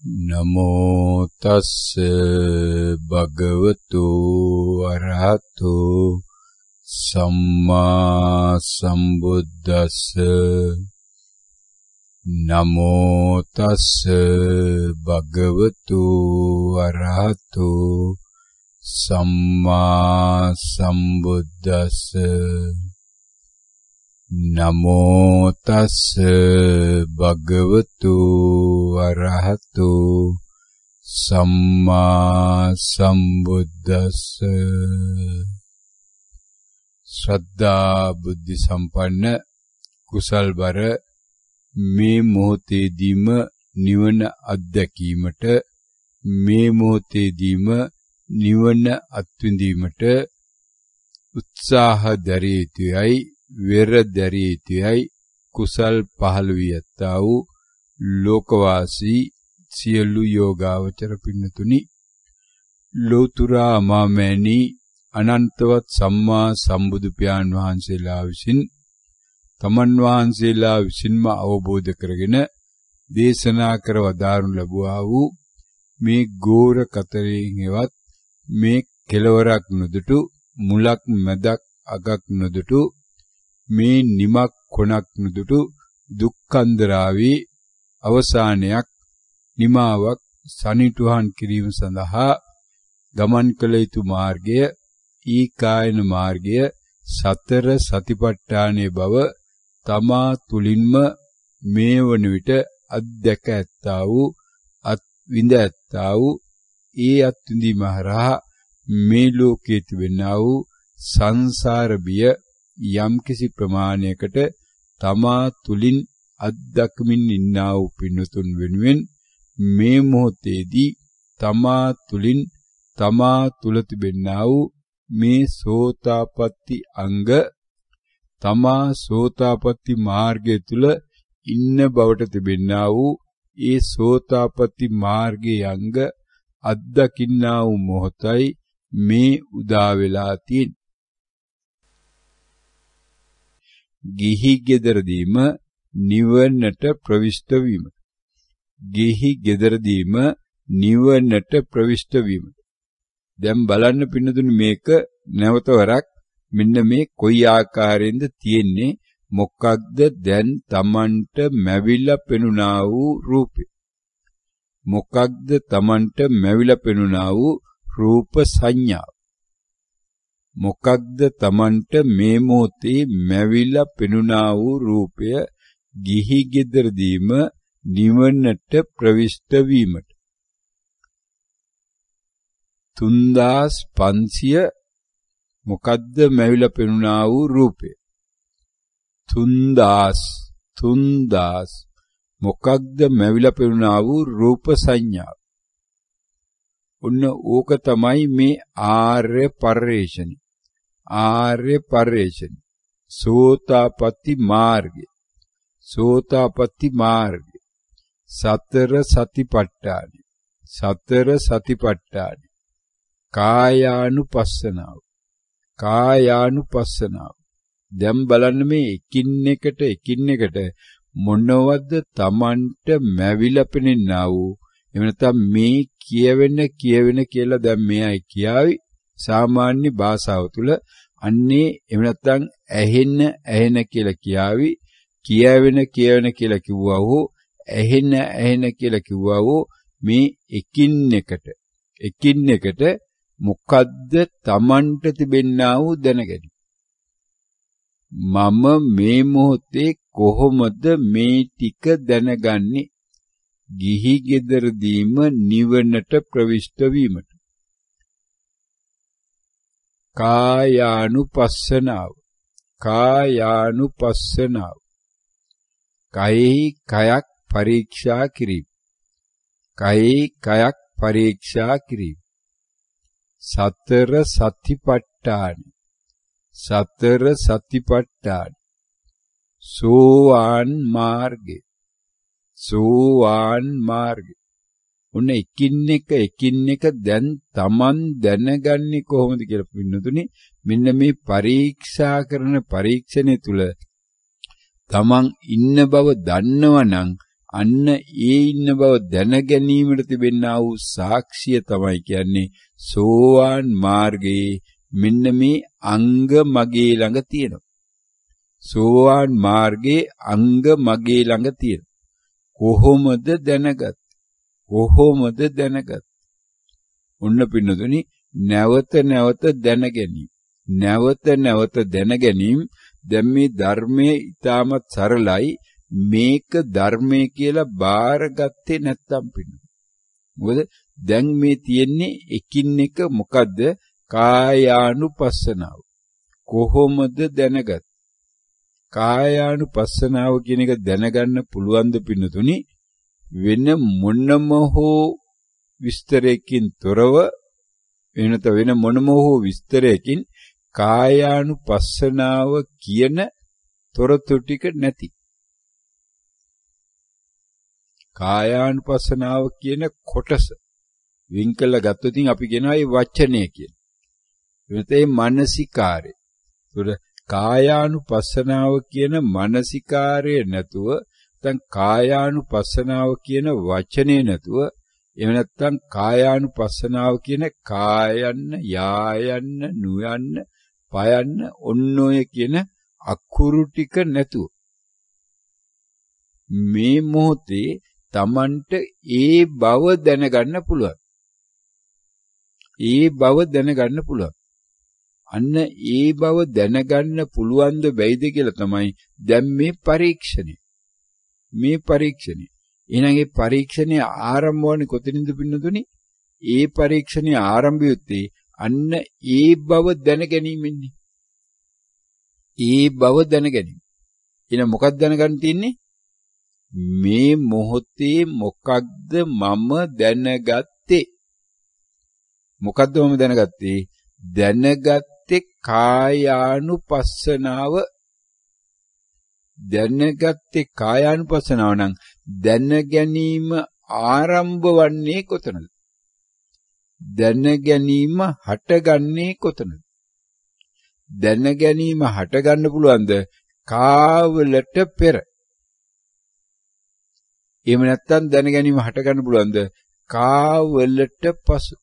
නමෝ තස්ස භගවතු අරහතෝ සම්මා සම්බුද්දස්ස නමෝ තස්ස භගවතු අරහතෝ සම්මා සම්බුද්දස්ස නමෝ තස්ස භගවතු අරහතෝ සම්මා සම්බුද්දස්ස. ශ්‍රද්ධා බුද්ධ සම්පන්න කුසල්බර මේ මොහොතේදීම නිවන අත්දැකීමට, මේ මොහොතේදීම නිවන අත්විඳීමට උත්සාහ දැරිය යුතුයි, වෙර දැරිය යුතුයි. කුසල් පහළ වී ඇත්තා වූ ලෝකවාසී සියලු යෝගාවචර පින්නතුනි, ලෝතුරා මාමෑණි අනන්තවත් සම්මා සම්බුදු පියාණන් වහන්සේලා විසින් තමන් වහන්සේලා විසින්ම අවබෝධ කරගෙන දේශනා කර වදාරනු ලැබුවා වූ මේ ගෝර කතරෙන් හෙවත් මේ කෙලවරක් නොදුටු, මුලක් මැදක් අගක් නොදුටු, මේ නිමක් කොනක් නොදුටු දුක්ඛන්දරාවේ අවසානයක්, නිමාවක් සනිටුහන් කිරීම සඳහා ගමන් කළ යුතු මාර්ගය, ඊකායන මාර්ගය, සතර සතිපට්ඨානයේ බව තමා තුලින්ම මේ වන විට අත්දැක ඇත්තා වූ, අත්විඳ ඇත්තා වූ, ඒ අත්විඳීම හරහා මේ ලෝකයේ තිබෙනා වූ සංසාර බිය යම්කිසි ප්‍රමාණයකට තමා තුලින් අත්දැකමින් ඉන්නා වූ පින්වතුන් වෙනුවෙන් මේ මොහොතේදී තමා තුලින්, තමා තුල තිබෙනා වූ මේ සෝතාපට්ටි අංග, තමා සෝතාපට්ටි මාර්ගය තුල ඉන්න බවට තිබෙනා වූ ඒ සෝතාපට්ටි මාර්ගයේ අංග අත්දකින්නා වූ මොහොතයි මේ උදා වෙලා තියෙන්නේ. ගිහි ගෙදරදීම නිවනට ප්‍රවිෂ්ඨ වීම. ගිහි ගෙදරදීම නිවනට ප්‍රවිෂ්ඨ වීම. දැන් බලන්න පින්නතුනි, මේක නැවතවරක් මෙන්න මේ කොයි ආකාරයෙන්ද තියෙන්නේ, මොකක්ද දැන් Tamanට මැවිලා පෙනුනා වූ රූපය, මොකක්ද Tamanට මැවිලා පෙනුනා වූ රූප සංඥාව, මොකක්ද Tamanට මේ මොහොතේ මැවිලා පෙනුනා වූ රූපය ගිහි ගෙදරදීම නිවනට ප්‍රවිෂ්ඨ වීමට. 3500 මොකක්ද මැවිලා පෙනුනා වූ රූපය? 3000 මොකක්ද මැවිලා පෙනුනා වූ රූප සංඥාව? ඔන්න ඕක තමයි මේ ආර්ය පරිශ්‍රණි. ආර්ය පරිශ්‍රණි. සෝතාපට්ටි මාර්ගය. සෝතාපට්ටි මාර්ගය. සතර සතිපට්ඨාන. සතර සතිපට්ඨාන. කායානුපස්සනාව. කායානුපස්සනාව. දැන් බලන්න මේ එකින් එකට මොනවද Tamanට මැවිලා පෙනෙන්නා වූ, එහෙම නැත්නම් මේ කියවෙන කියලා දැන් මෙයයි කියාවි සාමාන්‍ය භාෂාව තුළ. අන්නේ එහෙම නැත්නම් ඇහෙන කියලා කියාවි, කියවෙන කියලා කිව්වා හෝ ඇහෙන කියලා කිව්වා හෝ මේ එකින් එකට මොකද්ද Tamanට තිබෙන්නා වූ දැනගැනීම. මම මේ මොහොතේ කොහොමද මේ ටික දැනගන්නේ? ගිහි ගෙදරදීම නිවනට ප්‍රවිෂ්ඨ වීමට. කායානුපස්සනාව. කායානුපස්සනාව. කයෙහි කයක් පරීක්ෂා කිරීම. කයෙහි කයක් පරීක්ෂා කිරීම. සතර සතිපට්ඨාන. සතර සතිපට්ඨාන. සෝවාන් මාර්ගය. සෝවාන් මාර්ගය. ඔන්න එකින් එක දැන් Taman දැනගන්නේ කොහොමද කියලා පින්නතුනි, මෙන්න මේ පරීක්ෂා කරන පරීක්ෂණය තුල Taman ඉන්න බව දන්නවනම් අන්න ඒ ඉන්න බව දැන ගැනීමට තිබෙනා වූ සාක්ෂිය තමයි කියන්නේ සෝවාන් මාර්ගයේ මෙන්න මේ අංග මගේ ළඟ තියෙනවා. සෝවාන් මාර්ගයේ අංග මගේ ළඟ තියෙනවා. කොහොමද දැනගත්? කොහොමද දැනගත්? ඔන්න පින්නතුනි නැවත නැවත දැන ගැනීම. නැවත නැවත දැන ගැනීම. දැන් මේ ධර්මයේ ඊටමත් සරලයි. මේක ධර්මයේ කියලා බාරගත්තේ නැත්තම් පින්නතුනි. මොකද දැන් මේ තියෙන්නේ එකින් එක මොකද්ද? කායානුපස්සනාව. කොහොමද දැනගත්? කායානුපස්සනාව කියන එක දැනගන්න පුළුවන් ද පින්නතුනි? වෙන මොනම හෝ විස්තරයකින් තොරව වෙනත වෙන මොනම හෝ විස්තරයකින් කායානුපස්සනාව කියන තොරතුරු ටික නැති. කායානුපස්සනාව කියන කොටස වින්කල ගත්තොත් අපි කියනවා ඒ වචනය කියන. එතේ මානසිකාරය. ඒතර කායානුපස්සනාව කියන මානසිකාරය නැතුව නැත්නම් කායානුපස්සනාව කියන වචනේ නැතුව එහෙම නැත්නම් කායානුපස්සනාව කියන කායන්න යායන්න නුයන්න පයන්න ඔන්න ඔය කියන අකුරු ටික නැතුව මේ මොහොතේ Tamanට ඒ බව දැනගන්න පුළුවන්. ඒ බව දැනගන්න පුළුවන්. අන්න ඒ බව දැනගන්න පුළුවන් ද බැයිද කියලා තමයි දැන් මේ පරීක්ෂණය. මේ පරීක්ෂණය. එහෙනම් ඒ පරීක්ෂණය ආරම්භ වන්නේ කොතනින්ද පින්නතුනි? ඒ පරීක්ෂණය ආරම්භ යුත්තේ අන්න ඒ බව දැන ගැනීමෙන්නේ. ඒ බව දැන ගැනීම. එහෙනම් මොකක්ද දැනගන්න තියෙන්නේ? මේ මොහොතේ මොකක්ද මම දැනගත්තේ? මොකක්ද මම දැනගත්තේ? දැනගත්තේ කායානුපස්සනාව. දැනගත්තේ කායානුපස්සනාව නම් දැන ගැනීම ආරම්භ වන්නේ කොතනද? දැන ගැනීම හටගන්නේ කොතනද? දැන ගැනීම හටගන්න පුළුවන්ද කාවලට පෙර? එහෙම නැත්නම් දැන ගැනීම හටගන්න පුළුවන්ද කාවලට පසු?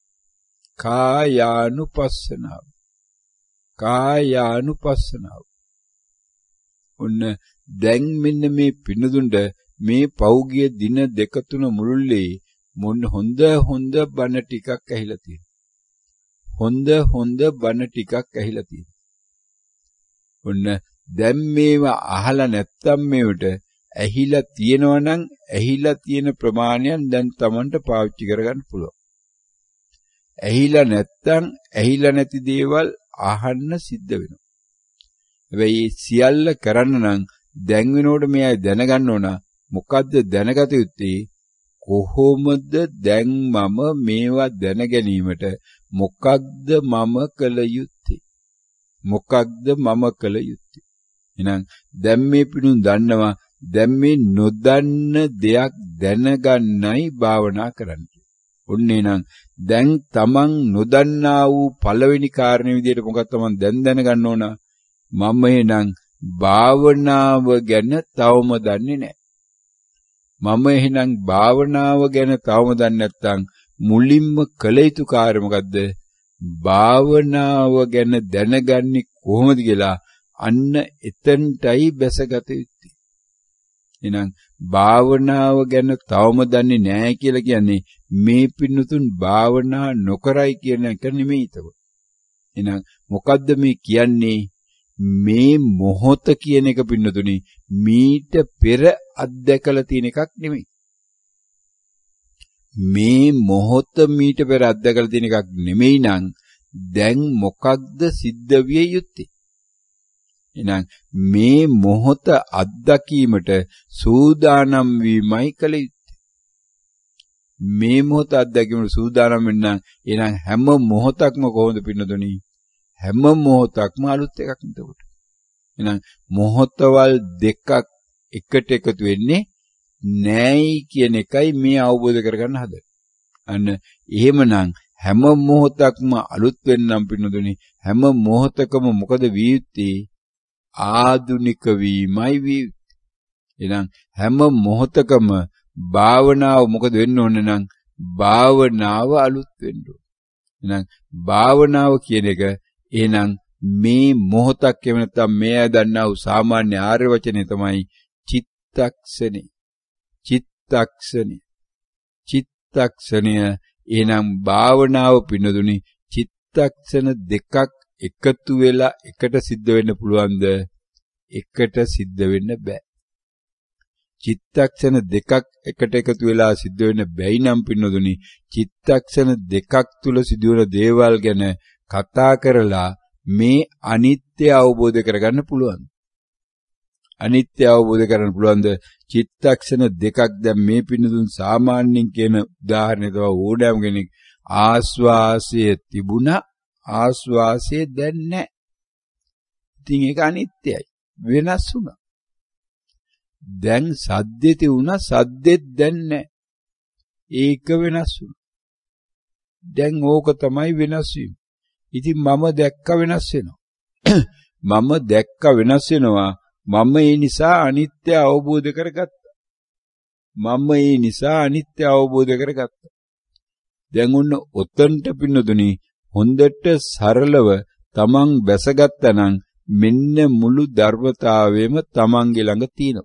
කායානුපස්සනාව. කායානුපස්සනාව. ඔන්න දැන් මෙන්න මේ පින්නදුන්ට මේ පෞගිය දින දෙක තුන මුළුල්ලේ මොන්න හොඳ බණ ටිකක් ඇහිලා තියෙනවා. හොඳ බණ ටිකක් ඇහිලා තියෙනවා. ඔන්න දැන් මේවා අහලා නැත්තම් මේවට ඇහිලා තියෙනවා නම් ඇහිලා තියෙන ප්‍රමාණයන් දැන් Tamanට පාවිච්චි කරගන්න පුළුවන්. ඇහිලා නැත්තම් ඇහිලා නැති දේවල් අහන්න සිද්ධ වෙනවා. හැබැයි සියල්ල කරන්න නම් දැන් වෙනකොට මෙයා දැනගන්න ඕන මොකද්ද දැනගත යුත්තේ? කොහොමද දැන් මම මේවා දැන ගැනීමට මොකක්ද මම කළ යුත්තේ? මොකක්ද මම කළ යුත්තේ? එහෙනම් දැන් මේ පිණුන් දන්නවා දැන් මේ නොදන්න දෙයක් දැනගන්නයි භාවනා කරන්නේ. ඔන්නේ නම් දැන් තමන් නොදන්නා වූ පළවෙනි කාරණේ විදිහට මොකක්ද තමන් දැන් දැනගන්න ඕන? මම එහෙනම් භාවනාව ගැන තවම දන්නේ නැහැ. මම එහෙනම් භාවනාව ගැන තවම දන්නේ නැත්නම් මුලින්ම කළ යුතු කාර්ය මොකද්ද? භාවනාව ගැන දැනගන්නේ කොහොමද කියලා අන්න එතනටයි බැසගත යුත්තේ. එහෙනම් භාවනාව ගැන තවම දන්නේ නැහැ කියලා කියන්නේ මේ පින්නතුන් භාවනා නොකරයි කියන එක නෙමෙයි තව. එහෙනම් මොකද්ද මේ කියන්නේ? මේ මොහොත කියන එක පින්නතුනි මීට පෙර අත්දැකලා තියෙන එකක් නෙමෙයි. මේ මොහොත මීට පෙර අත්දැකලා තියෙන එකක් නෙමෙයි නම් දැන් මොකක්ද සිද්ධ විය යුත්තේ? එහෙනම් මේ මොහොත අත්දැකීමට සූදානම් වීමයි කළ යුත්තේ. මේ මොහොත අත්දැකීමට සූදානම් වෙන්න එහෙනම් හැම මොහොතක්ම කොහොමද පින්නතුනි? හැම මොහොතක්ම අලුත් එකක් නේද? එහෙනම් මොහොතවල් දෙකක් එකට එකතු වෙන්නේ නෑයි කියන එකයි මේ අවබෝධ කරගන්න හදන්නේ. අන්න එහෙමනම් හැම මොහොතක්ම අලුත් වෙන්නම් පින්නතුනි හැම මොහොතකම මොකද විය යුත්තේ? ආධුනික වීමයි විය යුත්තේ. එහෙනම් හැම මොහොතකම භාවනාව මොකද වෙන්න ඕනේ නම් භාවනාව අලුත් වෙන්න ඕනේ. එහෙනම් භාවනාව කියන එක එහෙනම් මේ මොහොතක් එව නැත්නම් මේ අය දන්නා වූ සාමාන්‍ය ආර්ය වචනේ තමයි චිත්තක්ෂණේ. චිත්තක්ෂණය එහෙනම් භාවනාව පින්නදුනි චිත්තක්ෂණ දෙකක් එකතු වෙලා එකට සිද්ධ වෙන්න පුළුවන්ද? එකට සිද්ධ වෙන්න බෑ. චිත්තක්ෂණ දෙකක් එකට එකතු වෙලා සිද්ධ වෙන්න බැයි නම් පින්නදුනි චිත්තක්ෂණ දෙකක් තුල සිදුවන දේවල් ගැන කතා කරලා මේ අනිත්‍ය අවබෝධ කරගන්න පුළුවන්. අනිත්‍ය අවබෝධ කරගන්න පුළුවන්ද? චිත්තක්ෂණ දෙකක් දැන් මේ පින්නදුන් සාමාන්‍යයෙන් කියන උදාහරණය තමයි ඕනෑම කෙනෙක් ආස්වාසයේ තිබුණා ආස්වාසයේ දැන් නැහැ. ඉතින් ඒක අනිත්‍යයි. වෙනස් වුණා. දැන් සද්දේ තිබුණා සද්දෙත් දැන් නැහැ. ඒක වෙනස් වුණා. දැන් ඕක තමයි වෙනස් වීම. ඉතින් මම දැක්ක වෙනස් වෙනවා. මම දැක්ක වෙනස් වෙනවා. මම ඒ නිසා අනිත්‍ය අවබෝධ කරගත්තා. දැන් ඔන්න ඔතන්ට පින්නදුනි හොඳට සරලව තමන් බැසගත්තා නම් මෙන්න මුළු ධර්මතාවයම තමන්ගේ ළඟ තියෙනවා.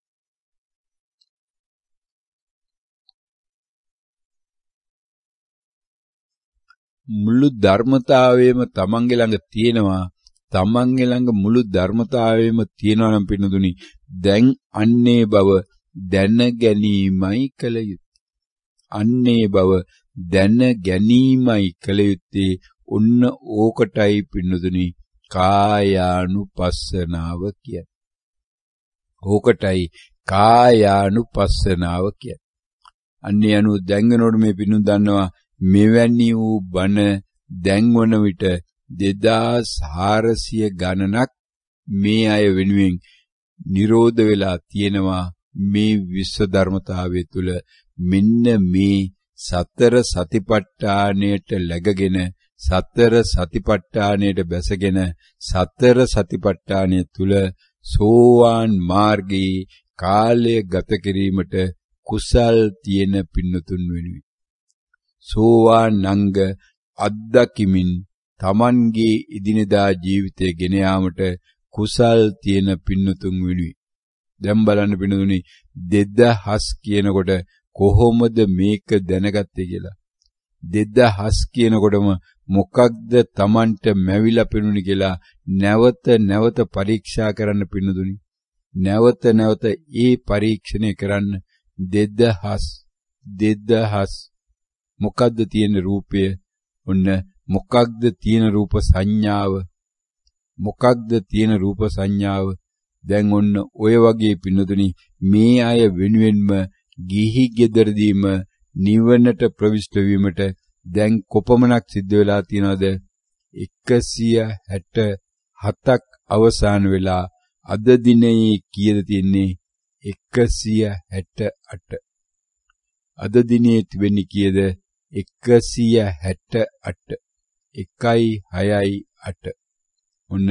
මුළු ධර්මතාවයම තමන්ගේ ළඟ තියෙනවා. තමන්ගේ ළඟ මුළු ධර්මතාවයම තියෙනවා නම් පින්නදුනි දැන් අන්නේ බව දැන ගැනීමයි කල යුත්තේ. අන්නේ බව දැන ගැනීමයි කල යුත්තේ. ඔන්න ඕකටයි පින්නදුනි කායානුපස්සනාව කියන්නේ. ඕකටයි කායානුපස්සනාව කියන්නේ. අන්නේ අනු දැන් වෙනකොට මේ පින්නු දන්නවා මෙවැනි වූ බණ දැන් වන විට 2400 ගණනක් මේ අය වෙනුවෙන් නිරෝධ වෙලා තියෙනවා. මේ විශ්ව ධර්මතාවය තුළ මෙන්න මේ සතර සතිපට්ඨානයට läගගෙන සතර සතිපට්ඨානයට බැසගෙන සතර සතිපට්ඨානය තුළ සෝවාන් මාර්ගයේ කාලය ගත කිරීමට කුසල් තියෙන පින්නතුන් වෙනුවෙන් සෝවාන් අංග අත්දකිමින් තමන්ගේ එදිනෙදා ජීවිතය ගෙන යාමට කුසල් තියෙන පින්නතුන් වෙනුවෙන් දැන් බලන්න පින්නතුනි 2000 කියනකොට කොහොමද මේක දැනගත්තේ කියලා 2000 කියනකොටම මොකක්ද තමන්ට මැවිලා පෙනුනේ කියලා නැවත පරීක්ෂා කරන්න පින්නතුනි නැවත ඒ පරීක්ෂණය කරන්න 2000 මොකක්ද තියෙන රූපය ඔන්න මොකක්ද තියෙන රූප සංඥාව දැන් ඔන්න ඔය වගේ පින්නතුනි මේ අය වෙනුවෙන්ම ගිහි ගෙදරදීම නිවනට ප්‍රවිෂ්ඨ වීමට දැන් කොපමණක් සිද්ධ වෙලා තියෙනවද 167ක් අවසන් වෙලා අද දිනේ කීයද තියෙන්නේ 168 අද දිනේ තිබෙන්නේ කීයද 168 168 ඔන්න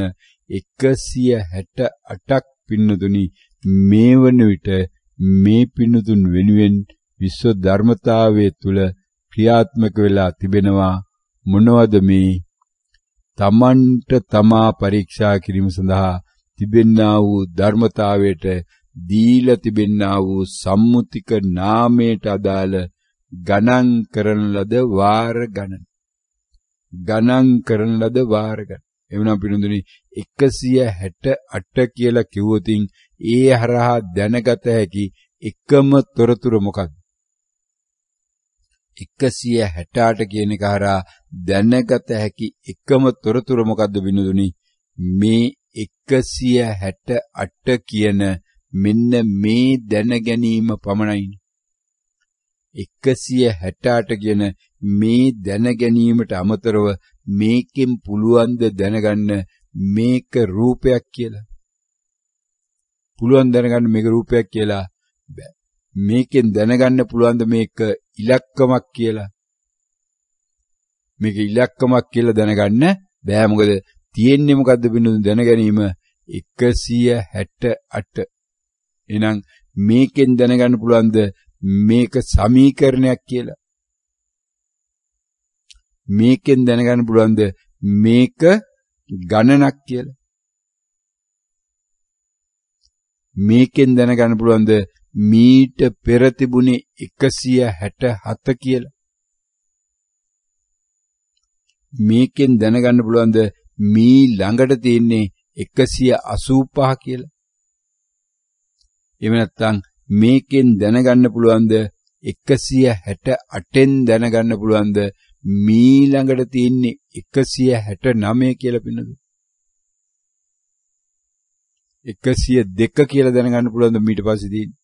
168ක් පින්නතුනි මේ වන විට මේ පින්නතුන් වෙනුවෙන් විශ්ව ධර්මතාවයේ තුල ක්‍රියාත්මක වෙලා තිබෙනවා. මොනවද මේ තමන්ට තමා පරීක්ෂා කිරීම සඳහා තිබෙන්නා වූ ධර්මතාවයට දීලා තිබෙන්නා වූ සම්මුතික නාමයට අදාළ ගණන් කරන ලද වාර ගණන. එවනම් පිළිඳුනි 168 කියලා කිව්වොතින් ඒ හරහා දැනගත හැකි එකම තොරතුර මොකක්ද? 168 කියන එක හරහා දැනගත හැකි එකම තොරතුර මොකද්ද පිළිඳුනි? මේ 168 කියන මෙන්න මේ දැන ගැනීම පමණයි. 168 කියන මේ දැන ගැනීමට අමතරව මේකෙන් පුළුවන් ද දැනගන්න මේක රූපයක් කියලා. පුළුවන් දැනගන්න මේක රූපයක් කියලා බෑ. මේකෙන් දැනගන්න පුළුවන් ද මේක ඉලක්කමක් කියලා. මේක ඉලක්කමක් කියලා දැනගන්න බෑ. මොකද තියෙන්නේ මොකද්ද බිනු දැන ගැනීම 168. එහෙනම් මේකෙන් දැනගන්න පුළුවන්ද මේක සමීකරණයක් කියලා? මේකෙන් දැනගන්න පුළුවන්ද මේක ගණනක් කියලා? මේකෙන් දැනගන්න පුළුවන්ද මීට පෙර තිබුණේ 167 කියලා? මේකෙන් දැනගන්න පුළුවන්ද මේ ළඟට තියෙන්නේ 185 කියලා? එහෙම නැත්නම් මේකෙන් දැනගන්න පුළුවන්ද 168න් දැනගන්න පුළුවන්ද මේ ළඟට තියෙන්නේ 169 කියලා පින්නද? 102 කියලා දැනගන්න පුළුවන්ද මීට පස්සේ තියෙන්නේ?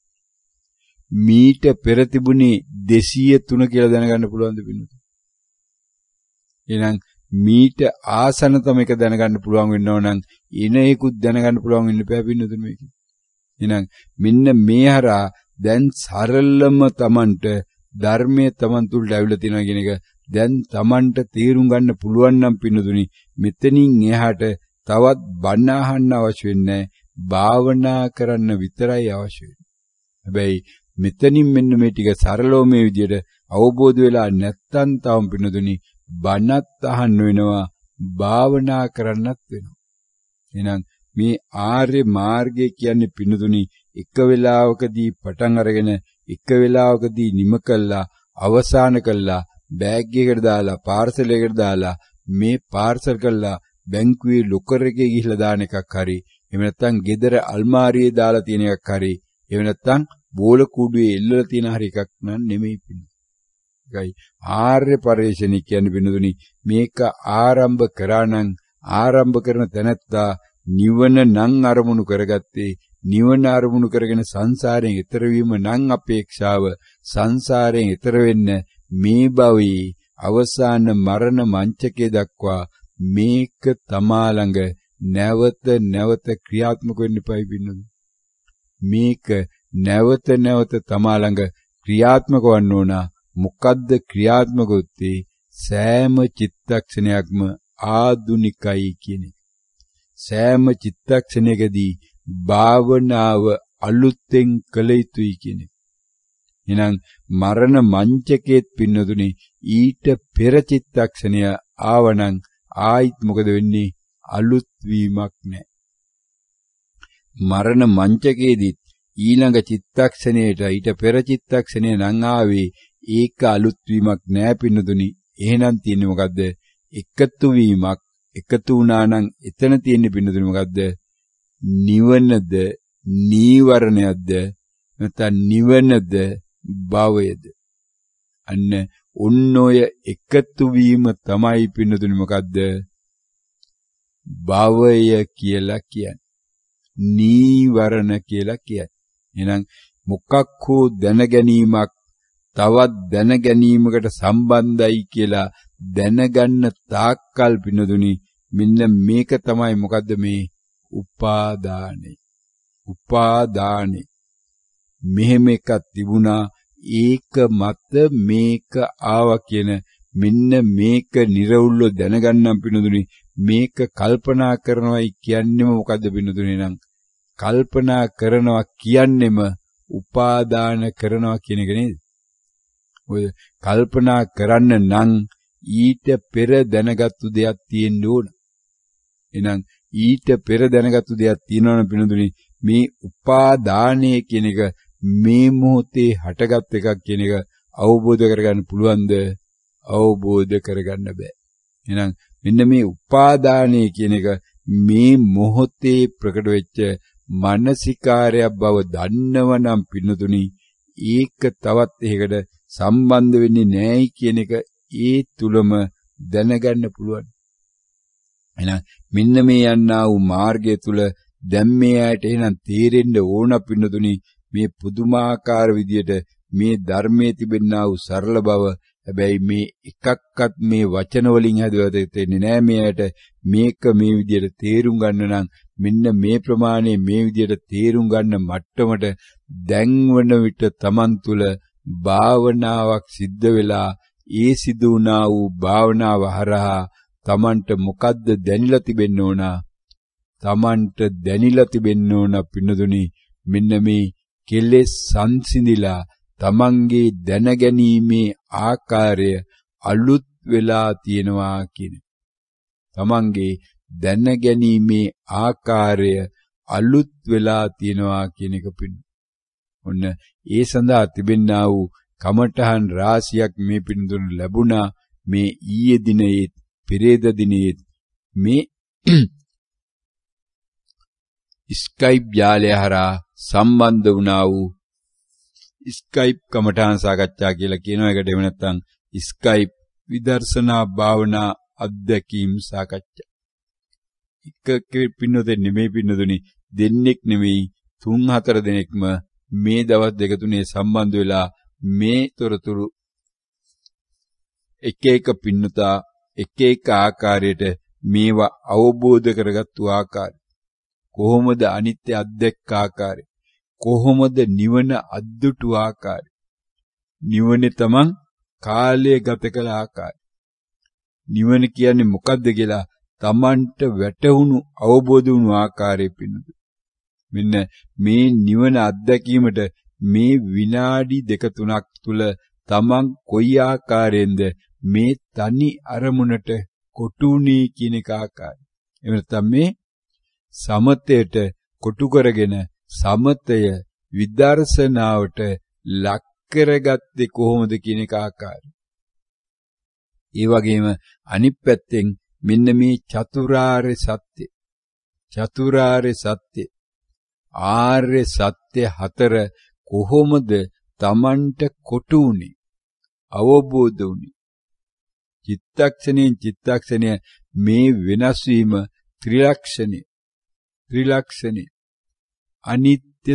මීට පෙර තිබුණේ 203 කියලා දැනගන්න පුළුවන්ද පින්නද? එහෙනම් මීට ආසනතම එක දැනගන්න පුළුවන් වෙනව නම් ඉනේකුත් දැනගන්න පුළුවන් වෙන්න බෑ පින්නද මේක. එහෙනම් මෙන්න මේ හරහා දැන් සරලම Tamanට ධර්මයේ Taman තුලට ඇවිල්ලා තියෙනවා කියන එක දැන් Tamanට තේරුම් ගන්න පුළුවන් නම් පින්නදුනි මෙතනින් එහාට තවත් බණ අහන්න අවශ්‍ය වෙන්නේ භාවනා කරන්න විතරයි අවශ්‍ය වෙන්නේ. හැබැයි මෙතනින් මෙන්න මේ ටික සරලව මේ විදිහට අවබෝධ වෙලා නැත්තම් තවම පින්නදුනි බණත් අහන්න වෙනවා භාවනා කරන්නත් වෙනවා. එහෙනම් මේ ආර්ය මාර්ගය කියන්නේ පින්නදුනි එක වෙලාවකදී පටන් අරගෙන එක වෙලාවකදී නිම කළා අවසන් කළා බෑග් එකකට දාලා පාර්සල් එකකට දාලා මේ පාර්සල් කළා බැංකුවේ ලොකර් එකේ ගිහිල්ලා දාන එකක් හරි එහෙම නැත්නම් ගෙදර අල්මාරියේ දාලා තියෙන එකක් හරි එහෙම නැත්නම් බෝල කුඩුවේ එල්ලලා තියෙන හරි එකක් නන් නෙමෙයි පින්න. ඒකයි ආර්ය පරිශ්‍රණි කියන්නේ පින්නදුනි මේක ආරම්භ කරා නම් ආරම්භ කරන තැනැත්තා නිවන නම් අරමුණු කරගත්තේ නිවන අරමුණු කරගෙන සංසාරයෙන් ඈතර වීම නම් අපේක්ෂාව සංසාරයෙන් ඈතර වෙන්න මේ භවයේ අවසාන මරණ මංචකයේ දක්වා මේක තමා ළඟ නැවත නැවත ක්‍රියාත්මක වෙන්න එපයි පින්නද මේක නැවත නැවත තමා ළඟ ක්‍රියාත්මක වන්න ඕන මොකද්ද ක්‍රියාත්මක වෙත්තේ සෑම චිත්තක්ෂණයක්ම ආදුනිකයි කියන්නේ සෑම චිත්තක්ෂණයකදී භාවනාව අලුතෙන් කළ යුතුයි කියන්නේ. එහෙනම් මරණ මංචකයේත් පින්නතුනේ ඊට පෙර චිත්තක්ෂණය ආවනම් ආයිත් මොකද වෙන්නේ? අලුත් වීමක් නැහැ. මරණ මංචකයේදී ඊළඟ චිත්තක්ෂණයට ඊට පෙර චිත්තක්ෂණය නම් ආවේ ඒක අලුත් වීමක් නැහැ පින්නතුනි. එහෙනම් තියෙන්නේ මොකද්ද? එකතු වීමක්. එකතු වුණා නම් එතන තියෙන්නේ පින්නතුනි මොකද්ද? නිවනද නීවරණයක්ද නැත්නම් නිවනද භවයද? අන්න ඔන්නෝය එකතු වීම තමයි පින්නතුනි මොකද්ද? භවය කියලා කියන්නේ. නීවරණ කියලා කියන්නේ. එහෙනම් මොකක් හෝ දැනගැනීමක් තවත් දැනගැනීමකට සම්බන්ධයි කියලා දැනගන්න තාක්කල් පින්නතුනි මෙන්න මේක තමයි මොකද්ද මේ උපාදානෙ. උපාදානෙ මෙහෙම එකක් තිබුණා ඒක මත මේක ආවා කියන මෙන්න මේක නිර්වුල්ව දැනගන්නම් පින්නතුනි මේක කල්පනා කරනවායි කියන්නේම මොකද්ද පින්නතුනි නම් කල්පනා කරනවා කියන්නේම උපාදාන කරනවා කියන එක නේද? ඔය කල්පනා කරන්න නම් ඊට පෙර දැනගත්තු දෙයක් තියෙන්න ඕන. එහෙනම් ඊට පෙර දැනගත්තු දෙයක් තියෙනවනේ පින්නතුනි මේ උපාදානය කියන එක මේ මොහොතේ හටගත් එකක් කියන එක අවබෝධ කරගන්න පුළුවන්ද? අවබෝධ කරගන්න බෑ. එහෙනම් මෙන්න මේ උපාදානය කියන එක මේ මොහොතේ ප්‍රකට වෙච්ච මානසිකාරයක් බව දන්නවනම් පින්නතුනි ඒක තවත් එහෙකට සම්බන්ධ වෙන්නේ නැහැයි කියන එක ඒ තුලම දැනගන්න පුළුවන්. එහෙනම් මෙන්න මේ යන්නා වූ මාර්ගය තුල දැන් මේ ඇයට එහෙනම් තේරෙන්න ඕන පින්නතුනි මේ පුදුමාකාර විදියට මේ ධර්මයේ තිබෙනා වූ සරල බව හැබැයි මේ එකක්වත් මේ වචන වලින් හදුවද තේන්නේ නෑ මේ ඇයට මේක මේ විදියට තේරුම් ගන්න නම් මෙන්න මේ ප්‍රමාණය මේ විදියට තේරුම් ගන්න මට්ටමට දැන් වන විට Taman තුල භාවනාවක් සිද්ධ වෙලා ඒ සිදු වුණා වූ භාවනාව හරහා Tamanට මොකද්ද දැනිලා තිබෙන්න ඕන? Tamanට දැනිලා තිබෙන්න ඕන පින්නදුනි මෙන්න මේ කෙලෙස් සංසිඳිලා තමන්ගේ දැනගැනීමේ ආකාරය අලුත් වෙලා තියෙනවා කියන. තමන්ගේ දැනගැනීමේ ආකාරය අලුත් වෙලා තියෙනවා කියන එක පින්න. ඔන්න ඒ සඳහා තිබෙන්නා වූ කමඨහන් රාශියක් මේ පින්දුන ලැබුණා. මේ ඊයේ දිනයේ පෙරේද දිනයේ මේ ස්කයිප් ජාලය හරහා සම්බන්ධ වුණා වූ ස්කයිප් කමඨහන් සාකච්ඡා කියලා කියනවා. ඒකට එහෙම නැත්නම් ස්කයිප් විදර්ශනා භාවනා අධ්‍යක්ීම් සාකච්ඡා. එක පින්නොතේ නෙමෙයි පින්නදුනි, දෙන්නෙක් නෙමෙයි 3-4 දෙනෙක්ම මේ දවස් දෙක තුනේ සම්බන්ධ වෙලා මේ තොරතුරු එක පින්නතා එක ආකාරයට මේවා අවබෝධ කරගත්තු ආකාරය, කොහොමද අනිත්‍ය අධ්‍යක් ආකාරය, කොහොමද නිවන අද්දුටු ආකාරය, නිවනේ තමන් කාලය ගත කළ ආකාරය, නිවන කියන්නේ මොකද්ද කියලා තමන්ට වැටහුණු අවබෝධ වුණු ආකාරය පින්නද. මෙන්න මේ නිවන අත්දැකීමට මේ විනාඩි 2-3ක් තුල තමන් කොයි ආකාරයෙන්ද මේ තනි අරමුණට කොටුුනේ කියන එක ආකාරය. එහෙම නැත්නම් මේ සමතයට කොටු කරගෙන සමතය විදර්ශනාවට ලක් කරගත්තේ කොහොමද කියන එක ආකාරය. ඒ වගේම අනිත් පැත්තෙන් මෙන්න මේ චතුරාර්ය සත්‍ය, ආර්ය සත්‍ය 4 කොහොමද Tamanට කොටු උනේ, අවබෝධ උනේ. චිත්තක්ෂණය මේ වෙනස් වීම ත්‍රිලක්ෂණය අනිත්‍ය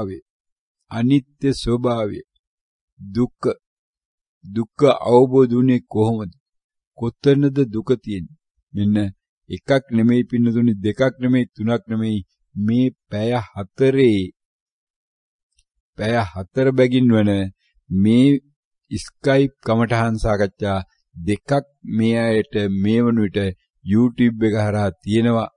ස්වභාවය දුක්ඛ අවබෝධ උනේ කොහොමද? කොතනද දුක තියෙන්නේ? මෙන්න එකක් නෙමෙයි පින්නතුනි, දෙකක් නෙමෙයි, තුනක් නෙමෙයි, මේ පැය 4 බැගින් වන මේ ස්කයිප් කමඨහන් සාකච්ඡා දෙකක් මේ අයට මේ වන විට YouTube එක හරහා තියෙනවා.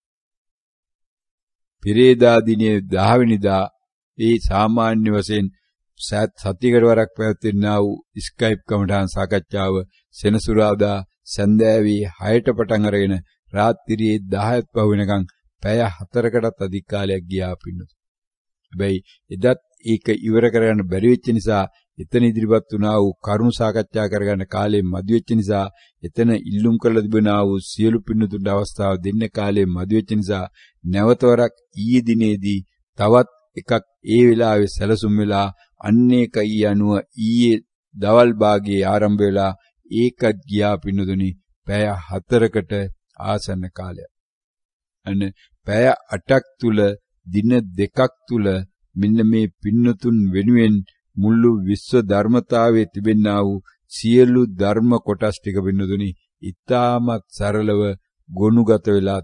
පෙරේදා දිනේ 10 වෙනිදා ඒ සාමාන්‍ය වශයෙන් සතියකට වරක් පැවැත්වෙනා වූ ස්කයිප් කමඨහන් සාකච්ඡාව සෙනසුරාදා සන්ධ්‍යාවේ 6ට පටන් අරගෙන රාත්‍රියේ 10ත් පහු වෙනකන් පැය 4කටත් අධික කාලයක් ගියා පින්නු. හැබැයි එදත් ඒක ඉවර කරගන්න බැරි වෙච්ච නිසා, එතන ඉදිරිපත් වුණා වූ කරුණු සාකච්ඡා කරගන්න කාලේ මදි වෙච්ච නිසා, එතන ඉල්ලුම් කරලා තිබුණා වූ සියලු පින්නතුන්ට අවස්ථාව දෙන්න කාලේ මදි වෙච්ච නිසා නැවතවරක් ඊයේ දිනේදී තවත් එකක් ඒ වෙලාවේ සැලසුම් වෙලා අන්නේකයි අනුව ඊයේ දවල් භාගයේ ආරම්භ වෙලා ඒකත් ගියා පින්නතුනි පැය 4කට ආසන්න කාලයක්. අන්න පැය 8ක් තුල දින 2ක් තුල මෙන්න මේ පින්නතුන් වෙනුවෙන් මුළු විශ්ව ධර්මතාවයේ තිබෙනා වූ සියලු ධර්ම කොටස් ටික පින්නතුනි ඉතාමත් සරලව ගොනුගත වෙලා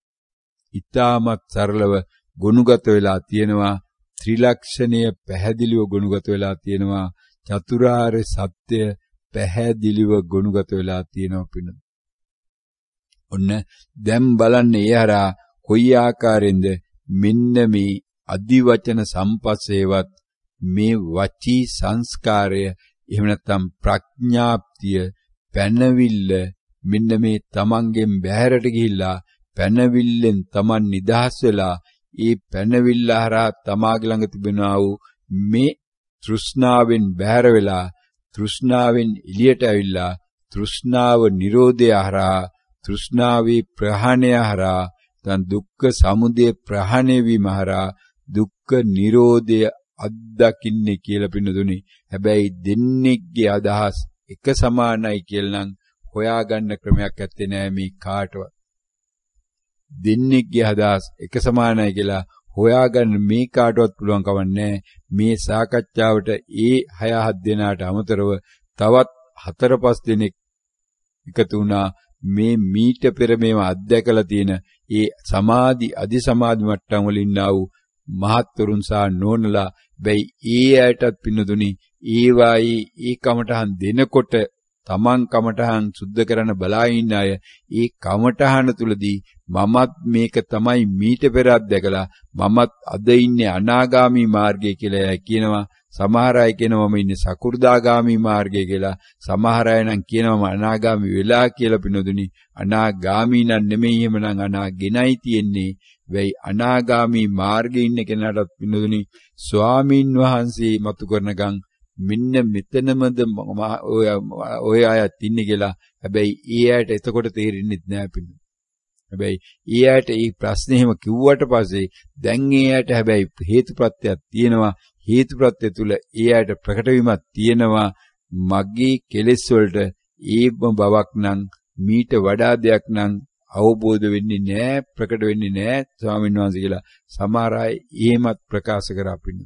තියෙනවා. ත්‍රිලක්ෂණය පැහැදිලිව ගොනුගත වෙලා තියෙනවා. චතුරාර්ය සත්‍ය පැහැදිලිව ගොනුගත වෙලා තියෙනවා පින්නතුනි. ඔන්න දැන් බලන්න එහරා කොයි ආකාරයෙන්ද මෙන්න මේ අදිවචන සම්පස්සේවත් මේ වචී සංස්කාරය එහෙම නැත්නම් ප්‍රඥාප්තිය පැනවිල්ල මෙන්න මේ තමන්ගෙන් බැහැරට ගිහිල්ලා පැනවිල්ලෙන් තමන් නිදහස් වෙලා ඒ පැනවිල්ල හරහා තමාගේ ළඟ තිබෙනා වූ මේ තෘෂ්ණාවෙන් බැහැර වෙලා තෘෂ්ණාවෙන් එළියට ඇවිල්ලා තෘෂ්ණාව නිරෝධය හරහා තෘෂ්ණාවේ ප්‍රහාණය හරහා තන් දුක්ඛ සමුදය ප්‍රහාණය වීම හරහා දුක්ඛ නිරෝධය අත්දකින්නේ කියලා පින්නතුනි. හැබැයි දෙන්නේගේ අදහස් එක සමානයි කියලා නම් හොයාගන්න ක්‍රමයක් ඇත්තේ නෑ මේ කාටවත්. දෙන්නේගේ අදහස් එක සමානයි කියලා හොයාගන්න මේ කාටවත් පුළුවන් කවන්නේ නෑ. මේ සාකච්ඡාවට ඒ 6-7 දෙනාට අමතරව තවත් 4-5 දෙනෙක් එකතු වුණා. මේ මීට පෙර මේව අත්දැකලා තියෙන ඒ සමාධි අධි සමාධි මට්ටම් වල ඉන්නා වූ මහත්වරුන් සහ නෝනලා බැයි ඒ අයටත් පින්නතුනි ඒ වායි ඒ කමටහන් දෙනකොට තමන් කමඨහන් සුද්ධ කරන බලා ඉන්න අය ඒ කමඨහන තුලදී මමත් මේක තමයි මීට පෙර අත්දැකලා මමත් අද ඉන්නේ අනාගාමී මාර්ගයේ කියලා කියනවා. සමහර අය කියනවා මම ඉන්නේ සකු르දාගාමී මාර්ගයේ කියලා. සමහර අය නම් කියනවා මම අනාගාමී වෙලා කියලා පිනොදුනි. අනාගාමී නම් නෙමෙයි එහෙමනම් අනාගෙනයි තියෙන්නේ. වෙයි අනාගාමී මාර්ගයේ ඉන්න කෙනාටත් පිනොදුනි ස්වාමීන් වහන්සේ මතු කරනකම් මෙන්න මෙතනමද ඔය අයත් ඉන්නේ කියලා. හැබැයි ඒ අයට එතකොට තේරෙන්නේ නැහැ පිනු. හැබැයි ඒ අයට මේ ප්‍රශ්නේ එහෙම කිව්වට පස්සේ දැන් ඒ අයට හැබැයි හේතුප්‍රත්‍යක් තියෙනවා. හේතුප්‍රත්‍ය තුල ඒ අයට ප්‍රකට වීමක් තියෙනවා. මගේ කෙලෙස් වලට ඒ බවක් නම් මීට වඩා දෙයක් නම් අවබෝධ වෙන්නේ නැහැ, ප්‍රකට වෙන්නේ නැහැ ස්වාමීන් වහන්සේ කියලා සමහර අය එහෙමත් ප්‍රකාශ කරා පින්නු.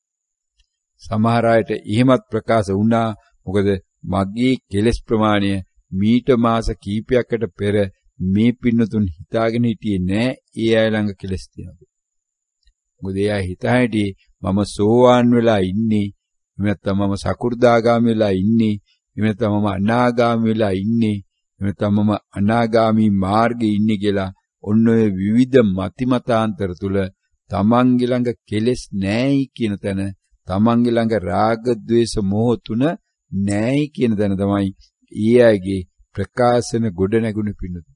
සමහර අයට එහෙමත් ප්‍රකාශ වුණා. මොකද මගේ කෙලෙස් ප්‍රමාණය මීට මාස කීපයකට පෙර මේ පින්නතුන් හිතාගෙන හිටියේ නෑ ඒ අය ළඟ කෙලෙස් තියෙනවා. මොකද ඒ අය හිතා හිටියේ මම සෝවාන් වෙලා ඉන්නේ, එහෙම නැත්නම් මම සකු르දාගාමී වෙලා ඉන්නේ, එහෙම නැත්නම් මම අනාගාමී වෙලා ඉන්නේ, එහෙම නැත්නම් මම අනාගාමී මාර්ගයේ ඉන්නේ කියලා. ඔන්න ඔය විවිධ මතිමතාන්තර තුල තමන්ගේ ළඟ කෙලෙස් නෑයි කියන තැන, තමන්ගේ ළඟ රාග, ద్వේෂ, මෝහ තුන නෑයි කියන තැන තමයි ඊ අයගේ ප්‍රකාශන ගොඩ නැගුණ පිණුතු.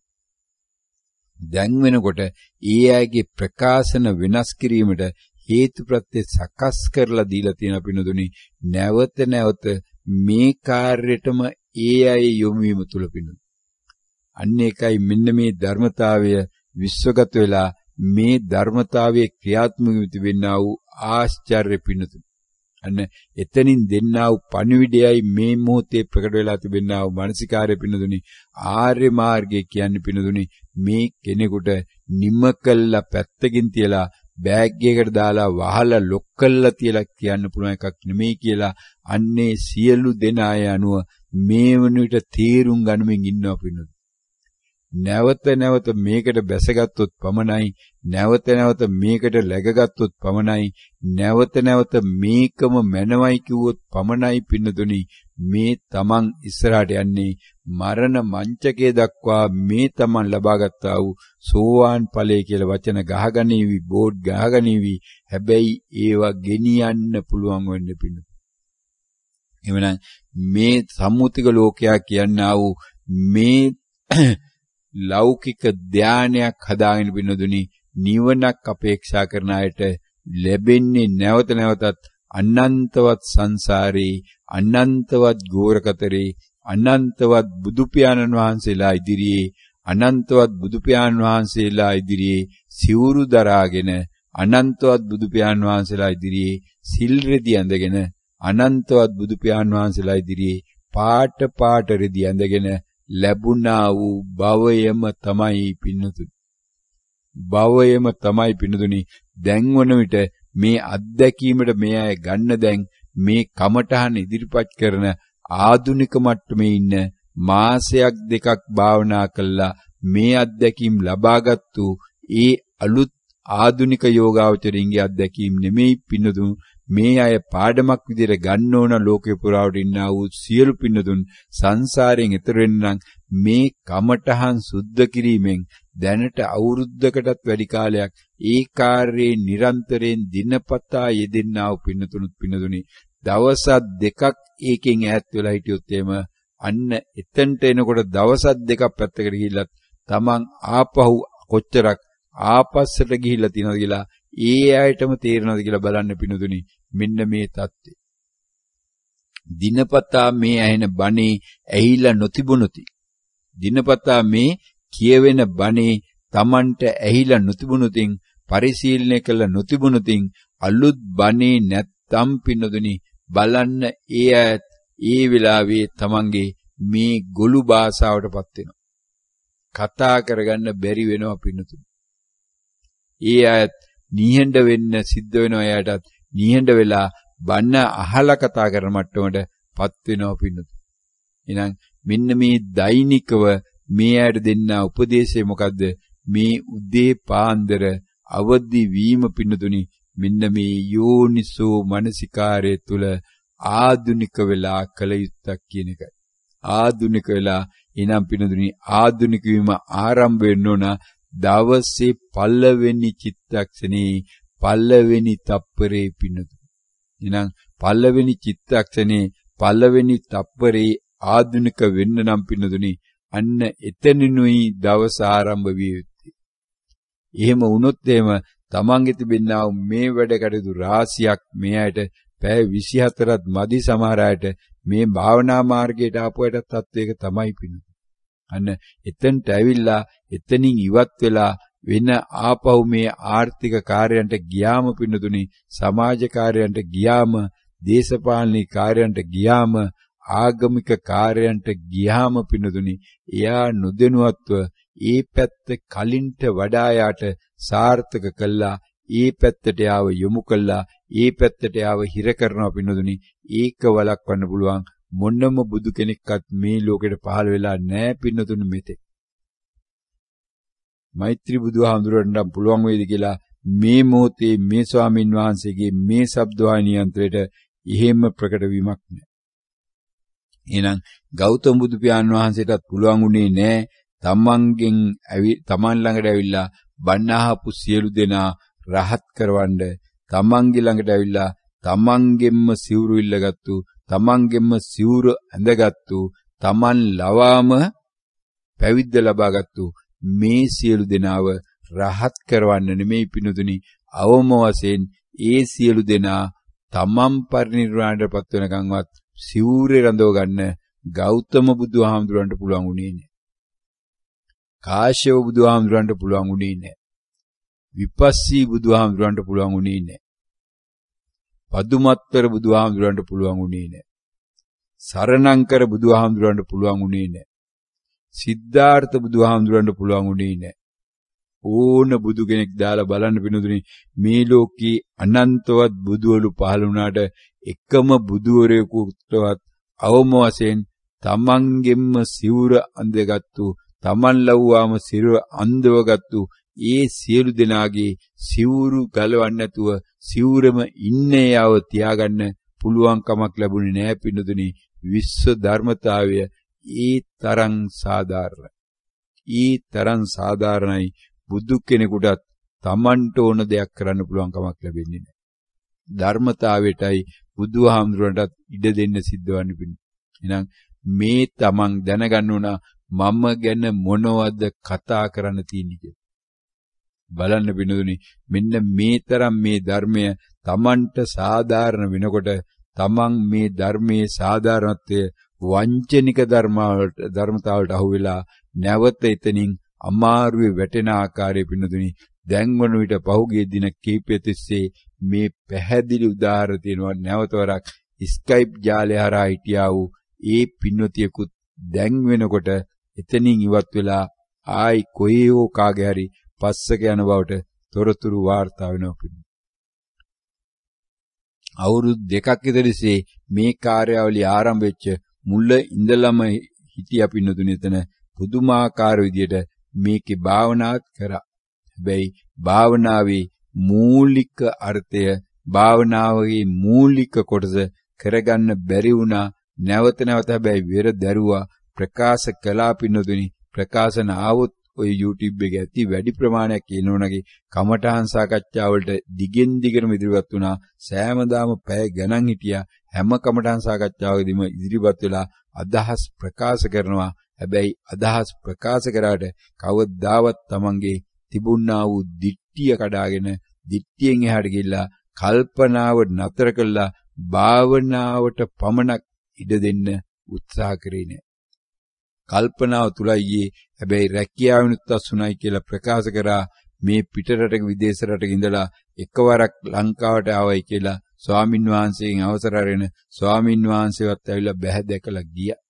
දැන් වෙනකොට ඊ අයගේ ප්‍රකාශන වෙනස් කිරීමට හේතුප්‍රත්‍ය සකස් කරලා දීලා තියෙන පිණුතුනි. නැවත නැවත මේ කාර්යයටම ඒ අය යොමු වීම තුල පිණුතු. අන්න ඒකයි මෙන්න මේ ධර්මතාවය විශ්වගත වෙලා මේ ධර්මතාවයේ ක්‍රියාත්මක වෙන්නා වූ ආශ්චර්ය පිණුතු. අන්න එතනින් දෙන්නා වූ පණිවිඩයයි මේ මොහොතේ ප්‍රකට වෙලා තිබෙනා වූ මානසිකාර්ය පිණුදුනි. ආර්ය මාර්ගය කියන්නේ පිණුදුනි මේ කෙනෙකුට නිම කළා පැත්තකින් තියලා බෑග් එකකට දාලා වහලා ලොක් කළා තියලා කියන්න පුළුවන් එකක් නෙමෙයි කියලා අන්නේ සියලු දෙනාය අනුව මේ වන විට තීරුම් ගන්නමින් ඉන්නවා පිණුදුනි. නැවත නැවත මේකට බැසගත්තොත් පමණයි, නැවත නැවත මේකට läගගත්තොත් පමණයි, නැවත නැවත මේකම මැනවයි කිව්වොත් පමණයි පින්නතුනි මේ තමන් ඉස්සරහට යන්නේ මරණ මංචකයේ දක්වා මේ තමන් ලබාගත්තා වූ සෝවාන් ඵලය කියලා වචන ගහගනීවි, බෝඩ් ගහගනීවි. හැබැයි ඒවා ගෙනියන්න පුළුවන් වෙන්න පින්නතුනි. එවනම් මේ සම්මුතික ලෝකයා කියනා වූ මේ ලෞකික ධානයක් හදාගෙන පින්නදුනි නිවනක් අපේක්ෂා කරන අයට ලැබෙන්නේ නැවත නැවතත් අනන්තවත් සංසාරේ, අනන්තවත් ගෝරකතරේ, අනන්තවත් බුදු පියාණන් වහන්සේලා ඉදිරියේ, අනන්තවත් බුදු පියාණන් වහන්සේලා ඉදිරියේ සිවුරු දරාගෙන, අනන්තවත් බුදු පියාණන් වහන්සේලා ඉදිරියේ සිල් රෙදි ඇඳගෙන, අනන්තවත් බුදු පියාණන් වහන්සේලා ඉදිරියේ පාට පාට රෙදි ඇඳගෙන ලැබුණා වූ භවයම තමයි පින්නතුනි. භවයම තමයි පින්නතුනි. දැන් වන විට මේ අත්දැකීමට මේ අය ගන්න දැන් මේ කමඨහන ඉදිරිපත් කරන ආධුනික මට්ටමේ ඉන්න මාසයක් දෙකක් භාවනා කළා මේ අත්දැකීම් ලබාගත්තු ඒ අලුත් ආධුනික යෝගාවචරින්ගේ අත්දැකීම් නෙමෙයි පින්නතුන්. මේ අය පාඩමක් විදිහට ගන්න ඕන ලෝකේ පුරාවට ඉන්නා වූ සියලු පින්නතුන් සංසාරයෙන් එතර වෙන්න මේ කමඨහන් සුද්ධ කිරීමෙන් දැනට අවුරුද්දකටත් වැඩි කාලයක් ඒ කාර්යයේ නිරන්තරයෙන් දිනපතා යෙදෙන්නා වූ පින්නතුනුත් පින්නතුනි දවස් දෙකක් ඒකෙන් ඈත් වෙලා හිටියොත් එහෙම අන්න එතනට එනකොට දවස් දෙකක් පැත්තකට ගිහිල්ලා තමන් ආපහු කොච්චරක් ආපස්සට ගිහිල්ලා තියෙනවද කියලා ඒ ආයතම තේරෙනවද කියලා බලන්න පින්නතුනි. මෙන්න මේ தත්ත්වය. දිනපතා මේ ඇහෙන බණේ ඇහිලා නොතිබුණොති. දිනපතා මේ කියවෙන බණේ Tamanට ඇහිලා නොතිබුණොතින්, පරිශීලනය කළ නොතිබුණොතින් අලුත් බණේ නැත්තම් පින්නතුනි බලන්න ඒ ඇත් ඒ වෙලාවේ Tamanගේ මේ ගොළු භාෂාවටපත් වෙනවා. කතා කරගන්න බැරි වෙනවා පින්නතුනි. ඒ ඇත් නිහඬ වෙන්න සිද්ධ වෙනවා. එයාටත් නිහඬ වෙලා බණ අහලා කතා කරන මට්ටමටපත් වෙනවා පින්නතුනි. එහෙනම් මෙන්න මේ දෛනිකව මේ ඇයට දෙන්න උපදේශය මොකද්ද? මේ උදේ පාන්දර අවදි වීම පින්නතුනි මෙන්න මේ යෝනිසෝ මනසිකාරය තුල ආධුනික වෙලා කළ යුත්තක් කියන එකයි. ආධුනික වෙලා එනම් පිනදුනි ආධුනික වීම ආරම්භ වෙන්න ඕන දවසේ පළවෙනි චිත්තක්ෂණේ පළවෙනි තප්පරේ පිනදුනි. එනම් පළවෙනි චිත්තක්ෂණේ පළවෙනි තප්පරේ ආධුනික වෙන්න නම් පිනදුනි අන්න එතනිනුයි දවස ආරම්භ විය යුත්තේ. එහෙම වුණොත් එහෙම තමන්ගේ තිබෙනා මේ වැඩ කටයුතු රාශියක් මේ අයට පැය 24ක් මදි සමහර අයට මේ භාවනා මාර්ගයට ආපුවට තත්වයක තමයි පිනු. අන්න එතනට ඇවිල්ලා එතනින් ඉවත් වෙලා වෙන ආපහු මේ ආර්ථික කාර්යයන්ට ගියාම පිනතුනි සමාජ කාර්යයන්ට ගියාම දේශපාලනික කාර්යයන්ට ගියාම ආගමික කාර්යයන්ට ගියාම පිනතුනි එයා නොදෙනුවත්ව ඒ පැත්ත කලින්ට වඩා යාට සාර්ථක කළා ඒ පැත්තට යාව යොමු කළා ඒ පැත්තට යාව හිර කරනවා පිනතුනි ඒක වළක්වන්න පුළුවන් මොන්නම බුදු කෙනෙක්වත් මේ ලෝකෙට පහළ වෙලා නැහැ පිනතුනි මෙතේ. මෛත්‍රී බුදුහාමුදුරන්ට පුළුවන් වේද කියලා මේ මොහොතේ මේ ස්වාමින් වහන්සේගේ මේ ශබ්දවාහිනී යන්ත්‍රයට එහෙම ප්‍රකට වීමක් නැහැ. එහෙනම් ගෞතම බුදු පියාණන් වහන්සේටත් පුළුවන් උනේ නැහැ තමන් ළඟට ඇවිල්ලා බණ අහපු සියලු දෙනා රහත් කරවන්න තමන්ගේ ළඟට ඇවිල්ලා තමන්ගෙන්ම සිවුරු ඉල්ලගත්තු තමන්ගෙන්ම සිවුරු ඇඳගත්තු තමන් ලවාම පැවිද්ද ලබාගත්තු මේ සියලු දෙනාව රහත් කරවන්න නෙමෙයි පිනුතුනි අවම වශයෙන් ඒ සියලු දෙනා තමන් පරිනිර්වාණයටපත් වෙනකන්වත් සිවුරේ රඳව ගන්න ගෞතම බුදුහාමුදුරන්ට පුළුවන් උනේ නැහැ. කාශ්‍යප බුදුහාමුදුරන්ට පුළුවන් උනේ නැහැ. විපස්සී බුදුහාමුදුරන්ට පුළුවන් උනේ නැහැ. පදුමත්තර බුදුහාමුදුරන්ට පුළුවන් උනේ නැහැ. සරණංකර බුදුහාමුදුරන්ට පුළුවන් උනේ නැහැ. සිද්ධාර්ථ බුදුහාමුදුරන්ට පුළුවන් උනේ නැහැ. ඕන බුදු කෙනෙක් දාලා බලන්න පිනුදුනි මේ ලෝකේ අනන්තවත් බුදුවරු පහළ වුණාට එකම බුදුවරයෙකුටවත් අවම වශයෙන් තමන්ගෙන්ම සිවුර අඳගත්තු තමන් ලව්වාම සිවුර අඳවගත්තු ඒ සියලු දෙනාගේ සිවුරු ගලවන්න නැතුව සිවුරම ඉන්නේ යව තියාගන්න පුළුවන් කමක් ලැබුණේ නැහැ පිනුදුනි විශ්ව ධර්මතාවය ඒ තරම් සාධාරණයි. ඒ තරම් සාධාරණයි බුදු කෙනෙකුටත් තමන්ට ඕන දෙයක් කරන්න පුළුවන් කමක් ලැබෙන්නේ නැහැ. ධර්මතාවයටයි බුදුහාමුදුරන්ටත් ඉඩ දෙන්න සිද්ධ වන්නේ පිණි. එහෙනම් මේ තමන් දැනගන්න උනා මම ගැන මොනවද කතා කරන්න තියෙන්නේ කියලා. බලන්න පිණුදුනි මෙන්න මේ තරම් මේ ධර්මය තමන්ට සාධාරණ වෙනකොට තමන් මේ ධර්මයේ සාධාරණත්වය වංචනික ධර්මතාවලට අහු වෙලා නැවත එතනින් අමාරුවේ වැටෙන ආකාරයේ පින්නතුනි දැන් වන විට පහුගිය දින කිහිපය තිස්සේ මේ පැහැදිලි උදාහරණ තියෙනවා නැවත වරක් ස්කයිප් ජාලය හරහා හිටියා වූ ඒ පින්නතියකුත් දැන් වෙනකොට එතනින් ඉවත් වෙලා ආයි කොහේ හෝ කාගේ හරි පස්සක යන බවට තොරතුරු වාර්තා වෙනවා. අවුරුදු 2ක් විතර ඉස්සේ මේ කාර්යාවලිය ආරම්භ වෙච්ච මුල ඉඳලම හිටියා පින්නතුනි එතන පුදුමාකාර විදියට මේකේ භාවනාත් කරා. හැබැයි භාවනාවේ මූලික අර්ථය භාවනාවේ මූලික කොටස කරගන්න බැරි වුණා. නැවත නැවත හැබැයි වෙර දැරුවා ප්‍රකාශ කළා පින්නතුනි. ප්‍රකාශන ආවොත් ඔය YouTube එකේ ඇති වැඩි ප්‍රමාණයක් එනෝනගේ කමඨාන් සාකච්ඡා වලට දිගින් දිගටම ඉදිරිපත් වුණා. සෑමදාම පැය ගණන් හිටියා. හැම කමඨාන් සාකච්ඡාවකදීම ඉදිරිපත් වෙලා අදහස් ප්‍රකාශ කරනවා. හැබැයි අදහස් ප්‍රකාශ කරාට කවදාවත් තමන්ගේ තිබුණා වූ දිට්ඨිය කඩාගෙන දිට්ඨියෙන් එහාට ගිහිල්ලා කල්පනාව නතර කළා භාවනාවට පමණක් ඉඩ දෙන්න උත්සාහ කරේ නෑ. කල්පනාව තුලයි හැබැයි රැකියාවෙනුත් අසුණයි කියලා ප්‍රකාශ කරා. මේ පිටරටක විදේශ රටක ඉඳලා එකවරක් ලංකාවට ආවයි කියලා ස්වාමින් වහන්සේගෙන් අවසර අරගෙන ස්වාමින් වහන්සේවත් ඇවිල්ලා බැහැ දැකලා ගියා.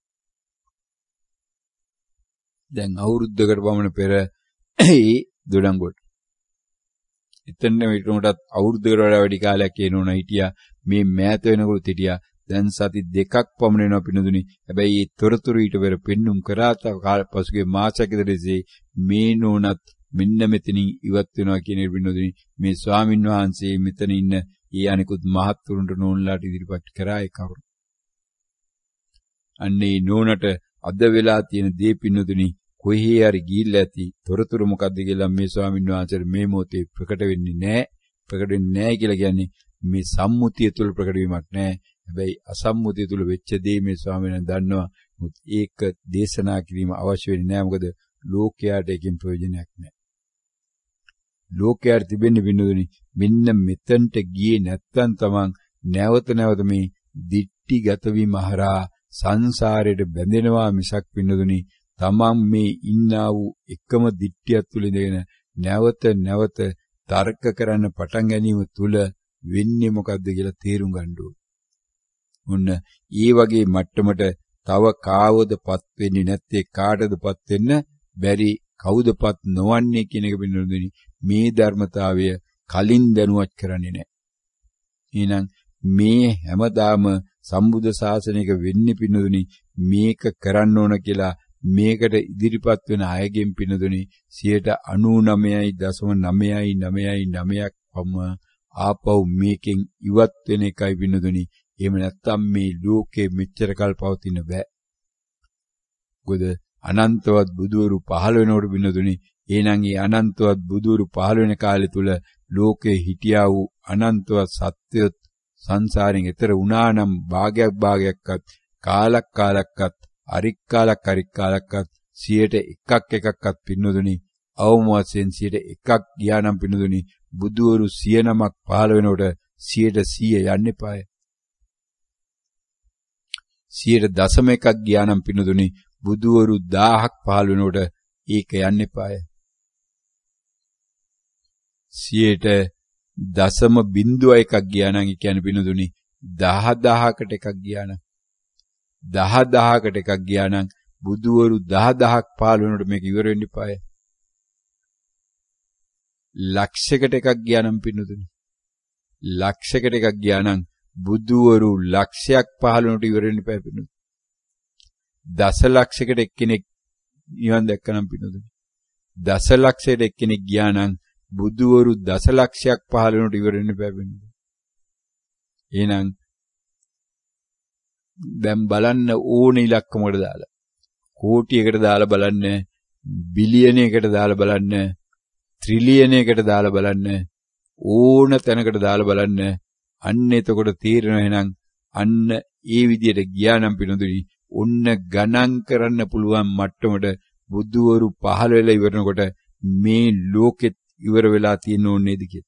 දැන් අවුරුද්දකට පමණ පෙර දොඩංගොඩ. එතන විතරටත් අවුරුද්දකට වඩා වැඩි කාලයක් එනෝන හිටියා. මේ මෑත වෙනකොට හිටියා. දැන් සති 2ක් පමණ වෙනවා පිනුදුනි. හැබැයි ඒ තොරතුරු ඊට පෙර පෙන්눔 කරාත පසුගිය මාසයක ඉඳලා මේ නෝනත් මෙන්න මෙතනින් ඉවත් වෙනවා කියන පිනුදුනි. මේ ස්වාමින් වහන්සේ මෙතන ඉන්න ඊ අනිකුත් මහත්තුරුන්ට නෝන්ලාට ඉදිරිපත් කරා ඒ කරුණ. අන්නේ නෝනට අද වෙලා තියෙන දේ පින්නතුනි කොහේ හරි ගිහිල්ලා ඇති තොරතුරු මොකද්ද කියලා මේ ස්වාමීන් වහන්සේට මේ මොහොතේ ප්‍රකට වෙන්නේ නැහැ. ප්‍රකට වෙන්නේ නැහැ කියලා කියන්නේ මේ සම්මුතිය තුළ ප්‍රකට වීමක් නැහැ. හැබැයි අසම්මුතිය තුළ වෙච්ච දේ මේ ස්වාමීන් වහන්සේ දන්නවා. මුත් ඒක දේශනා කිරීම අවශ්‍ය වෙන්නේ නැහැ. මොකද ලෝකයට එකකින් ප්‍රයෝජනයක් නැහැ. ලෝකයට තිබෙන්නේ පින්නතුනි මෙන්න මෙතනට ගියේ නැත්තම් තමන් නැවත නැවත මේ දිට්ඨිගත වීම හරහා සංසාරයට බැඳෙනවා මිසක් පින්නතුනි තමන් මේ ඉන්නා වූ එකම දිට්ඨියක් තුළ ඉඳගෙන නැවත නැවත තර්ක කරන්න පටන් ගැනීම තුළ වෙන්නේ මොකද්ද කියලා තේරුම් ගන්න ඕනේ. ඔන්න ඒ වගේ මට්ටමට තව කාවදපත් වෙන්නේ නැත්තේ කාටදපත් වෙන්න බැරි කවුදපත් නොවන්නේ කියන එක පිළිබඳව මේ ධර්මතාවය කලින් දැනුවත් කරන්නේ නැහැ. එහෙනම් මේ හැමදාම සම්බුද්ධ ශාසනයක වෙන්නේ පිළිබඳව මේක කරන්න ඕන කියලා මේකට ඉදිරිපත් වෙන අයගෙන් පිළිබඳව 99.99999ක් වම ආපහු මේකෙන් ඉවත් වෙන එකයි පිළිබඳව. එහෙම නැත්තම් මේ ලෝකේ මෙච්චර කල් පවතින බෑ. මොකද අනන්තවත් බුදුවරු පහළ වෙනකොට බිනදුනි එහෙනම් ඒ අනන්තවත් බුදුවරු පහළ වෙන කාලය තුල ලෝකේ හිටියා වූ අනන්තවත් සත්‍යය සංසාරයෙන් එතර වුණා නම් භාගයක්වත් කාලක්වත් අරික්කාලක්වත් 100%ක්වත් පින්නදුනි අවම වශයෙන් 100%ක් ගියා නම් පින්නදුනි බුදුවරු 100 නමක් පහළ වෙනකොට 100% යන්න එපාය. 100.1ක් ගියා නම් පින්නදුනි බුදුවරු 1000ක් පහළ වෙනකොට ඒක යන්න එපාය. 100.01ක් ගියා නම් ඒ කියන්නේ පින්නදුනි 10,000කට එකක් ගියා නම් 10,000කට එකක් ගියා නම් බුදුවරු 10,000ක් පහළ වෙනකොට මේක ඉවර වෙන්න එපාය. ලක්ෂයකට එකක් ගියා නම් පින්නදුනි ලක්ෂයකට එකක් ගියා නම් බුදුවරු ලක්ෂයක් පහළ වෙනකොට ඉවර වෙන්න එපාය පින්නදුනි. දසලක්ෂයකට එක්කෙනෙක් නිවන් දැක්කනම් පින්නදුනි දසලක්ෂයට එක්කෙනෙක් ගියා නම් බුදුවරු දසලක්ෂයක් පහළ වෙනකොට ඉවර වෙන්න එපාය පින්නදුනි. එහෙනම් දැන් බලන්න ඕන ඉලක්කමකට දාලා කෝටියකට දාලා බලන්න බිලියනයකට දාලා බලන්න ත්‍රිලියනයකට දාලා බලන්න ඕන තැනකට දාලා බලන්න අන්න එතකොට තීරණ එහෙනම් අන්න ඒ විදියට ගියා නම් පිනදුනි ඔන්න ගණන් කරන්න පුළුවන් මට්ටමට බුදුවරු පහළ වෙලා ඉවරනකොට මේ ලෝකෙත් ඉවර වෙලා තියෙන ඕනේද කියලා.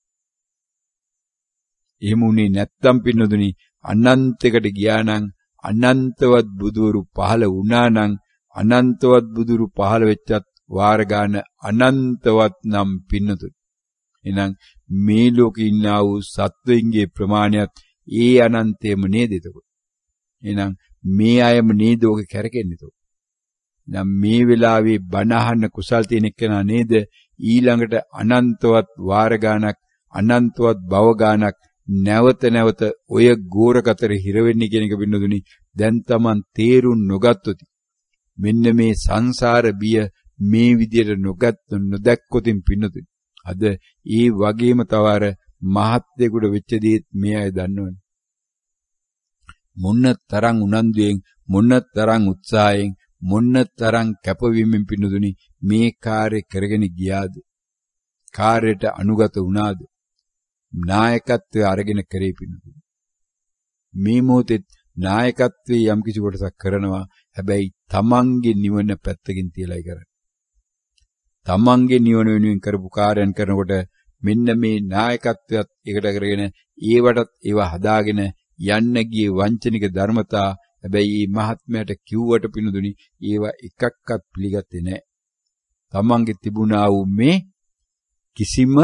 එහෙම උනේ නැත්තම් පින්නදුනි අනන්තයකට ගියා නම් අනන්තවත් බුදුවරු පහළ වුණා නම් අනන්තවත් බුදුරු පහළ වෙච්චත් වාර ගන්න අනන්තවත් නම් පින්නතුනි. එහෙනම් මේ ලෝකේ ඉන්නා වූ සත්වයින්ගේ ප්‍රමාණයත් ඒ අනන්තයම නේද එතකොට. එහෙනම් මේ අයම නේද ඔක කැරකෙන්නේ එතකොට. එහෙනම් මේ වෙලාවේ බණ අහන්න කුසල් තියෙන කෙනා නේද ඊළඟට අනන්තවත් වාර ගානක් අනන්තවත් භව ගානක් නැවත නැවත ඔය ගෝරකතර හිර වෙන්නේ කියන එක බින්නදුනි දැන් Taman තේරුම් නොගත්තොත් මෙන්න මේ සංසාර බිය මේ විදියට නොදැක්කොතින් පින්නතුනි අද ඒ වගේම තව අර මහත්යෙකුට වෙච්ච දේත් මේ අය දන්නවනේ මොන්න තරම් උනන්දුවෙන් මොන්න තරම් උත්සාහයෙන් මොන්න තරම් කැපවීමෙන් පින්නතුනි මේ කාර්ය කරගෙන ගියාද කාර්යයට අනුගත වුණාද නායකත්වයේ අරගෙන කරේ පින්නතුනි මේ මොහොතේ නායකත්වයේ යම් කිසි කොටසක් කරනවා හැබැයි තමන්ගේ නිවන පැත්තකින් තියලායි කරන්නේ තමන්ගේ නිවන වෙනුවෙන් කරපු කාර්යයන් කරනකොට මෙන්න මේ නායකත්වයත් එකට කරගෙන ඒවටත් ඒවා හදාගෙන යන්න ගියේ වංචනික ධර්මතා හැබැයි මේ මහත්මයාට කිව්වට පිනුදුනි ඒවා එකක්වත් පිළිගත්තේ නැහැ තමන්ගේ තිබුණා වූ මේ කිසිම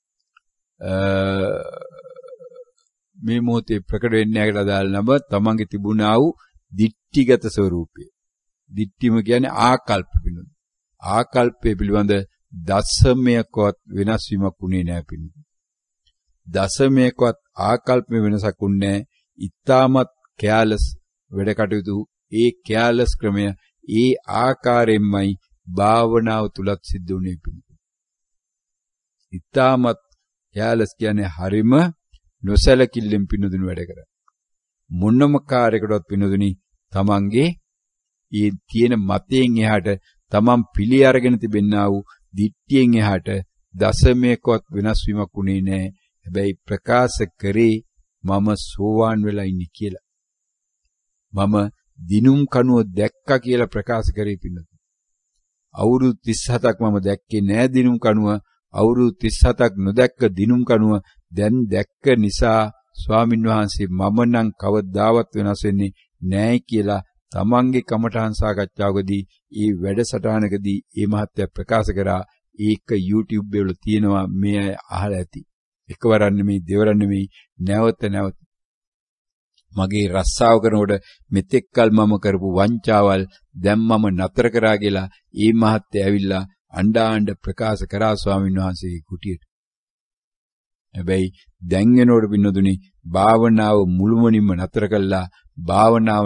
මේ මොහොතේ ප්‍රකට වෙන්නේ නැකට අදාළ නම තමන්ගේ තිබුණා වූ දිට්ඨිගත ස්වરૂපය දිට්ඨිම කියන්නේ ආකල්ප පිළිබඳ ආකල්පය පිළිබඳ දශමයකවත් වෙනස් වීමක් උනේ නැහැ පිළිබඳ දශමයකවත් ආකල්ප වෙනසක් උන්නේ නැහැ ඊටමත් කැලස් වැඩ කටයුතු ඒ කැලස් ක්‍රමය ඒ ආකාරයෙන්මයි භාවනාව තුලත් සිද්ධ වුනේ පිළිබඳ ඊටමත් කැලස් කියන්නේ හරිම නොසලකිල්ලෙන් පිනුදුන වැඩ කරා මොනම කාර්යයකටවත් පිනුදුනි තමන්ගේ ඒ තියෙන මතයෙන් එහාට තමන් පිළි අරගෙන තිබෙනා වූ දිට්ඨියෙන් එහාට දශමයකවත් වෙනස් වීමක් උනේ නැහැ. හැබැයි ප්‍රකාශ කරේ මම සෝවාන් වෙලා ඉන්නේ කියලා. මම දිනුම් කණුව දැක්කා කියලා ප්‍රකාශ කරේ පින්නතුනි. අවුරුදු 37ක් මම දැක්කේ නෑ දිනුම් කණුව. අවුරුදු 37ක් නොදැක්ක දිනුම් කණුව දැන් දැක්ක නිසා ස්වාමින්වහන්සේ මම නම් කවදාවත් වෙනස් වෙන්නේ නෑ කියලා තමන්ගේ කමඨාන් සාකච්ඡාවකදී ඒ වැඩසටහනකදී මේ මහත්තයා ප්‍රකාශ කරා. ඒක YouTube වල තියෙනවා, මේ අය අහලා ඇති. එකවරක් නෙමෙයි, දෙවරක් නෙමෙයි, නැවත නැවත. මගේ රස්සාව කරනකොට මෙතෙක්කල් මම කරපු වංචාවල් දැන් මම නතර කරා කියලා මේ මහත්තයා ඇවිල්ලා අඬ ප්‍රකාශ කරා ස්වාමීන් වහන්සේගේ කුටියට. හැබැයි දැන් වෙනකොට පින්නතුනි භාවනාව මුළුමනින්ම නතර කළා. භාවනාව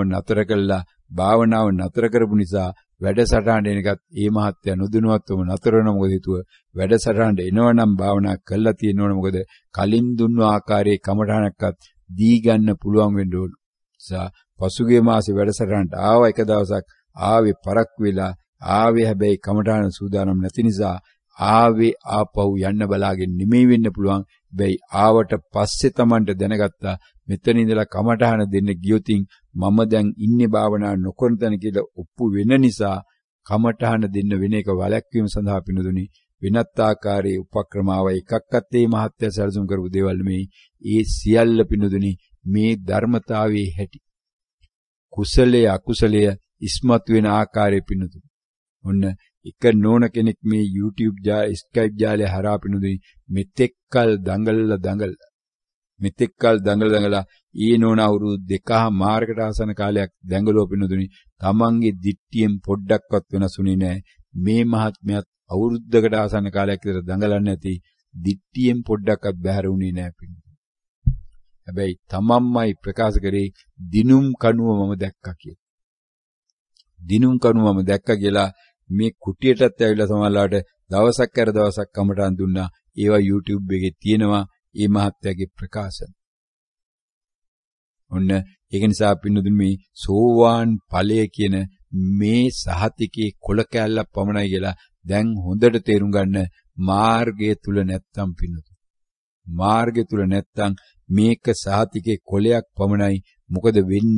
නතර කරපු නිසා වැඩසටහනට එනකත් මේ මහත්තයා නොදැනුවත්වම නතර වෙනවා. මොකද හේතුව වැඩසටහනට එනවනම් භාවනා කළා තියෙනවනේ. මොකද කලින් දුන්නු ආකාරයේ කමඨහනක්වත් දී ගන්න පුළුවන් වෙන්න ඕන. නිසා පසුගිය මාසේ වැඩසටහනට ආවා එක දවසක්. ආවේ පරක් වෙලා ආවේ, හැබැයි කමඨහන සූදානම් නැති නිසා ආවේ ආපහු යන්න බලාගෙන නෙමෙයි වෙන්න පුළුවන්. හැබැයි ආවට පස්සේ Tamanට දැනගත්තා මෙතන ඉඳලා කමඨහන දෙන්න ගියොතින් මම දැන් ඉන්නේ භාවනා නොකරන තැන කියලා ඔප්පු වෙන නිසා කමඨහන දෙන්න වෙන එක වළක්වීම සඳහා පිනුදුනි වෙනත් ආකාරයේ උපක්‍රමාව එකක්වත් මේ මහත්ය සැලසුම් කරපු දේවල් නෙමෙයි. ඒ සියල්ල පිනුදුනි මේ ධර්මතාවයේ හැටි. කුසලයේ අකුසලයේ ඉස්මතු වෙන ආකාරයේ පිනුදුනි. ඔන්න එක නෝන කෙනෙක් මේ YouTube Skype ජාලය හරහා පිනුදුනි මෙතෙක්කල් දඟලලා ඊ නෝන අවුරුදු 2.5 ආසන කාලයක් දඟලුව පිනුදුනි තමන්ගේ දිට්ඨියෙන් පොඩ්ඩක්වත් වෙනසුනේ නැහැ. මේ මහත්මයාත් අවුරුද්දකට ආසන කාලයක් විතර දඟලන්නේ නැති දිට්ඨියෙන් පොඩ්ඩක්වත් බැහැර වුණේ නැහැ පිනුදුනි. හැබැයි තමන්මයි ප්‍රකාශ කරේ දිනුම් කණුව මම දැක්කා කියලා. දිනුම් කණුව මම දැක්කා කියලා මේ කුටියටත් ඇවිල්ලා සමහරලාට දවසක් කර දවසක් කමටහන් දුන්නා. ඒවා YouTube එකේ තියෙනවා මේ මහත්යාගේ ප්‍රකාශන. ඔන්න ඒක නිසා පින්නදුන් මේ සෝවාන් ඵලය කියන මේ සහතිකේ කොල කැල්ලක් පමණයි කියලා දැන් හොඳට තේරුම් ගන්න. මාර්ගය තුල නැත්තම් පින්නදුන්. මාර්ගය තුල නැත්තම් මේක සහතිකේ කොලයක් පමණයි. මොකද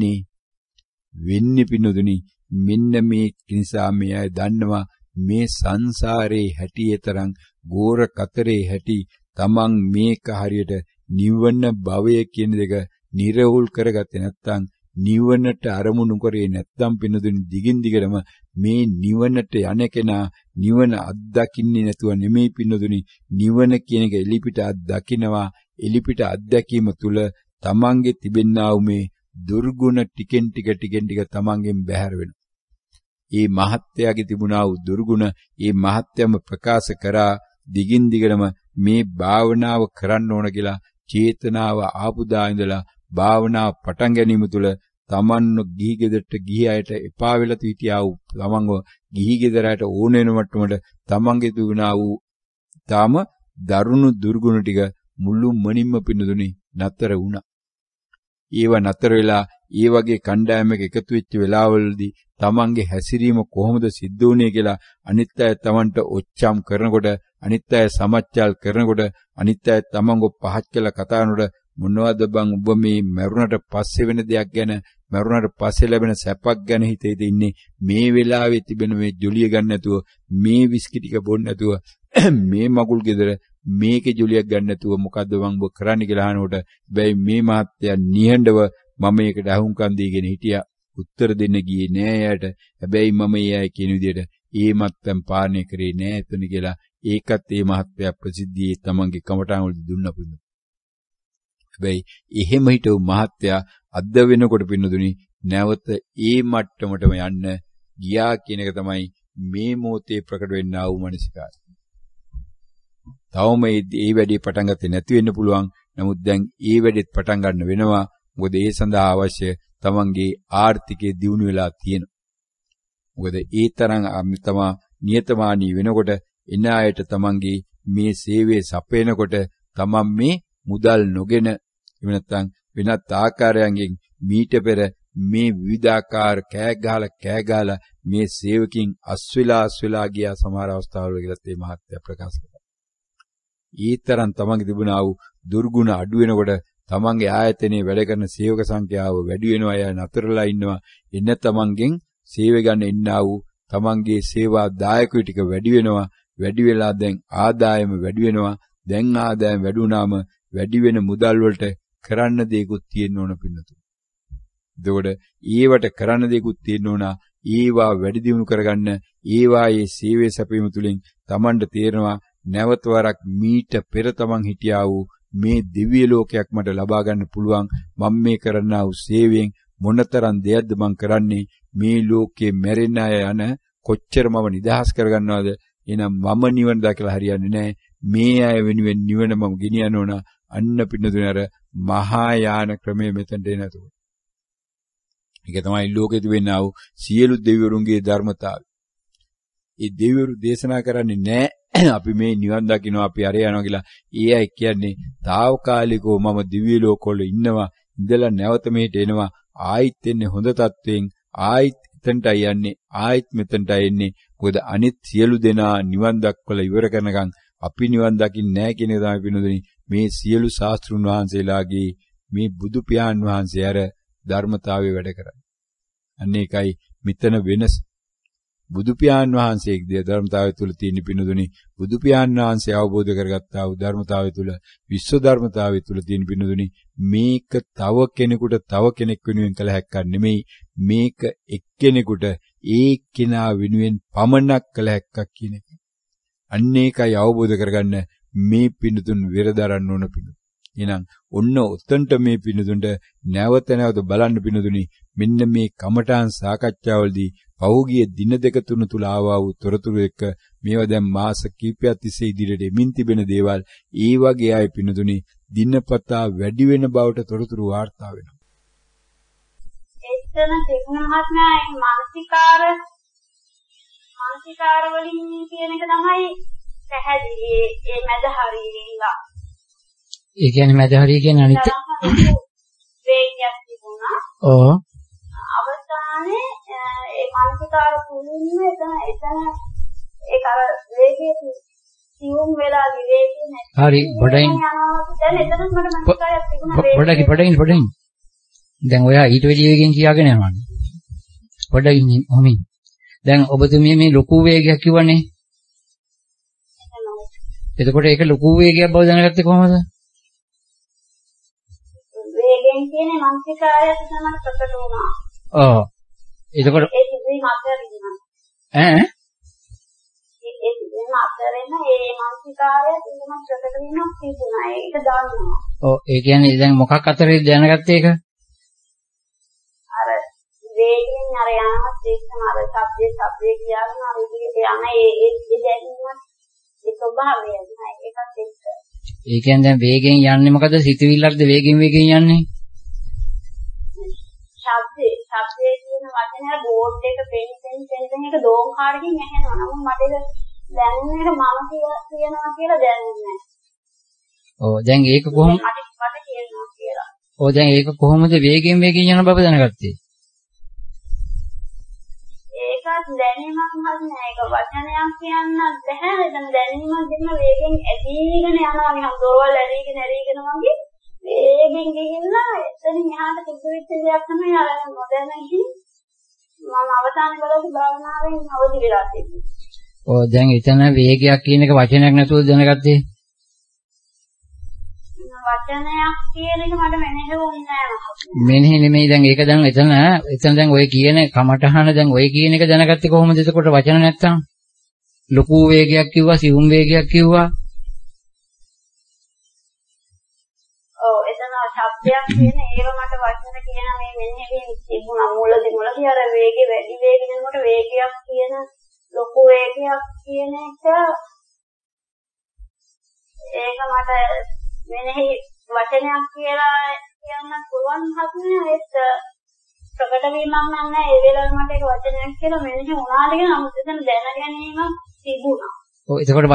වෙන්නේ පින්නදුනි මෙන්න මේ නිසා මේ අය දන්නවා මේ සංසාරේ හැටියේ තරම් ගෝර කතරේ හැටි තමන් මේක හරියට නිවන භවය කියන දෙක නිර්වුල් කරගත්තේ නැත්නම් නිවනට අරමුණු කරේ නැත්නම් පිනදුනි දිගින් දිගටම මේ නිවනට යන කෙනා නිවන අත්දකින්නේ නැතුව නෙමෙයි පිනදුනි නිවන කියන එක එලිපිට අත්දකින්නවා. එලිපිට අත්දැකීම තුල තමන්ගේ තිබෙනා වූ මේ දුර්ගුණ ටිකෙන් ටික තමන්ගෙන් බැහැර වෙනවා. මේ මහත්යාගේ තිබුණා වූ දුර්ගුණ මේ මහත්යම ප්‍රකාශ කරා දිගින් දිගටම මේ භාවනාව කරන්න ඕන කියලා චේතනාව ආපුදා ඉඳලා භාවනාව පටන් ගැනීම තුළ තමන්ව ගිහි ගෙදරට ගිහි අයට එපා වෙලා හිටියා වූ තමන්ව ගිහි ගෙදරට ඕන වෙන මට්ටමට තමන්ගේ තිබුණා වූ තාම දරුණු දුර්ගුණ ටික මුළු මනින්ම පිනුදුනි නතර වුණා. ඒව නතර වෙලා ඒ වගේ කණ්ඩායමක එකතු වෙච්ච වෙලාවවලදී තමන්ගේ හැසිරීම කොහොමද සිද්ධ වුනේ කියලා අනිත් අය තමන්ට ඔච්චම් කරනකොට අනිත් අය සමච්චල් කරනකොට අනිත් අය තමන්ව පහත් කියලා කතා කරනකොට මොනවද බං ඔබ මේ මරුණට පස්සේ වෙන දෙයක් ගැන මරුණට පස්සේ ලැබෙන සැපක් ගැන හිතේ ඉන්නේ මේ වෙලාවේ තිබෙන මේ ජොලිය ගන්න නැතුව මේ විස්කි ටික බොන්න නැතුව මේ මගුල් ගෙදර මේකේ ජොලියක් ගන්න නැතුව මොකද්ද මං ඔබ කරන්නේ කියලා අහනකොට බැයි මේ මහත්තයා නිහඬව මම ඒකට අහුම්කම් දීගෙන හිටියා. උත්තර දෙන්න ගියේ නෑ එයාට. හැබැයි මම ඒ අය කියන විදිහට ඒ මත්තම් පාලනය කරේ නෑ එතන කියලා ඒකත් ඒ මහත්ය ප්‍රසිද්ධියේ තමන්ගේ කමටහන් වලදී දුන්නා පුදු. හැබැයි එහෙම හිටව මහත්යා අද වෙනකොට පින්නදුනි නැවත ඒ මට්ටමටම යන්න ගියා කියන එක තමයි මේ මොහොතේ ප්‍රකට වෙන්නා වූ මනසිකාරය. තවම මේ වැඩේ පටන් ගත්තේ නැති වෙන්න පුළුවන්. නමුත් දැන් ඒ වැඩෙත් පටන් ගන්න වෙනවා. මොකද ඒ සඳහා අවශ්‍ය තමන්ගේ ආර්ථිකය දියුණු වෙලා තියෙනවා. මොකද ඒ තරම් තමයි නියතමානී වෙනකොට එන අයට තමන්ගේ මේ සේවය සපයනකොට තමන් මේ මුදල් නොගෙන එහෙම නැත්නම් වෙනත් ආකාරයන්ගෙන් මීට පෙර මේ විවිධාකාර කෑ ගහලා මේ සේවකින් අස්විලා ගියා සමහර අවස්ථාවල කියලා තේ මහත්ය ප්‍රකාශ කළා. ඊතරම් තමන්ගේ තිබුණා වූ දුර්ගුණ අඩු වෙනකොට තමන්ගේ ආයතනයේ වැඩ කරන සේවක සංඛ්‍යාව වැඩි වෙනවා. අය නතරලා ඉන්නවා. එන්න තමන්ගෙන් සේවය ගන්න ඉන්නා වූ තමන්ගේ සේවා දායකයෝ ටික වැඩි වෙනවා. වැඩි වෙලා දැන් ආදායම වැඩි වෙනවා. දැන් ආදායම වැඩි වුණාම වැඩි වෙන මුදල් වලට කරන්න දෙයක්ත් තියෙන්න ඕන පින්නතු. එතකොට ඒවට කරන්න දෙයක්ත් තියෙන්න ඕන. ඒවා වැඩි දියුණු කරගන්න ඒවායේ සේවය සැපීම තුළින් Tamanට තේරෙනවා නැවත වරක් මීට පෙර තමන් හිටියා වූ මේ දිව්‍ය ලෝකයක් මට ලබා ගන්න පුළුවන්. මම මේ කරන්නා වූ සේවයෙන් මොනතරම් දෙයක්ද මම කරන්නේ. මේ ලෝකේ මැරෙන්න අය යන කොච්චර මම නිදහස් කරගන්නවද. එහෙනම් මම නිවන දැකලා හරියන්නේ නැහැ. මේ අය වෙනුවෙන් නිවන මම ගෙනියන්න ඕන. අන්න පින්නතුනේ අර මහා යාන ක්‍රමයේ මෙතනට එනතු. ඒක තමයි ලෝකෙ තිබෙනා වූ සියලු දෙවිවරුන්ගේ ධර්මතාවය. ඒ දෙවිවරු දේශනා කරන්නේ නැහැ අපි මේ නිවන් දකින්නවා අපි අරය යනවා කියලා. ඒ අය කියන්නේ తాවකාලිකව මම දිව්‍ය ලෝකවල ඉන්නවා. ඉඳලා නැවත මෙහෙට එනවා. ආයිත් එන්නේ හොඳ තත්වයෙන්. ආයිත් එතනටයි යන්නේ. ආයිත් මෙතනටයි එන්නේ. මොකද අනිත් සියලු දෙනා නිවන් දක්වලා ඉවර කරනකම් අපි නිවන් දකින්නේ නැහැ කියන එක තමයි පිනුදුනි මේ සියලු ශාස්ත්‍රුන් වහන්සේලාගේ මේ බුදු පියාණන් වහන්සේ අර ධර්මතාවය වැඩ කරන්නේ. අන්න ඒකයි මෙතන වෙනස. බුදු පියාණන් වහන්සේගේ ධර්මතාවය තුල තියෙන පිනුදුනි බුදු පියාණන් වහන්සේ අවබෝධ කරගත්තා වූ ධර්මතාවය තුල විශ්ව ධර්මතාවය තුල තියෙන පිනුදුනි මේක තව කෙනෙකුට තව කෙනෙක් වෙනුවෙන් කළ හැක්කක් නෙමෙයි. මේක එක්කෙනෙකුට ඒ කෙනා වෙනුවෙන් පමණක් කළ හැක්කක් කියන එක. අන්න ඒකයි අවබෝධ කරගන්න මේ පිනුතුන් වෙරදරන්න ඕන පිනුතුන්. එහෙනම් ඔන්න උත්තන්ට මේ පිනුතුන්ට නැවත නැවත බලන්න පිනුතුනි මෙන්න මේ කමඨාන් සාකච්ඡාවලදී පෞගිය දින දෙක තුන තුල ආවා වූ තොරතුරු එක්ක මේවා දැන් මාස කිහිපයක් තිස්සේ ඉදිරියට එමින් තිබෙන දේවල් ඒ වගේ අය පිනුතුනි දිනපතා වැඩි වෙන බවට තොරතුරු වාර්තා වෙනවා. එතන තිබුණ මහත්මයා මානසිකාර වලින් කියන එක තමයි පැහැදිලි. ඒ මැද හරියිලා. ඒ කියන්නේ මැද හරිය කියන්නේ අනිත් වේගයක් තිබුණා. ඔව්. අවසානයේ ඒ මානසිකාර කුලින්නේ එතන ඒක අර වේගයේ සියුම් වෙලා විවේකී නැහැ. හරි පොඩින්. දැන් එතනත් මට මානසිකාරයක් තිබුණා. පොඩින්. දැන් ඔයා ඊට වැඩි වේගෙන් කියාගෙන යනවා. පොඩින් ඔමින්. දැන් ඔබතුමිය මේ ලොකු වේගයක් කිව්වනේ. එතකොට ඒක ලොකු වේගයක් බව දැනගත්තේ කොහොමද? වේගෙන් කියන්නේ මානසිකාරයක් තමයි ප්‍රකට වුණා. ඔව්. එතකොට ඒ සිදුවීම අතරින්ම ඈ? ඒ සිදුවීම අතරින්ම ඒ මානසිකාරය තියෙන ප්‍රකට වීමක් තිබුණා. ඒක දන්නවා. ඔව් ඒ කියන්නේ දැන් මොකක් අතරේ දැනගත්තේ ඒක? අර වේගෙන් අර යනවත් ඒකම අර ශබ්දේ කියන අර විදිහට යන ඒ දැනීම ඒ ස්වභාවය නෑ ඒකත් එක්ක. ඒ කියන්නේ දැන් වේගෙන් යන්නේ මොකද? සිතවිල්ලක්ද වේගෙන් යන්නේ? ශබ්දේ කියන වචනේ බෝඩ් එක පෙන් එක දෝංකාරකින් ඇහෙනවා. නමුත් මට ඒක දැනෙන්නේ මම කියනවා කියලා දැනෙන්නේ නෑ. ඔව් දැන් ඒක කොහොමද? මට කියනවා කියලා. ඔව් දැන් ඒක කොහොමද වේගෙන් යන බව දැනගත්තේ? ඒකත් දැනීමක් නෑ. ඒක වචනයක් කියන්න බැහැ. එතන දැනීමක් දෙන්න වේගෙන් ඇදීගෙන යනවා. නිකන් දොරවල් ඇදීගෙන වගේ වේගෙන් ගිහිල්ලා එතනින් එහාට සිද්ධ වෙච්ච දෙයක් තමයි අර නොදැනෙහි මම අවසාන බලපු භාවනාවෙන් අවදි වෙලා තිබුණේ. ඔව් දැන් එතන වේගයක් කියන එක වචනයක් නැතුව දැනගත්තේ? වචනයක් කියන එක මට මෙනෙහි වුණේ නෑ මහත්මයා. මෙනෙහි නෙමෙයි දැන් ඒක දැන් එතන දැන් ඔය කියන කමටහන දැන් ඔය කියන එක දැනගත්තේ කොහොමද? එතකොට වචන නැත්තම් ලොකු වේගයක් කිව්වා සිවුම් වේගයක් කිව්වා. ඔව් එතන ශබ්දයක් කියන ඒව මට වචන කියන මේ මෙනෙහි වීම තිබුණා. මුලදී අර වේගෙ වැඩි වේගෙනකොට වේගයක් කියන ලොකු වේගයක් කියන එක ඒක මට මෙනෙහි වචනයක් කියලා කියන්න පුළුවන් හත්නේ ඒක ප්‍රකට වීමක් නෑ. ඒ වෙලාවට මට ඒක වචනයක් කියලා මෙනෙහි වුණාද කියලා නමුත් එතන දැන ගැනීම තිබුණා. ඔව් එතකොට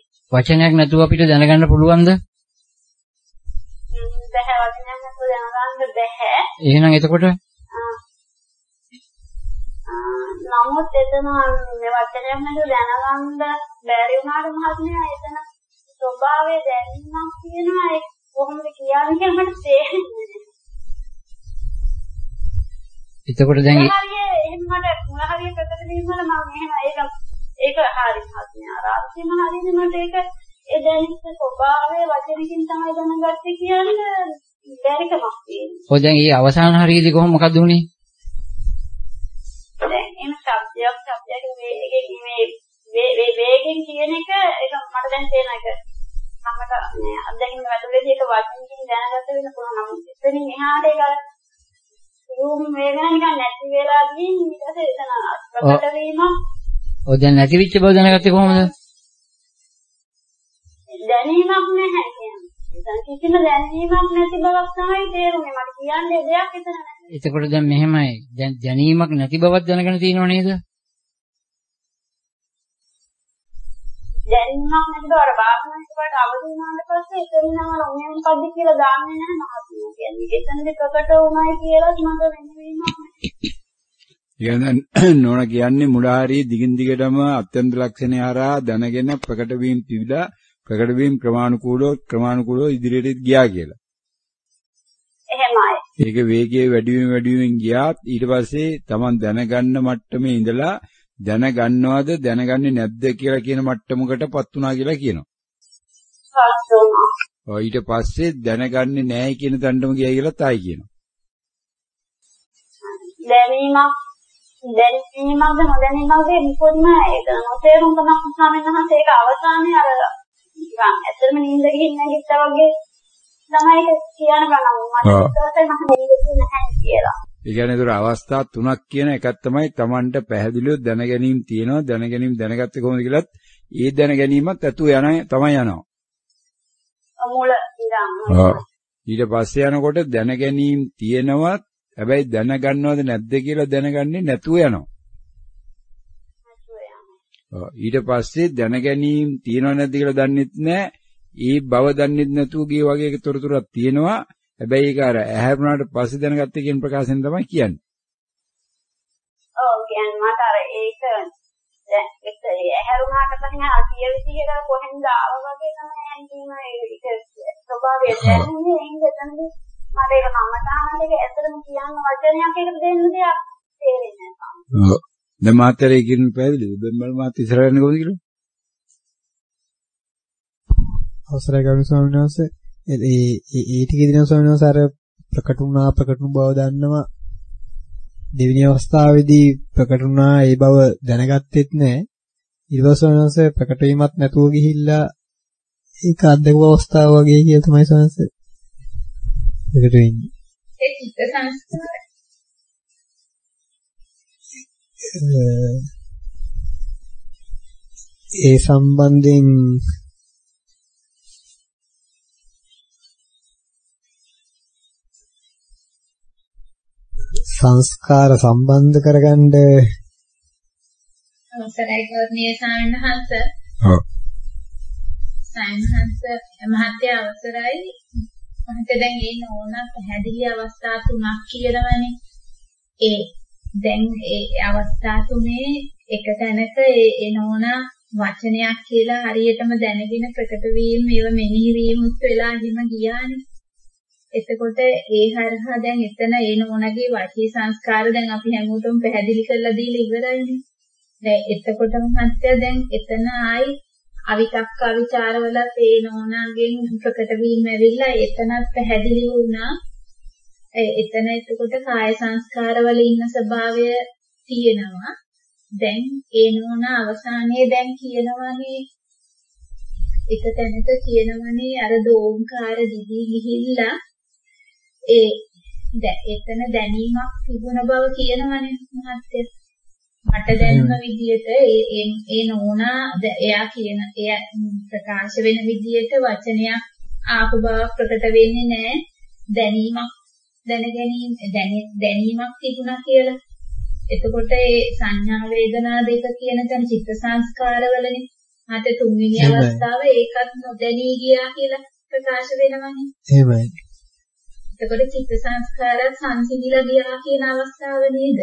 වචනයක් නැතුව අපිට දැනගන්න පුළුවන්ද? බැහැ වචනයක් නැතුව දැනගන්න බැහැ. එහෙනම් එතකොට නමුත් එතන මේ වචනයක් නේද දැනගන්න බැරි වුණාට මහත්මයා එතන ස්වභාවය දැනීමක් කියනවා ඒ කොහොමද කියන්නේ කියලා මට තේරෙන්නේ නැහැ. එතකොට දැන් එහෙම මට මොන හරිය ප්‍රකට වීම වල මම එහෙම ඒක හරි මහත්මයා රාජ්‍යම හරියනේ මට ඒක ඒ දැනෙච්ච ස්වභාවය වචනකින් තමයි දැනගත්තේ කියන්නේ බැරිකමක් තියෙනවා. ඔය දැන් මේ අවසාන හරියදී කොහොම මොකද උනේ? දැන් එන શબ્දයක් මේ වේගෙන් කියන එක ඒක මට දැන් තේරෙන එක මමට මේ අත්දැකීම් වලදී ඒක වචනකින් දැනගත්ත වෙන පුළුවන් නම් එතනින් එහාට ඒක රූම් වේගන නිකන් නැති වෙලා ගිහින් ඊට පස්සේ එතන ප්‍රකට වීම ඔය දැන් නැති වෙච්ච බව දැනගත්තේ කොහොමද? දැනීමක් නැහැ කියන්නේ. දැන් කිසිම දැනීමක් නැති බවක් තමයි තේරුනේ. මට කියන්නේ දෙයක් එතන නැහැ. එතකොට දැන් මෙහෙමයි. දැන් දැනීමක් නැති බවක් දැනගෙන තියෙනව නේද? දැනීමක් නැති බවට බාහිරට වට අවදි වුණාට පස්සේ එතනම ඔන්නේ මොකද්ද කියලා දාන්නේ නැහැ මහත්මයා කියන්නේ. එතනදී ප්‍රකට වුණායි කියලා මට වෙනවීමක් නැහැ. නෝන කියන්නේ මුලාරී දිගින් දිගටම අත්‍යන්ත ලක්ෂණ හරහා දැනගෙන ප්‍රකට වීම පිළිලා ප්‍රකට වීම ක්‍රමානුකූලව ඉදිරියට ගියා කියලා. එහෙමයි. ඒක වේගයේ වැඩි වෙමින් ගියාත් ඊට පස්සේ Taman දැනගන්න මට්ටමේ ඉඳලා දැනගන්නවද දැනගන්නේ නැද්ද කියලා කියන මට්ටමකටපත් වුණා කියලා කියනවා. ඊට පස්සේ දැනගන්නේ නැහැ කියන තැනටම ගියා කියලා තායි කියනවා. දැනීමක්ද නොදැනීමක්ද මොකොත්ම ඒක නොතේරුම් තමක් ස්වාමීන් වහන්සේ ඒක අවසානයේ අර නිකන් ඇත්තටම නිින්ද ගිහින් නැගිට්ටා වගේ තමයි ඒක කියන ගමන් මට ඒකත් මම නිින්ද නැහැ කියලා. ඒ කියන්නේ ඒතර අවස්ථා තුනක් කියන එකක් තමයි Tamanට පැහැදිලිව දැනගැනීම තියෙනවා දැනගැනීම දැනගත්තේ කොහොමද කියලාත් ඒ දැනගැනීමත් ඇතුව යන තමයි යනවා. මුල ඉඳන්. ඊට පස්සේ යනකොට දැනගැනීම තියෙනවා හැබැයි දැනගන්නවද නැද්ද කියලා දැනගන්නේ නැතුව යනවා. ඊට පස්සේ දැනගැනීම තියෙනව නැද්ද කියලා දන්නෙත් නැහැ. ඒ බව දන්නෙත් නැතුව ගිය වගේ තොරතුරක් තියෙනවා. හැබැයි ඒක අර ඇහැරුණාට පස්සේ දැනගත්තේ කියන ප්‍රකාශයෙන් තමයි කියන්නේ. ඔව් කියන්නේ මට අර ඒක දැන් ඒක ඇහැරුණාට පස්සේ අර කිය විදිහට කොහෙන්ද ආව වගේ තමයි හැංගීම ඒක ස්වභාවය දැනෙන්නේ එතනදී මට ඒක මමතාවන එක ඇත්තටම කියන්න වචනයක් එක දෙන්න දෙයක් තේරෙන්නේ නැහැ. ඔව්. දැන් මාතරේ කියන පැහැදිලිද? බෙම්මල් මාත් ඉස්සර යන්නේ කොහොමද කියලා? අවසරයි ගෞරවනීය ස්වාමීන් වහන්සේ. ඒ ටිකේ දින ස්වාමීන් වහන්සේ අර ප්‍රකට වුණා බව දන්නවා. දෙවෙනි අවස්ථාවේදී ප්‍රකට වුණා ඒ බව දැනගත්තෙත් නැහැ. ඊට පස්සේ ස්වාමීන් වහන්සේ ප්‍රකට වීමත් නැතුව ගිහිල්ලා ඒක අත්දැකපු අවස්ථාව වගේ කියලා තමයි ස්වාමීන් වහන්සේ ඒකට වෙන්නේ. ඒ චිත්ත සංස්කාර ඒ සම්බන්ධයෙන් සංස්කාර සම්බන්ධ කරගන්න අවසරයි ගෞරවනීය ස්වාමීන් වහන්සේ. ඔව්. සයන්හන්ස මහත්ය අවසරයි. මහත්ය දැන් මේ නෝන පැහැදිලි අවස්ථා තුනක් කියනවනේ. දැන් ඒ අවස්ථා තුනේ එක තැනක ඒ නෝන වචනයක් කියලා හරියටම දැනගෙන ප්‍රකට වීම ඒව මෙනෙහි වීමුත් වෙලා හිම ගියානේ. එතකොට ඒ හරහා දැන් එතන ඒ නෝනගේ වාචී සංස්කාර දැන් අපි හැමෝටම පැහැදිලි කරලා දීලා ඉවරයිනේ. දැන් එතකොට මහත්ය දැන් එතන ආයි අවිතක්ක විචාරවල ඒ නෝනාගෙන් ප්‍රකට වීම ඇවිල්ලා එතනත් පැහැදිලි වුණා. එතන එතකොට කාය සංස්කාරවල ඉන්න ස්වභාවය තියෙනවා. දැන් ඒ නෝන අවසානයේ දැන් කියනවානේ එක තැනක කියනවානේ අර දෝංකාර දිදී ගිහිල්ලා එතන දැනීමක් තිබුණ බව කියනවානේ මහත්තයා. මට දැනුම විදිහට ඒ නෝනා එයා කියන එයා ප්‍රකාශ වෙන විදිහට වචනයක් ආපු බව ප්‍රකට වෙන්නේ නැහැ. දැනීමක් තිබුණා කියලා. එතකොට ඒ සංඥා වේදනා දෙක කියන තැන චිත්ත සංස්කාරවලනේ මට තුන්වෙනි අවස්ථාව ඒකත් නොදැනී ගියා කියලා ප්‍රකාශ වෙනවනේ. එහෙමයි. එතකොට චිත්ත සංස්කාරات සංසිඳිලා ගියා කියන අවස්ථාව නේද?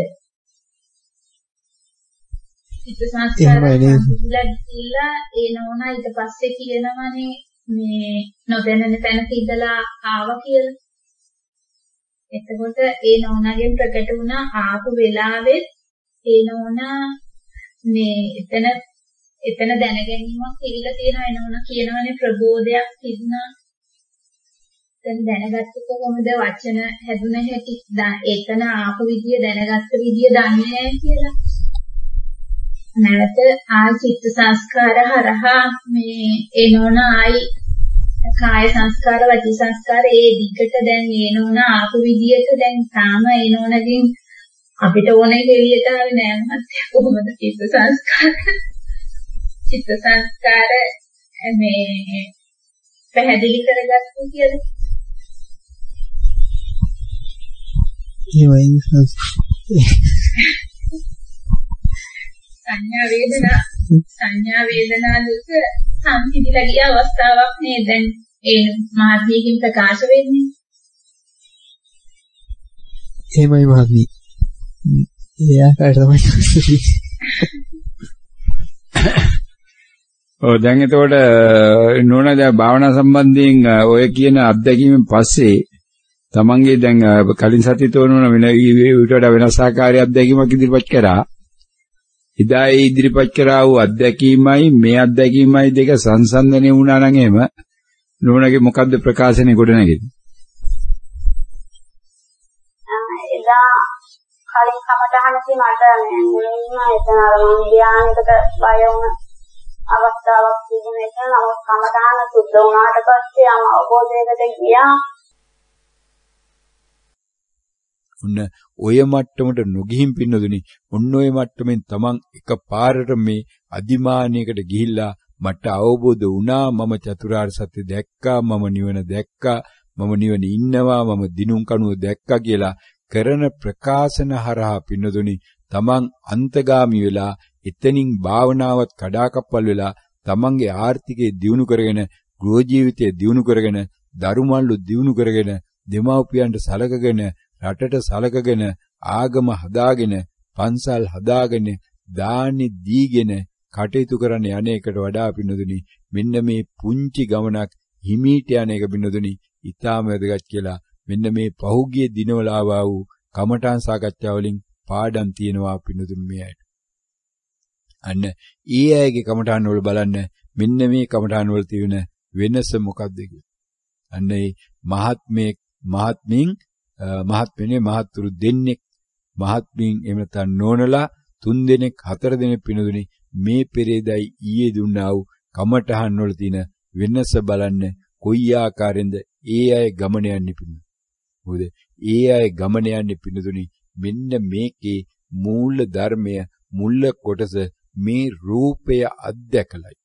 චිත්ත සංස්කාරات සංසිඳිලා ගිහිල්ලා ඒ නෝනා ඊට පස්සේ කියනවනේ මේ නොදැනෙන තැනක ඉඳලා ආවා කියලා. එතකොට ඒ නෝනාගෙන් ප්‍රකට වුණා ආපු වෙලාවෙත් ඒ නෝනා මේ එතන දැනගැනීමක් තිබිලා තියෙනවා. ඒ නෝනා කියනවනේ ප්‍රබෝධයක් තිබුණා. දැන් දැනගත්තේ කොහොමද වචන හැදුන හැටි එතන ආපු විදිය දැනගත්ත විදිය දන්නේ නැහැ කියලා. නැවත චිත්ත සංස්කාර හරහා මේ එනෝන ආයි කාය සංස්කාර වචී සංස්කාර ඒ දිගට දැන් එනෝන ආපු විදියට දැන් තාම එනෝනකින් අපිට ඕනේ එළියට ආවේ නෑ මහත්තයා. කොහොමද චිත්ත සංස්කාර මේ පැහැදිලි කරගත්තේ කියලා. සංඥා වේදනා දුක සංසිඳිලා ගිය අවස්ථාවක් නේ දැන් ඒ මහත්මියකින් ප්‍රකාශ වෙන්නේ. එහෙමයි මහත්මිය. ඒ ආකාරයට තමයි. ඔව් දැන් එතකොට නෝනා දැන් භාවනා සම්බන්ධයෙන් ඔය කියන අත්දැකීමෙන් පස්සේ තමන්ගේ දැන් කලින් සතිය තෝරන වෙන ඊට වඩා වෙනස් ආකාරයක් අත්දැකීමක් ඉදිරිපත් කරා. ඉදා ඒ ඉදිරිපත් කරා වූ අත්දැකීමයි මේ අත්දැකීමයි දෙක සංසන්දනය වුණා නම් එහෙම නෝනාගේ මොකද්ද ප්‍රකාශනය ගොඩනගෙන්නේ? එදා කලින් කමටහනදී මට මුලින්ම එතන අර මම ධානයකට බය වුණ අවස්ථාවක් තිබුණේ ඒක. නමුත් කමටහන සුද්ධ වුණාට පස්සේ ආම අවබෝධයකට ගියා. ඔය මට්ටමට නොගිහින් පින්නදුනි ඔන්න ඔය මට්ටමෙන් තමන් එකපාරට මේ අදිමානයකට ගිහිල්ලා මට අවබෝධ වුණා මම චතුරාර්ය සත්‍ය දැක්කා මම නිවන දැක්කා මම නිවන ඉන්නවා මම දිනුම් කණුව දැක්කා කියලා කරන ප්‍රකාශන හරහා පින්නදුනි තමන් අන්තගාමි වෙලා එතනින් භාවනාවත් කඩාකප්පල් වෙලා තමන්ගේ ආර්ථිකය දියුණු කරගෙන ගෘහ ජීවිතය දියුණු කරගෙන දරුමල්ලු දියුණු කරගෙන දෙමව්පියන්ට සලකගෙන රටට සලකගෙන ආගම හදාගෙන පන්සල් හදාගෙන දානි දීගෙන කටයුතු කරන්න යන්නේකට වඩා පින්නදුනි මෙන්න මේ පුංචි ගමනක් හිමීට යන එක පින්නදුනි ඊටාම වැදගත් කියලා මෙන්න මේ පහුගිය දිනවල ආවා වූ කමඨාන් සාකච්ඡා වලින් පාඩම් තියෙනවා පින්නදුනි මේ අයට. අන්න ඒ අයගේ කමඨාන් වල බලන්න මෙන්න මේ කමඨාන් වල තියෙන වෙනස මොකක්ද කියලා. අන්න ඒ මහත්මනේ මහත්තුරු දෙන්නෙක් මහත්මින් එහෙම නැත්නම් නෝනලා 3 දෙනෙක් 4 දෙනෙක් පිනදුනි මේ පෙරේදයි ඊයේ දුන්නා වූ කමඨහන් වල තියෙන වෙනස බලන්න කොයි ආකාරයෙන්ද ඒ අය ගමන යන්නේ පිනු. මොකද ඒ අය ගමන යන්නේ පිනදුනි මෙන්න මේකේ මූල ධර්මය මුල්ල කොටස මේ රූපය අධ්‍යකලයි.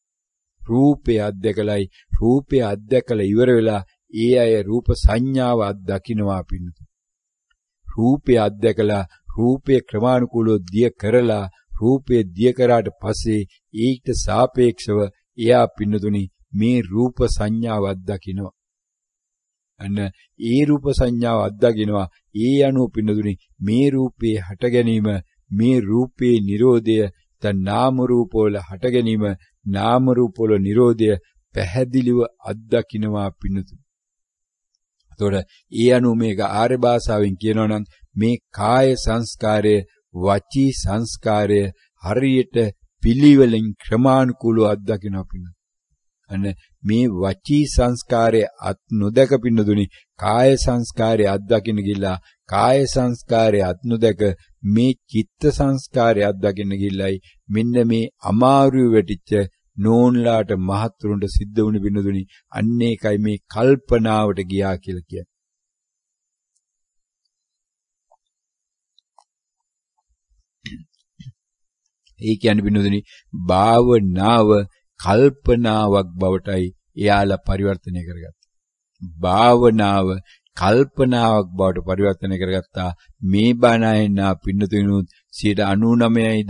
රූපය අධ්‍යකලා ඉවර වෙලා ඒ අය රූප සංඥාව අත්දකින්නවා පින්නතු. රූපය අධ්‍යකලා රූපේ ක්‍රමානුකූලව දිය කරලා රූපේ දිය කරාට පස්සේ ඊට සාපේක්ෂව එයා පින්නතුනි මේ රූප සංඥාව අත්දකින්නවා. අන්න ඒ රූප සංඥාව අත්දකින්නවා. ඒ අනුව පින්නතුනි මේ රූපේ හට ගැනීම මේ රූපේ නිරෝධය තන නාම රූප වල හට ගැනීම නාම රූප වල නිරෝධය පැහැදිලිව අත්දකින්නවා පින්නතුනි. එතකොට ඒ අනුව මේක ආර්ය භාෂාවෙන් කියනවා නම් මේ කාය සංස්කාරය වචී සංස්කාරය හරියට පිළිවෙලින් ක්‍රමානුකූලව අත්දකින්න පින්නතුනි. අන්න මේ වචී සංස්කාරය අත් නොදක පින්නතුනි කාය සංස්කාරය අත්දකින්න ගිල්ලා කාය සංස්කාරය අත් නොදක මේ චිත්ත සංස්කාරය අත්දකින්න ගිල්ලයි මෙන්න මේ අමාරුව වෙටිච්ච නෝන්ලාට මහත්තුරුන්ට සිද්ධ වුණ පින්නතුනි අන්න ඒකයි මේ කල්පනාවට ගියා කියලා කියන්නේ. ඒ කියන්නේ පින්නතුනි භාවනාව කල්පනාවක් බවටයි එයාලා පරිවර්තනය කරගත්තා. භාවනාව කල්පනාවක් බවට පරිවර්තනය කරගත්තා. මේ බණ අයනා පින්නතුනුත්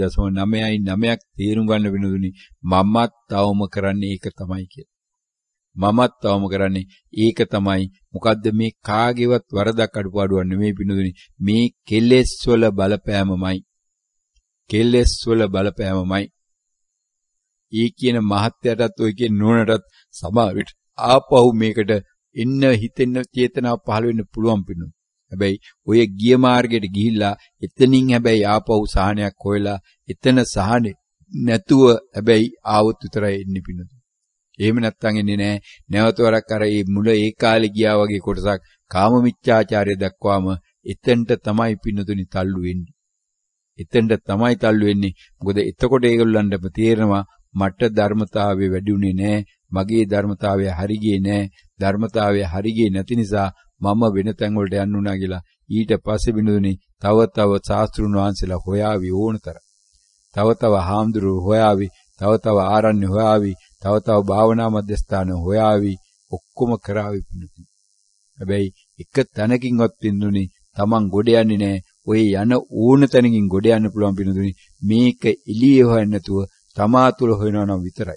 99.999ක් තේරුම් ගන්න පින්නතුනි මමත් තවම කරන්නේ ඒක තමයි කියලා. මමත් තවම කරන්නේ ඒක තමයි. මොකද්ද මේ කාගේවත් වරදක් අඩුපාඩුවක් නෙමෙයි පින්නතුනි. මේ කෙලෙස් වල බලපෑමමයි. කෙලෙස් වල බලපෑමමයි. ඒ කියන මහත්යටත් ඔය කියන නෝනටත් සමාවෙට ආපහු මේකට එන්න හිතෙන්න චේතනාව පහළ වෙන්න පුළුවන් පින්නු. හැබැයි ඔය ගිය මාර්ගයට ගිහිල්ලා එතනින් හැබැයි ආපහු සහනයක් හොයලා එතන සහනේ නැතුව හැබැයි ආවොත් විතරයි එන්නේ පින්නු. එහෙම නැත්තම් එන්නේ නැහැ. නැවත වරක් අර මේ මුල ඒ කාලේ ගියා වගේ කොටසක් කාම මිච්ඡාචාරය දක්වාම එතෙන්ට තමයි පින්නතුනි තල්ලු වෙන්නේ. එතෙන්ට තමයි තල්ලු වෙන්නේ. මොකද එතකොට ඒගොල්ලන්ට තේරෙනවා මට ධර්මතාවය වැඩි උනේ නැහැ. මගේ ධර්මතාවය හරි ගියේ නැහැ. ධර්මතාවය හරි ගියේ නැති නිසා මම වෙන තැන් වලට යන්න උනා කියලා. ඊට පස්සේ බිනදුනේ තව ශාස්ත්‍රුන් වහන්සේලා හොයාවි ඕනතර. තව හාමුදුරුවෝ හොයාවි. තව ආරණ්‍ය හොයාවි. තව භාවනා මධ්‍යස්ථාන හොයාවි. ඔක්කොම කරાવી පිණිස. හැබැයි එක තැනකින්වත් පින්දුනේ Taman ගොඩ යන්නේ නැහැ. ඔය යන ඕන තැනකින් ගොඩ යන්න පුළුවන් පින්දුනේ. මේක එළියේ හොයන්න නැතුව තමා තුළ හොයනවා නම් විතරයි.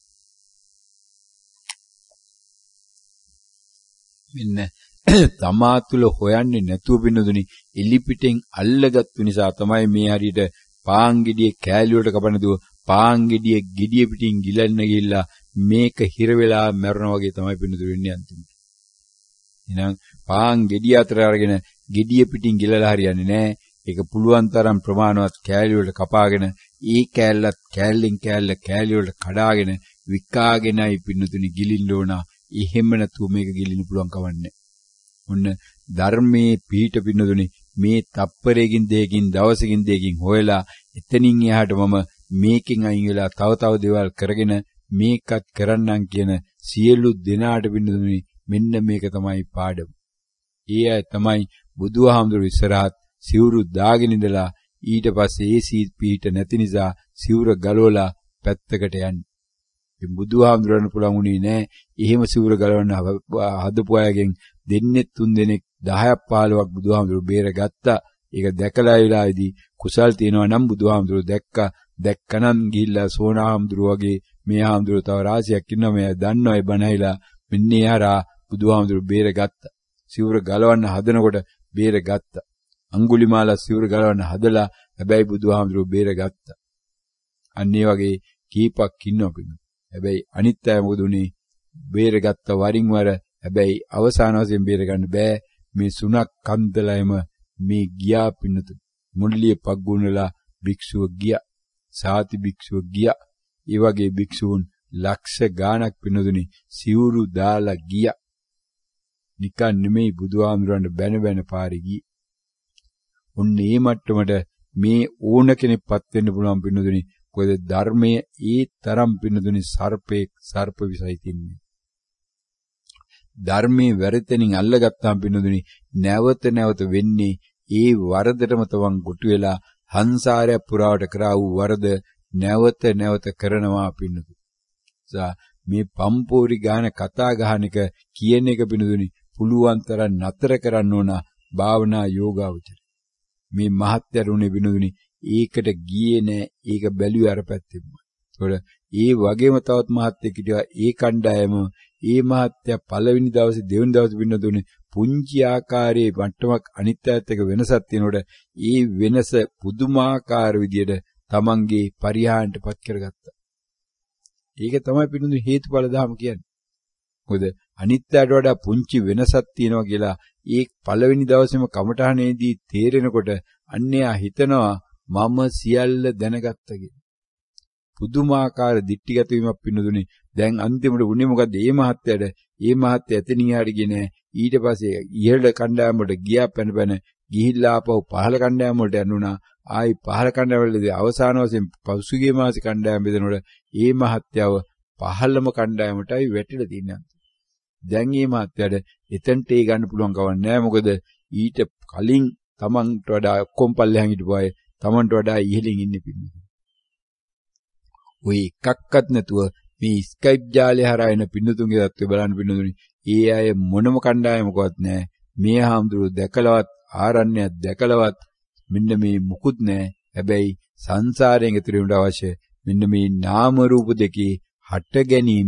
මෙන්න තමා තුළ හොයන්නේ නැතුව පින්දුනේ එලිපිටෙන් අල්ලගත්තු නිසා තමයි මේ හරියට පාංගෙඩියේ කෑලි වලට කපනදුව පාංගෙඩියේ ගෙඩිය පිටින් ගිලන්න ගිහිල්ලා මේක හිර වෙලා මැරෙනවා වගේ තමයි පින්දුනේ වෙන්නේ අන්තිමට. එහෙනම් පාංගෙඩිය අතර අරගෙන ගෙඩිය පිටින් ගිලලා හරියන්නේ නැහැ. ඒක පුළුවන් තරම් ප්‍රමාණවත් කෑලි වලට කපාගෙන ඒ කෑල්ලත් කෑල්ලෙන් කෑලි වලට කඩාගෙන විකාගෙනයි පින්නතුනි ගිලින්න ඕන. එහෙම නැතුව මේක ගිලින්න පුළුවන් කවන්නේ. ඔන්න ධර්මයේ පිහිට පින්නතුනි මේ තප්පරයකින් දෙකකින් දවසකින් දෙකකින් හොයලා එතනින් එහාට මම මේකෙන් අයින් වෙලා තව දේවල් කරගෙන මේකත් කරන්නම් කියන සියලු දෙනාට පින්නතුනි මෙන්න මේක තමයි පාඩම. ඒ අය තමයි බුදුහාමුදුරු ඉස්සරහත් සිවුරු දාගෙන ඉඳලා ඊට පස්සේ ඒ සීත් පිහිට නැති නිසා සිවුර ගලවලා පැත්තකට යන්නේ. මේ බුදුහාමුදුරන් පුළුවන් උනේ නෑ. එහෙම සිවුර ගලවන්න හදපු අයගෙන් දෙන්නේ 3 දෙනෙක් 10ක් 15ක් බුදුහාමුදුරු බේරගත්තා. ඒක දැකලා වෙලාවේදී කුසල් තියනවා නම් බුදුහාමුදුරු දැක්කනම් ගිහිල්ලා සෝනාහාමුදුරු වගේ මේ හාමුදුරු තව රාශියක් ඉන්නවා. මේ දන්නවා ඒ බණයිලා මෙන්න යාරා බුදුහාමුදුරු බේරගත්තා. සිවුර ගලවන්න හදනකොට බේරගත්තා. අඟුලිමාලා සිවුර ගලවන්න හදලා හැබැයි බුදුහාමුදුරුවෝ බේරගත්තා. අන්න ඒ වගේ කීපක් ඉන්නවා පිටු. හැබැයි අනිත් අය මොකද උනේ? බේරගත්ත වරින් වර හැබැයි අවසාන වශයෙන් බේරගන්න බෑ. මේ සුණක් කන්දලයිම මේ ගියා පින්නතු. මුල්ලිය පග්ගුණලා භික්ෂුව ගියා. සාති භික්ෂුව ගියා. ඒ වගේ භික්ෂූන් ලක්ෂ ගාණක් පින්නතුනි සිවුරු දාලා ගියා. නිකන් නෙමෙයි බුදුහාමුදුරන්ට බැන පාරේ ගියේ. ඔන්න ඒ මට්ටමට මේ ඕන කෙනෙක්පත් වෙන්න පුළුවන් පින්නතුනි. මොකද ධර්මයේ ඒ තරම් පින්නතුනි සර්ප විසයි තින්නේ. ධර්මයේ වැරතෙනින් අල්ලගත්තාම පින්නතුනි නැවත වෙන්නේ ඒ වරදටම තවන් ගොටු වෙලා සංසාරය පුරාවට කරා වූ වරද නැවත කරනවා පින්නතුනි. මේ පම්පෝරි ගාන කතා ගහන එක කියන එක පින්නතුනි පුළුවන් තරම් නතර කරන්න ඕන භාවනා යෝගාවචර. මේ මහත්යරුනේ විනුදුනි ඒකට ගියේ නෑ. ඒක බැලුවේ අර පැත්තෙම. ඒතකොට ඒ වගේම තවත් මහත්යෙක් හිටියා. ඒ කණ්ඩායම ඒ මහත්ය පළවෙනි දවසේ දෙවෙනි දවසේ විනුදුනි පුංචි ආකාරයේ මට්ටමක් අනිත් අයත් එක්ක වෙනසක් තියෙනකොට ඒ වෙනස පුදුමාකාර විදියට තමන්ගේ පරිහානියටපත් කරගත්තා. ඒක තමයි පිනුදුනි හේතුඵල ධර්ම කියන්නේ. මොකද අනිත් අයට වඩා පුංචි වෙනසක් තියෙනවා කියලා ඒ පළවෙනි දවසේම කමඨහනේදී තේරෙනකොට අන්‍යයා හිතනවා මම සියල්ල දැනගත්තා කියලා. පුදුමාකාර දික්ටිගත වීමක් පින්නදුනේ. දැන් අන්තිමට උනේ මොකද්ද? මේ මහත්ය එතනින් යාරි ගියේ නෑ. ඊට පස්සේ ඉහළ කණ්ඩායම වලට ගියා පැන ගිහිල්ලා ආපහු පහළ කණ්ඩායම වලට යන්නුණා. ආයි පහළ කණ්ඩායම වලදී අවසාන වශයෙන් පසුගිය මාසේ කණ්ඩායම බෙදනකොට මේ මහත්යව පහළම කණ්ඩායමටයි වැටිලා තින්නේ. දැන් මේ මහත්යට එතනට ඒ ගන්න පුළුවන් කවන්නේ නැහැ. මොකද ඊට කලින් Tamanට වඩා ඔක්කොම පල්ලෙහාන් හිටපු අය Tamanට වඩා ඉහළින් ඉන්නේ පින්නතුනි. ඔය එකක්වත් නැතුව මේ ස්කයිප් ජාලය හරහා එන පින්නතුන්ගේ தත්ත්වය බලන්න පින්නතුනි. ඒ අය මොනම කණ්ඩායමකවත් නැහැ. මේ හාමුදුරුවෝ දැකලවත් ආරණ්‍යයක් දැකලවත් මෙන්න මේ මුකුත් නැහැ. හැබැයි සංසාරයෙන් ඈතර වෙන්න අවශ්‍ය මෙන්න මේ නාම රූප දෙකේ හට ගැනීම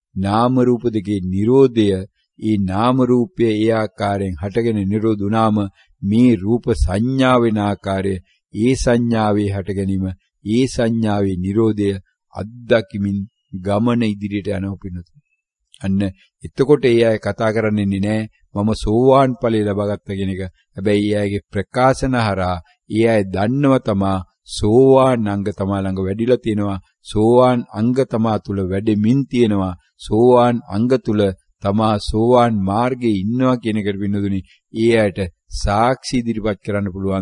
නාම රූප දෙකේ Nirodhaය ඒ නාම රූපය ඒ ආකාරයෙන් හටගෙන නිරෝධ වුණාම මේ රූප සංඥා වෙන ආකාරය ඒ සංඥාවේ හට ගැනීම ඒ සංඥාවේ Nirodhaය අත්දකිමින් ගමන ඉදිරියට යනවා පින්නතුනි. අන්න එතකොට ඒ අය කතා කරන්නේ නැහැ මම සෝවාන් ඵලය ලබාගත්ත කියන එක. හැබැයි ඒ අයගේ ප්‍රකාශන හරහා ඒ අය දන්නව තමා සෝවාන් අංග තමා ළඟ වැඩිලා තියෙනවා. සෝවාන් අංග තමා තුල වැඩෙමින් තියෙනවා. සෝවාන් අංග තුල තමා සෝවාන් මාර්ගයේ ඉන්නවා කියන එකට පින්නතුනි ඒ අයට සාක්ෂි ඉදිරිපත් කරන්න පුළුවන්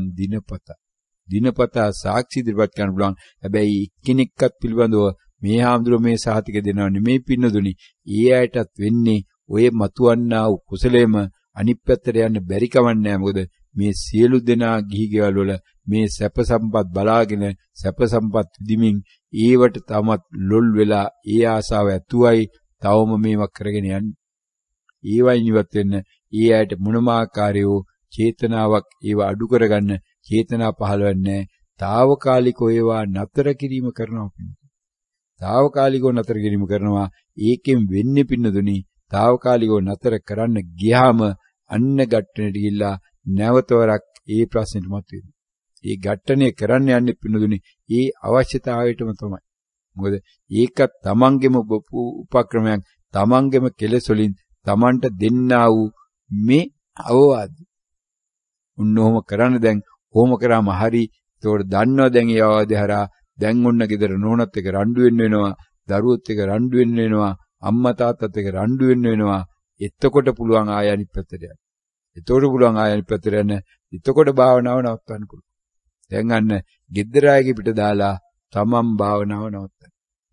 දිනපතා සාක්ෂි ඉදිරිපත් කරන්න පුළුවන්. හැබැයි එක්කෙනෙක්වත් පිළිබඳව මේ හාමුදුරුවෝ මේ සාතික දෙනවා නෙමෙයි පින්නතුනි. ඒ අයටත් වෙන්නේ ඔය මතුවන්නා වූ කුසලයේම අනිත් පැත්තට යන්න බැරි කවන්නේ. මොකද මේ සියලු දෙනා ගිහි ගෙවල් වල මේ සැප සම්පත් බලාගෙන සැප සම්පත් විඳිමින් ඒවට තමත් ලොල් වෙලා ඒ ආසාව ඇතුවයි තවම මේවක් කරගෙන යන්නේ. ඒවයින් ඉවත් වෙන්න ඒ අයට මොනම ආකාරයෝ චේතනාවක් ඒව අඩු කරගන්න චේතනා පහළවන්නේ తాවකාලිකව ඒවා නතර කිරීම කරනවා. తాවකාලිකව නතර කිරීම කරනවා. ඒකෙන් වෙන්නේ පින්නදුනි తాවකාලිකව නතර කරන්න ගියාම අන්න ගැට්ටනට ගිහිල්ලා නැවතවරක් ඒ ප්‍රශ්නෙට මතුවෙනවා. ඒ ගැට්ටනේ කරන්න යන්නේ පින්නදුනි ඒ අවශ්‍යතාවයටම තමයි. මොකද ඒක තමන්ගේම උපක්‍රමයක් තමන්ගේම කෙලෙස් වලින් තමන්ට දෙන්නා වූ මේ අවවාද. උන්නෝම කරන්න දැන් ඕම කරාම හරි. ඒතකොට දන්නවා දැන් ඒ අවවාදේ හරහා දැන් ඔන්න ගෙදර නෝනත් එක්ක රණ්ඩු වෙන්න වෙනවා. දරුවොත් එක්ක රණ්ඩු වෙන්න වෙනවා. අම්මා තාත්තත් එක්ක රණ්ඩු වෙන්න වෙනවා. එතකොට පුළුවන් ආය අනිත් පැත්තට යන්න. එතකොට පුළුවන් ආය අනිත් පැත්තට යන්න. එතකොට භාවනාව නවත්තන්න පුළුවන්. දැන් අන්න ගෙදර ආයේ පිට දාලා තමන් භාවනාව නවත්තන්න.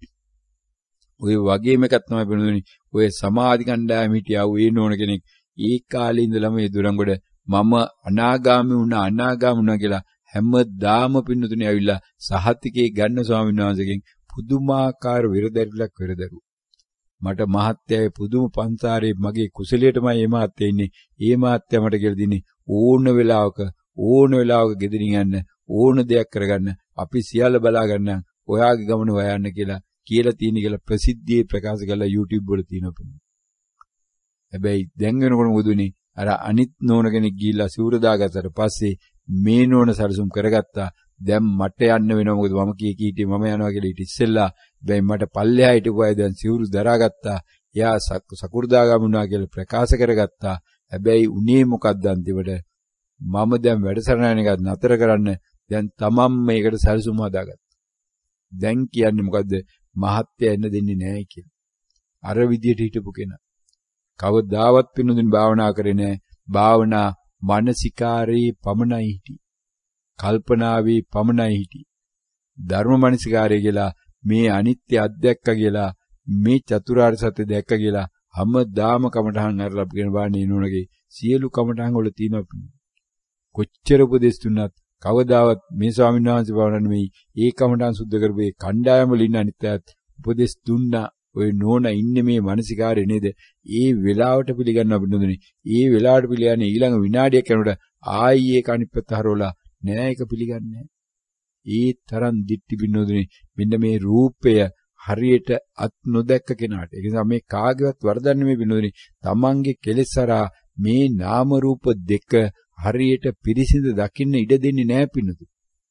ඔය වගේම එකක් තමයි වෙනුනේ. ඔය සමාධි කණ්ඩායම හිටියා වූ ඒ නෝන කෙනෙක් ඒ කාලේ ඉඳලම මේ දුරංගොඩ මම අනාගාමී වුණා කියලා හැමදාම පින්නතුනේ ඇවිල්ලා සහතිකේ ගන්න ස්වාමීන් වහන්සේගෙන් පුදුමාකාර විරදැරිලක් වෙරදරුවා. මට මහත්යයේ පුදුම පන්සාරේ මගේ කුසලයටමයි මේ මහත්ය ඉන්නේ. ඒ මහත්ය මට කියලා දින්නේ ඕන වෙලාවක ගෙදරින් යන්න ඕන දෙයක් කරගන්න අපි සියල්ල බලා ගන්න ඔයාගේ ගමන හොයන්න කියලා තියෙන ප්‍රසිද්ධියේ ප්‍රකාශ කරලා YouTube වල තියෙනවා. හැබැයි දැන් වෙනකොට මොදුනේ අර අනිත් නෝන කෙනෙක් ගිහිල්ලා සිවුර දාගත්තට පස්සේ මේ නෝන සැලසුම් කරගත්තා. දැන් මට යන්න වෙනවා මොකද මම කීටි මම යනවා කියලා ඊට ඉස්සෙල්ලා දැන් මට පල්ලෙහා හිටපු අය දැන් සිවුරු දරාගත්තා. එයා සකු르දාගමුණා කියලා ප්‍රකාශ කරගත්තා. හැබැයි උනේ මොකක්ද අන්තිමට මම දැන් වැඩසටහන එකක් නතර කරන්න දැන් තමන් මේකට සැලසුම් හදාගත්තා. දැන් කියන්නේ මොකද්ද මහත්ය එන්න දෙන්නේ නැහැ කියලා. අර විදියට හිටපු කෙනා කවදාවත් පිනුදින් භාවනා කරේ නැහැ. භාවනා මානසිකාරේ පමණයි හිටි. කල්පනාවේ පමණයි හිටි. ධර්ම මානසිකාරය කියලා මේ අනිත්‍ය අධ්‍යක්ක කියලා මේ චතුරාර්ය සත්‍ය දැක්ක කියලා හැමදාම කමඨහන් අරලා කියන බාන්නේ නෝනගේ සියලු කමඨහන් වල තියෙනවා. කොච්චර උපදෙස් දුන්නත් කවදාවත් මේ ස්වාමීන් වහන්සේ භාවනා නෙමෙයි ඒ කමඨහන් සුද්ධ කරපේ කණ්ඩායම වල ඉන්න අනිත්‍යත් උපදෙස් දුන්නා. ඔය නෝන ඉන්නේ මේ මානසිකාරය නේද? ඒ වෙලාවට පිළිගන්න බඳුනේ. ඒ වෙලාවට පිළිගන්නේ ඊළඟ විනාඩියක් යනකොට ආයි ඒක අනිත් පැත්ත හරවලා නෑ ඒක පිළිගන්නේ නෑ. ඒ තරම් දිට්ටි බින්නෝදුනේ මෙන්න මේ රූපය හරියට අත් නොදැක්ක කෙනාට. ඒ නිසා මේ කාගේවත් වරදන්නේ මේ බින්නෝදුනේ. තමන්ගේ කෙලෙසරා මේ නාම රූප දෙක හරියට පිරිසිදු දකින්න ඉඩ දෙන්නේ නෑ පින්නතු.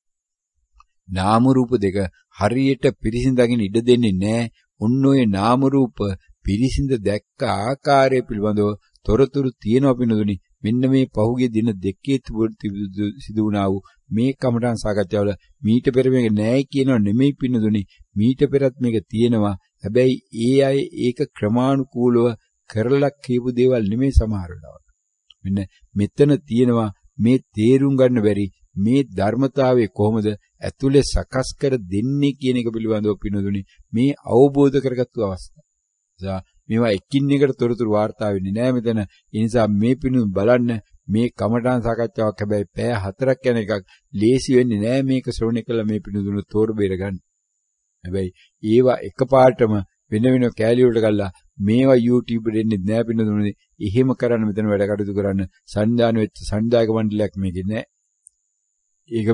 නාම රූප දෙක හරියට පිරිසිදු දකින්න ඉඩ දෙන්නේ නෑ. ඔන්න ඔය නාම රූප පිරිසිඳ දැක්ක ආකාරය පිළිබඳව තොරතුරු තියෙනවා පින්නදුනි. මෙන්න මේ පහුගිය දින දෙකේ සිදු වුණා වූ මේ කමඨාන් සාකච්ඡාවල මීට පෙර මේක නැහැ කියනව නෙමෙයි පින්නදුනි. මීට පෙරත් මේක තියෙනවා. හැබැයි ඒ අය ඒක ක්‍රමානුකූලව කරලා කියපු දේවල් නෙමෙයි සමහර වෙලාවට. මෙන්න මෙතන තියෙනවා මේ තේරුම් ගන්න බැරි මේ ධර්මතාවය කොහොමද ඇතුලේ සකස් කර දෙන්නේ කියන එක පිළිබඳව පින්නදුනි මේ අවබෝධ කරගත්තු අවස්ථාව. මේවා එකින් එකට තොරතුරු වාර්තා වෙන්නේ නැහැ මෙතන. ඒ නිසා මේ පින්නු බලන්න මේ කමඨාන් සාකච්ඡාවක් හැබැයි පැය 4ක් යන එකක් ලේසි වෙන්නේ නැහැ මේක ශ්‍රවණය කළා මේ පින්නු තෝර බේර ගන්න. හැබැයි ඒවා එකපාරටම වෙන වෙන කැලිය වලට ගල්ලා මේවා YouTube එකේ දෙන්නේ නැහැ පින්නදුනේ. එහෙම කරන්න මෙතන වැඩ කටයුතු කරන්න සංධාන වෙච්ච සංධායක මණ්ඩලයක් මේකේ නැහැ. ඒක මේ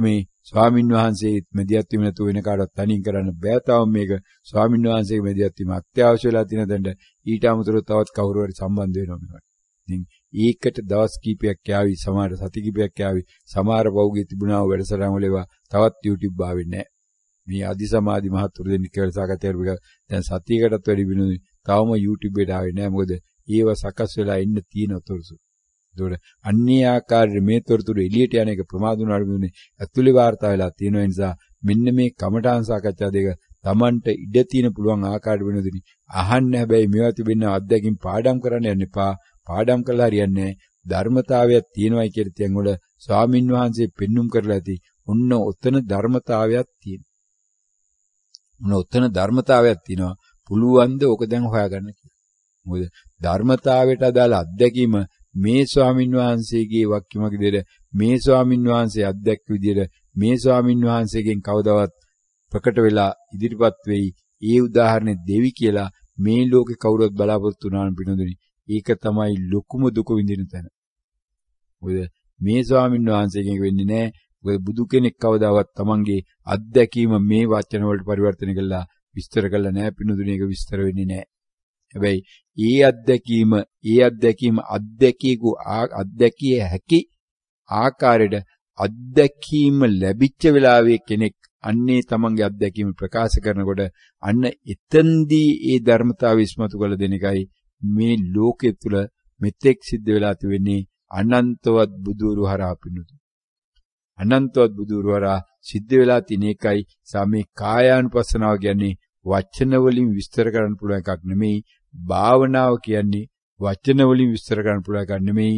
ස්වාමින් වහන්සේ මෙදියත් වීම නැතුව වෙන කාටවත් තනින් කරන්න බෑ. තාම මේක ස්වාමින් වහන්සේගේ මෙදියත් වීම අත්‍යවශ්‍ය වෙලා තියෙන දෙන්න ඊට අමතරව තවත් කවුරු හරි සම්බන්ධ වෙනවා මේකට. ඉතින් ඒකට දවස් කීපයක් යාවි, සමහර සති කීපයක් යාවි, සමහර පෞගේ තිබුණා වැඩසටහන් වල ඒවා තවත් YouTube ආවෙන්නේ නැහැ. මේ අදි සමාධි මහත්තුරු දෙන්න කියලා සාකච්ඡා කරපු එක දැන් සතියකටත් වැඩි වෙනුයි. තවම YouTube එකට ආවේ නැහැ. මොකද ඒව සකස් වෙලා එන්න තියෙන තොරතුරු. ඒතකොට අන්නේ ආකාරයේ මේ තොරතුරු එළියට යන එක ප්‍රමාද වුණාට මොන්නේ ඇතුලේ වාර්තා වෙලා තියෙන නිසා මෙන්න මේ කමඨාන් සාකච්ඡා දෙක Tamanට ඉඩ තියෙන පුළුවන් ආකාරයට වෙනදෙනි අහන්න. හැබැයි මේවා තිබෙන අත්දැකීම් පාඩම් කරන්න යන්න එපා. පාඩම් කළා හරියන්නේ ධර්මතාවයක් තියෙනවායි කියලා තියන් වල ස්වාමින් වහන්සේ පෙන්눔 කරලා ඇති. ඔන්න ඔතන ධර්මතාවයක් තියෙනවා. ඔන්න ඔතන ධර්මතාවයක් තියෙනවා. පුළුවන් ද ඔක දැන් හොයාගන්න කියලා. මොකද ධර්මතාවයට අදාළ අත්දැකීම මේ ස්වාමින් වහන්සේගේ වක්කීමක දෙයට මේ ස්වාමින් වහන්සේ අත්දැක්ක විදියට මේ ස්වාමින් වහන්සේගෙන් කවදාවත් ප්‍රකට වෙලා ඉදිරිපත් වෙයි. ඒ උදාහරණේ දෙවි කියලා මේ ලෝකේ කවුරුවත් බලාපොරොත්තු වුණාම පිනොදුනි. ඒක තමයි ලොකුම දුක විඳින තැන. මොකද මේ ස්වාමින් වහන්සේගෙන් වෙන්නේ නැහැ. මොකද බුදු කෙනෙක් කවදාවත් තමන්ගේ අත්දැකීම මේ වචන වලට පරිවර්තන කළා විස්තර කළා නැහැ. පිනොදුනි ඒක විස්තර වෙන්නේ නැහැ. හැබැයි ඒ අත්දැකීම අත්දැකිය හැකි ආකාරයට අත්දැකීම ලැබිච්ච වෙලාවේ කෙනෙක් අන්නේ තමන්ගේ අත්දැකීම ප්‍රකාශ කරනකොට අන්න එතෙන්දී ඒ ධර්මතාවය ඉස්මතු කළ දෙන එකයි මේ ලෝකයේ තුල මෙතෙක් සිද්ධ වෙලා තිබෙන්නේ අනන්තවත් බුදුරු හරහා පිණුතු. අනන්තවත් බුදුරු හරහා සිද්ධ වෙලා තියෙන එකයි සමේ කායානුපස්සනාව කියන්නේ වචන වලින් විස්තර කරන්න පුළුවන් එකක් නෙමෙයි. භාවනාව කියන්නේ වචන වලින් විස්තර කරන්න පුළුවන් එකක් නෙමෙයි.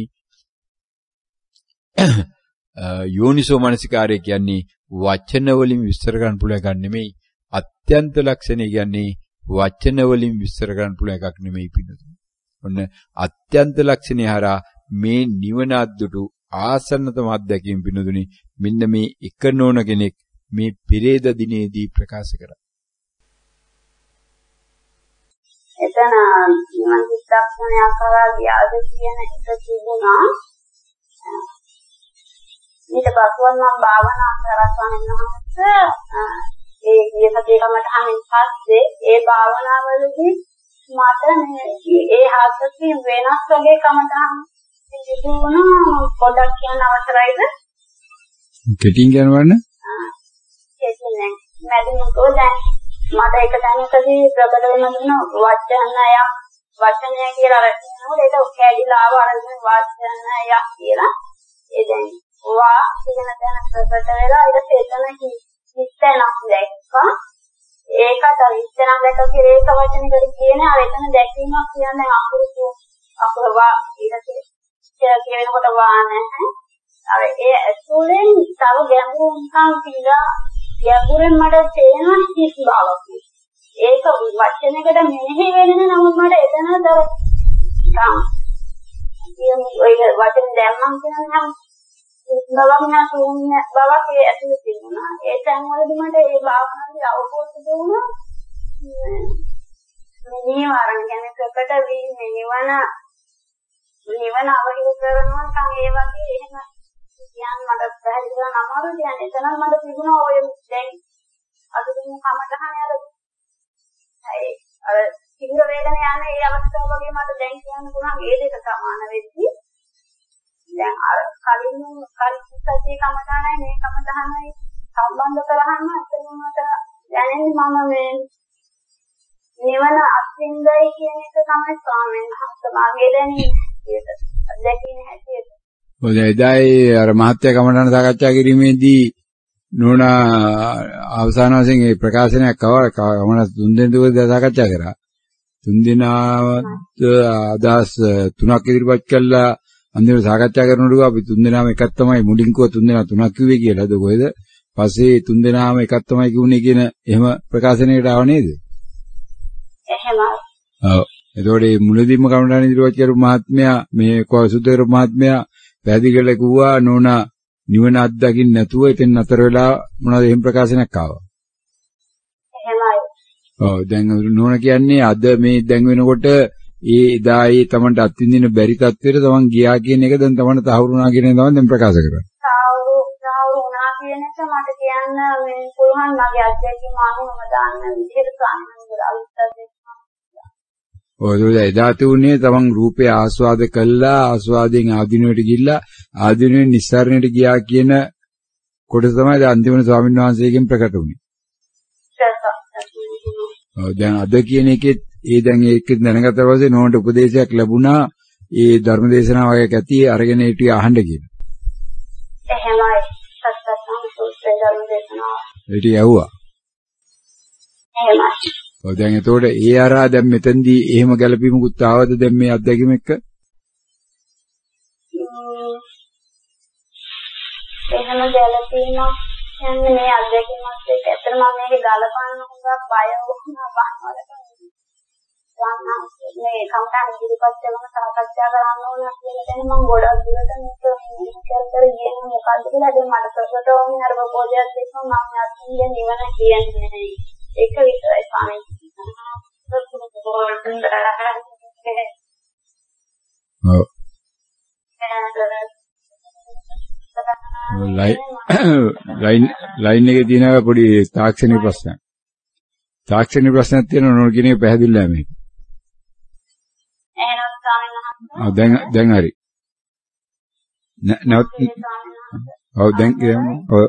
යෝනිසෝ මනසිකාරය කියන්නේ වචන වලින් විස්තර කරන්න පුළුවන් එකක් නෙමෙයි. අත්‍යන්ත ලක්ෂණය කියන්නේ වචන වලින් විස්තර කරන්න පුළුවන් එකක් නෙමෙයි පිළිතුරු. ඔන්න අත්‍යන්ත ලක්ෂණය හරහා මේ නිවන අද්දුටු ආසන්නතම අත්දැකීම් පිළිතුරුනි මෙන්න මේ එක නෝන කෙනෙක් මේ පෙරේද දිනේදී ප්‍රකාශ කරා. එතන මම චිත්තක්ෂණයක් කරා ගියාද කියන එක තිබුණා. ඊට පස්සේ මම භාවනා කරා ස්වාමීන් වහන්සේ. ඒ කියපේකමට අමින් පස්සේ ඒ භාවනාවලදී මට ඒ හත්කේ වෙනස් වගේ කමටහන් තිබුණා. පොඩක් කියන්න අවශ්‍යයිද? කෙටින් කියනවනේ. කෙටින් මැදින්කෝ දැන් මට එක තැනකදී ප්‍රකට වෙන වචනය කියලා රැකෙනකොට ඒක කැඩිලා ආව අරගෙන වචනයක් කියලා. ඒ දැන් වා කියන තැන ප්‍රකට වෙලා ඊට පෙතන කිත්තනක් දැක්කා. ඒකට ඉස්සරහ දැක්ක කියලා ඒක වචනයකට කියන්නේ අර එතන දැකීමක් කියන්නේ අකුරු වා ඊට කියනකොට වා නැහැ. අර ඒ ඇතුලෙන් තව ගැඹුරුම්කම් කියලා ගැඹුරෙන් මට තේරෙන කිස් බවක්. ඒක වචනයකට මෙනෙහි වෙන්නේ නමුත් මට එතනද ඔය වචන දැම්මම කියනවා බවක් නා ශූන්‍ය බවක් ඒ ඇතුලේ තිබුණා. ඒ තැන් වලදී මට ඒ භාවනාවේ අවබෝධ වුණා. නිවන කියන්නේ ප්‍රකට වීම නිවන අවහිර කරනවා නම් ඒ වගේ එහෙම කියන්න මට පැහැදිලිව නමරු කියන්නේ එතනම මට තිබුණා ඔය දැන් අද දුන්න කමටහන අර සිංහ වේදන යන්නේ ඒ අවස්ථාව වගේ මට දැන් කියන්න පුළුවන් ඒ දෙක සමාන වෙද්දි දැන් අර කලින් සත්‍ය කමටහනයි මේ කමටහනයි සම්බන්ධ කරාම අතන මට දැනෙන්නේ මම මේ නිවන අත්විඳයි කියන එක තමයි ස්වාමීන් වහන්සේ මාගේ දැනීම දැකින හැටියට. ඔය එදායි අර මහත්ය කමඨාන සාකච්ඡා කිරීමේදී නෝනා අවසාන වශයෙන් මේ ප්‍රකාශනයක් කමන 3 දෙනෙකුට සාකච්ඡා කරා. 3 දෙනාට අදහස් 3ක් ඉදිරිපත් කළා. අන්තිමට සාකච්ඡා කරනකොට අපි 3 දෙනාම එකක් තමයි මුලින් කිව්ව 3 දෙනා 3ක් කිව්වේ කියලා. අද කොහෙද? පස්සේ 3 දෙනාම එකක් තමයි කිව්නේ කියන එහෙම ප්‍රකාශනයකට ආව නේද? එහෙමයි. ඔව්. එතකොට මේ මුලදීම කමඨාන ඉදිරිපත් කරපු මහත්මයා මේ සුද්ධේර මහත්මයා පැහැදිලි කරලා කිව්වා නෝනා නිවන අත්දකින්න නැතුව එතෙන් නතර වෙලා මොනවද එහෙම ප්‍රකාශනයක් ආවා. එහෙමයි. ඔව් දැන් නෝනා කියන්නේ අද මේ දැන් වෙනකොට ඒ එදායේ Tamanට අත්විඳින්න බැරි තත්ත්වෙට Taman ගියා කියන එක දැන් Tamanට තහවුරු වුණා කියන එක තමයි දැන් ප්‍රකාශ කරන්නේ. තහවුරු වුණා කියන එක මට කියන්න මේ පුළුවන් මගේ අධ්‍යක්ෂක මානුවම දාන්න විදිහට සාමාන්‍යයෙන් අලුත් ඔය එදා තුනේ තමන් රූපේ ආස්වාද කළා ආස්වාදයෙන් ආධිනවයට ගිහිල්ලා ආධිනවෙන් නිස්සාරණයට ගියා කියන කොටස තමයි අන්තිම ස්වාමීන් වහන්සේගෙන් ප්‍රකට වුනේ. දැන් අද කියන එකෙත් ඒ දැන් ඒක දැනගත්ත පස්සේ නෝන්ට උපදේශයක් ලැබුණා ඒ ධර්ම දේශනාව වගේ ඇති අරගෙන හිටිය අහන්න කියලා. එහෙමයි. සත්‍යත්ම සූත්‍රය ධර්ම දේශනාව. ඒක ඇහුවා. එහෙමයි. ඔය දැන් එතකොට ඒ අරා දැන් මෙතෙන්දී එහෙම ගැළපීමකුත් ආවද දැන් මේ අත්දැකීම එක්ක? එහෙම ගැළපීමක් කියන්නේ මේ අත්දැකීමත් එක්ක ඇත්තට මම මේක ගලපන්න හුඟක් බය වුණා මේ කම්කම් ඉදිරිපත් කරන සාකච්ඡා කරන්න ඕන කියලා දැන් මම ගොඩක් දුරට මේක කර ගියේ මොකද්ද කියලා දැන් මට ප්‍රකට වුණේ අර ප්‍රබෝධයත් එක්ක මම අත්දැකීම් නිවන කියන්නේ ඒක විතරයි ස්වාමීන් ලයින් එකේ තියෙන පොඩි තාක්ෂණික ප්‍රශ්නයක්. තාක්ෂණික ප්‍රශ්නයක් තියෙනවා නෝන කියන එක පැහැදිලි නෑ මේක. එහෙනම් ස්වාමීන් වහන්සේ දැන් හරි. නැවත ඔව් දැන් එහෙම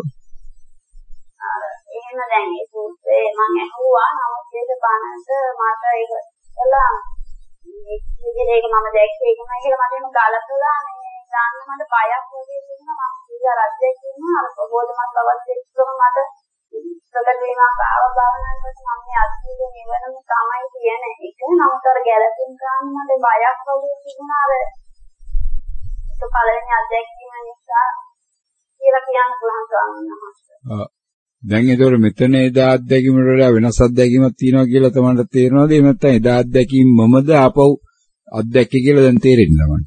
දැන් ඒ සූත්‍රේ මම අහුවා නමුත් ඒක බානන්ත මට ඒක කළා මේක මම දැක්කේ ඒකමයි කියලා මට එහෙම ගලපලා මේ දාන්න මට බයක් වගේ තිබුණා මම කීලා රජ්‍යයක් කියනවා අර ප්‍රබෝධමත් බවත් එක්කම මට ප්‍රකට වීමක් ආව භාවනාවකට මම මේ අත්දැකීම නිවනම තමයි කියන එක නමුත් අර ගැලපින් ගන්න මට බයක් වගේ තිබුණා අර ඒක පළවෙනි අත්දැකීම නිසා කියලා කියන්න පුළුවන් ස්වාමීන් වහන්සේ. දැන් ඒතකොට මෙතන එදා අත්දැකීමට වඩා වෙනස් අත්දැකීමක් තියෙනවා කියලා තමයි තේරෙනවද? එහෙම නැත්නම් එදා අත්දැකීමමද ආපහු අත්දැකේ කියලා දැන් තේරෙන්නේ නැවන්ට.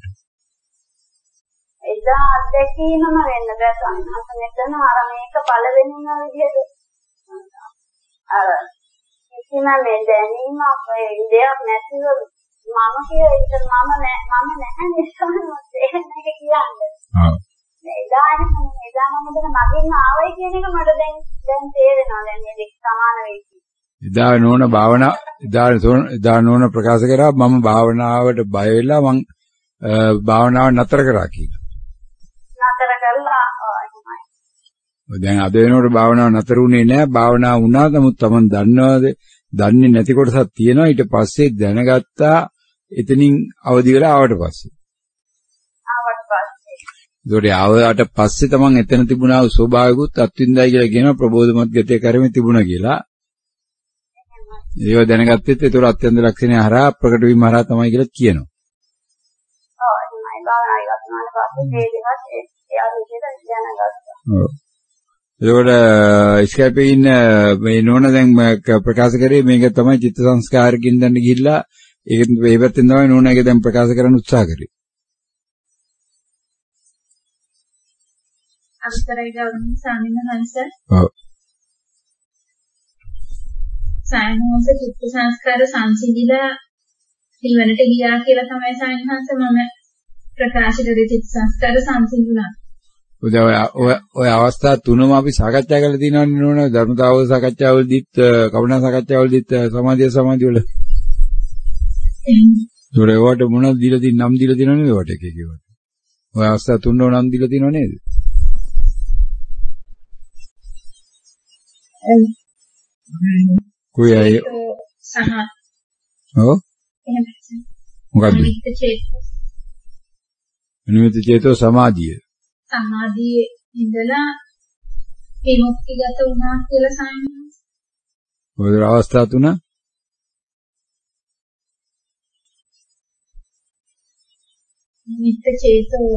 එදා අත්දැකීමම වෙන්න බෑ සම්හස මෙතන අර මේක පළවෙනිම විදිහට අර කිසිම මේ දැනීමක් ඒ දෙයක් නැතිව මම කියලා ඒක මම නැහැ නිසා ඒක කියන්නේ. ඔව්. එදා මම දැන් මගින් ආවයි කියන එක මට දැන් තේරෙනවා දැන් මේ දෙක සමාන වෙයි. එදා නෝන භාවනා එදා නෝන ප්‍රකාශ කරා මම භාවනාවට බය වෙලා මං භාවනාව නතර කරා කියලා. නතර කරලා එහෙමයි. දැන් අද වෙනකොට භාවනාව නතර වුණේ නැහැ. භාවනාව වුණා නමුත් Taman දන්නවද? දන්නේ නැති කොටසක් තියෙනවා. ඊට පස්සේ දැනගත්තා එතනින් අවදි වෙලා ආවට පස්සේ. ඒකට ආවට පස්සේ තමන් එතන තිබුණා වූ ස්වභාවිකුත් අත්විඳයි කියලා කියනවා ප්‍රබෝධමත් ගතිය කරෙමි තිබුණා කියලා. ඒව දැනගත්තෙත් ඒතර අත්‍යන්ත ලක්ෂණය හරහා ප්‍රකට වීම හරහා තමයි කියලා කියනවා. ඔව් එහෙමයි භාවනා ඉවත්නාට පස්සේ මේ දෙකත් ඒ ආදිහට දැනගත්තා. ඔව්. ඒකට ස්කයිපේ ඉන්න මේ නෝන දැන් ප්‍රකාශ කරේ මේක තමයි චිත්ත සංස්කාරකින් දැන් ගිහිල්ලා ඒක මේ පැත්තෙන් තමයි නෝන එක දැන් ප්‍රකාශ කරන්න උත්සාහ කරේ. අවසරයි ගෞරවනීය ස්වාමීන් වහන්සේ. ඔව්. සායනෝස චිත්ත සංස්කාර සංසිඳිලා නිවනට ගියා කියලා තමයි ස්වාමීන් වහන්සේ මම ප්‍රකාශ කරේ චිත්ත සංස්කාර සංසිඳුණා. ඔය අවස්ථා තුනම අපි සාකච්ඡා කරලා තියෙනවනේ නෝන ධර්මතාවය සාකච්ඡාවලදීත් කවුණා සාකච්ඡාවලදීත් සමාධිය වල. ඒකට මොනවද දීලා තියෙන නම් දීලා තියෙනව නේද වට එකේ කියවට. ඔය අවස්ථා තුනම නම් දීලා තියෙනව නේද? කොයි අය සහ ඔව් එහෙමයි. මොකද්ද? නිමිත චේතෝ සමාධිය. සමාධියේ ඉඳලා විමුක්තිගත වුණා කියලා සායනස්. ඔය අවස්ථා තුන නිමිත්ත චේතෝ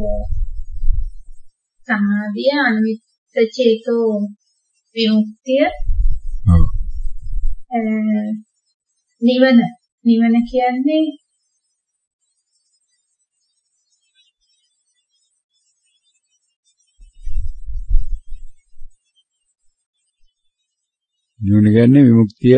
සමාධිය අනිමිත්ත චේතෝ විමුක්තිය ඔව් නිවන කියන්නේ නිවන කියන්නේ විමුක්තිය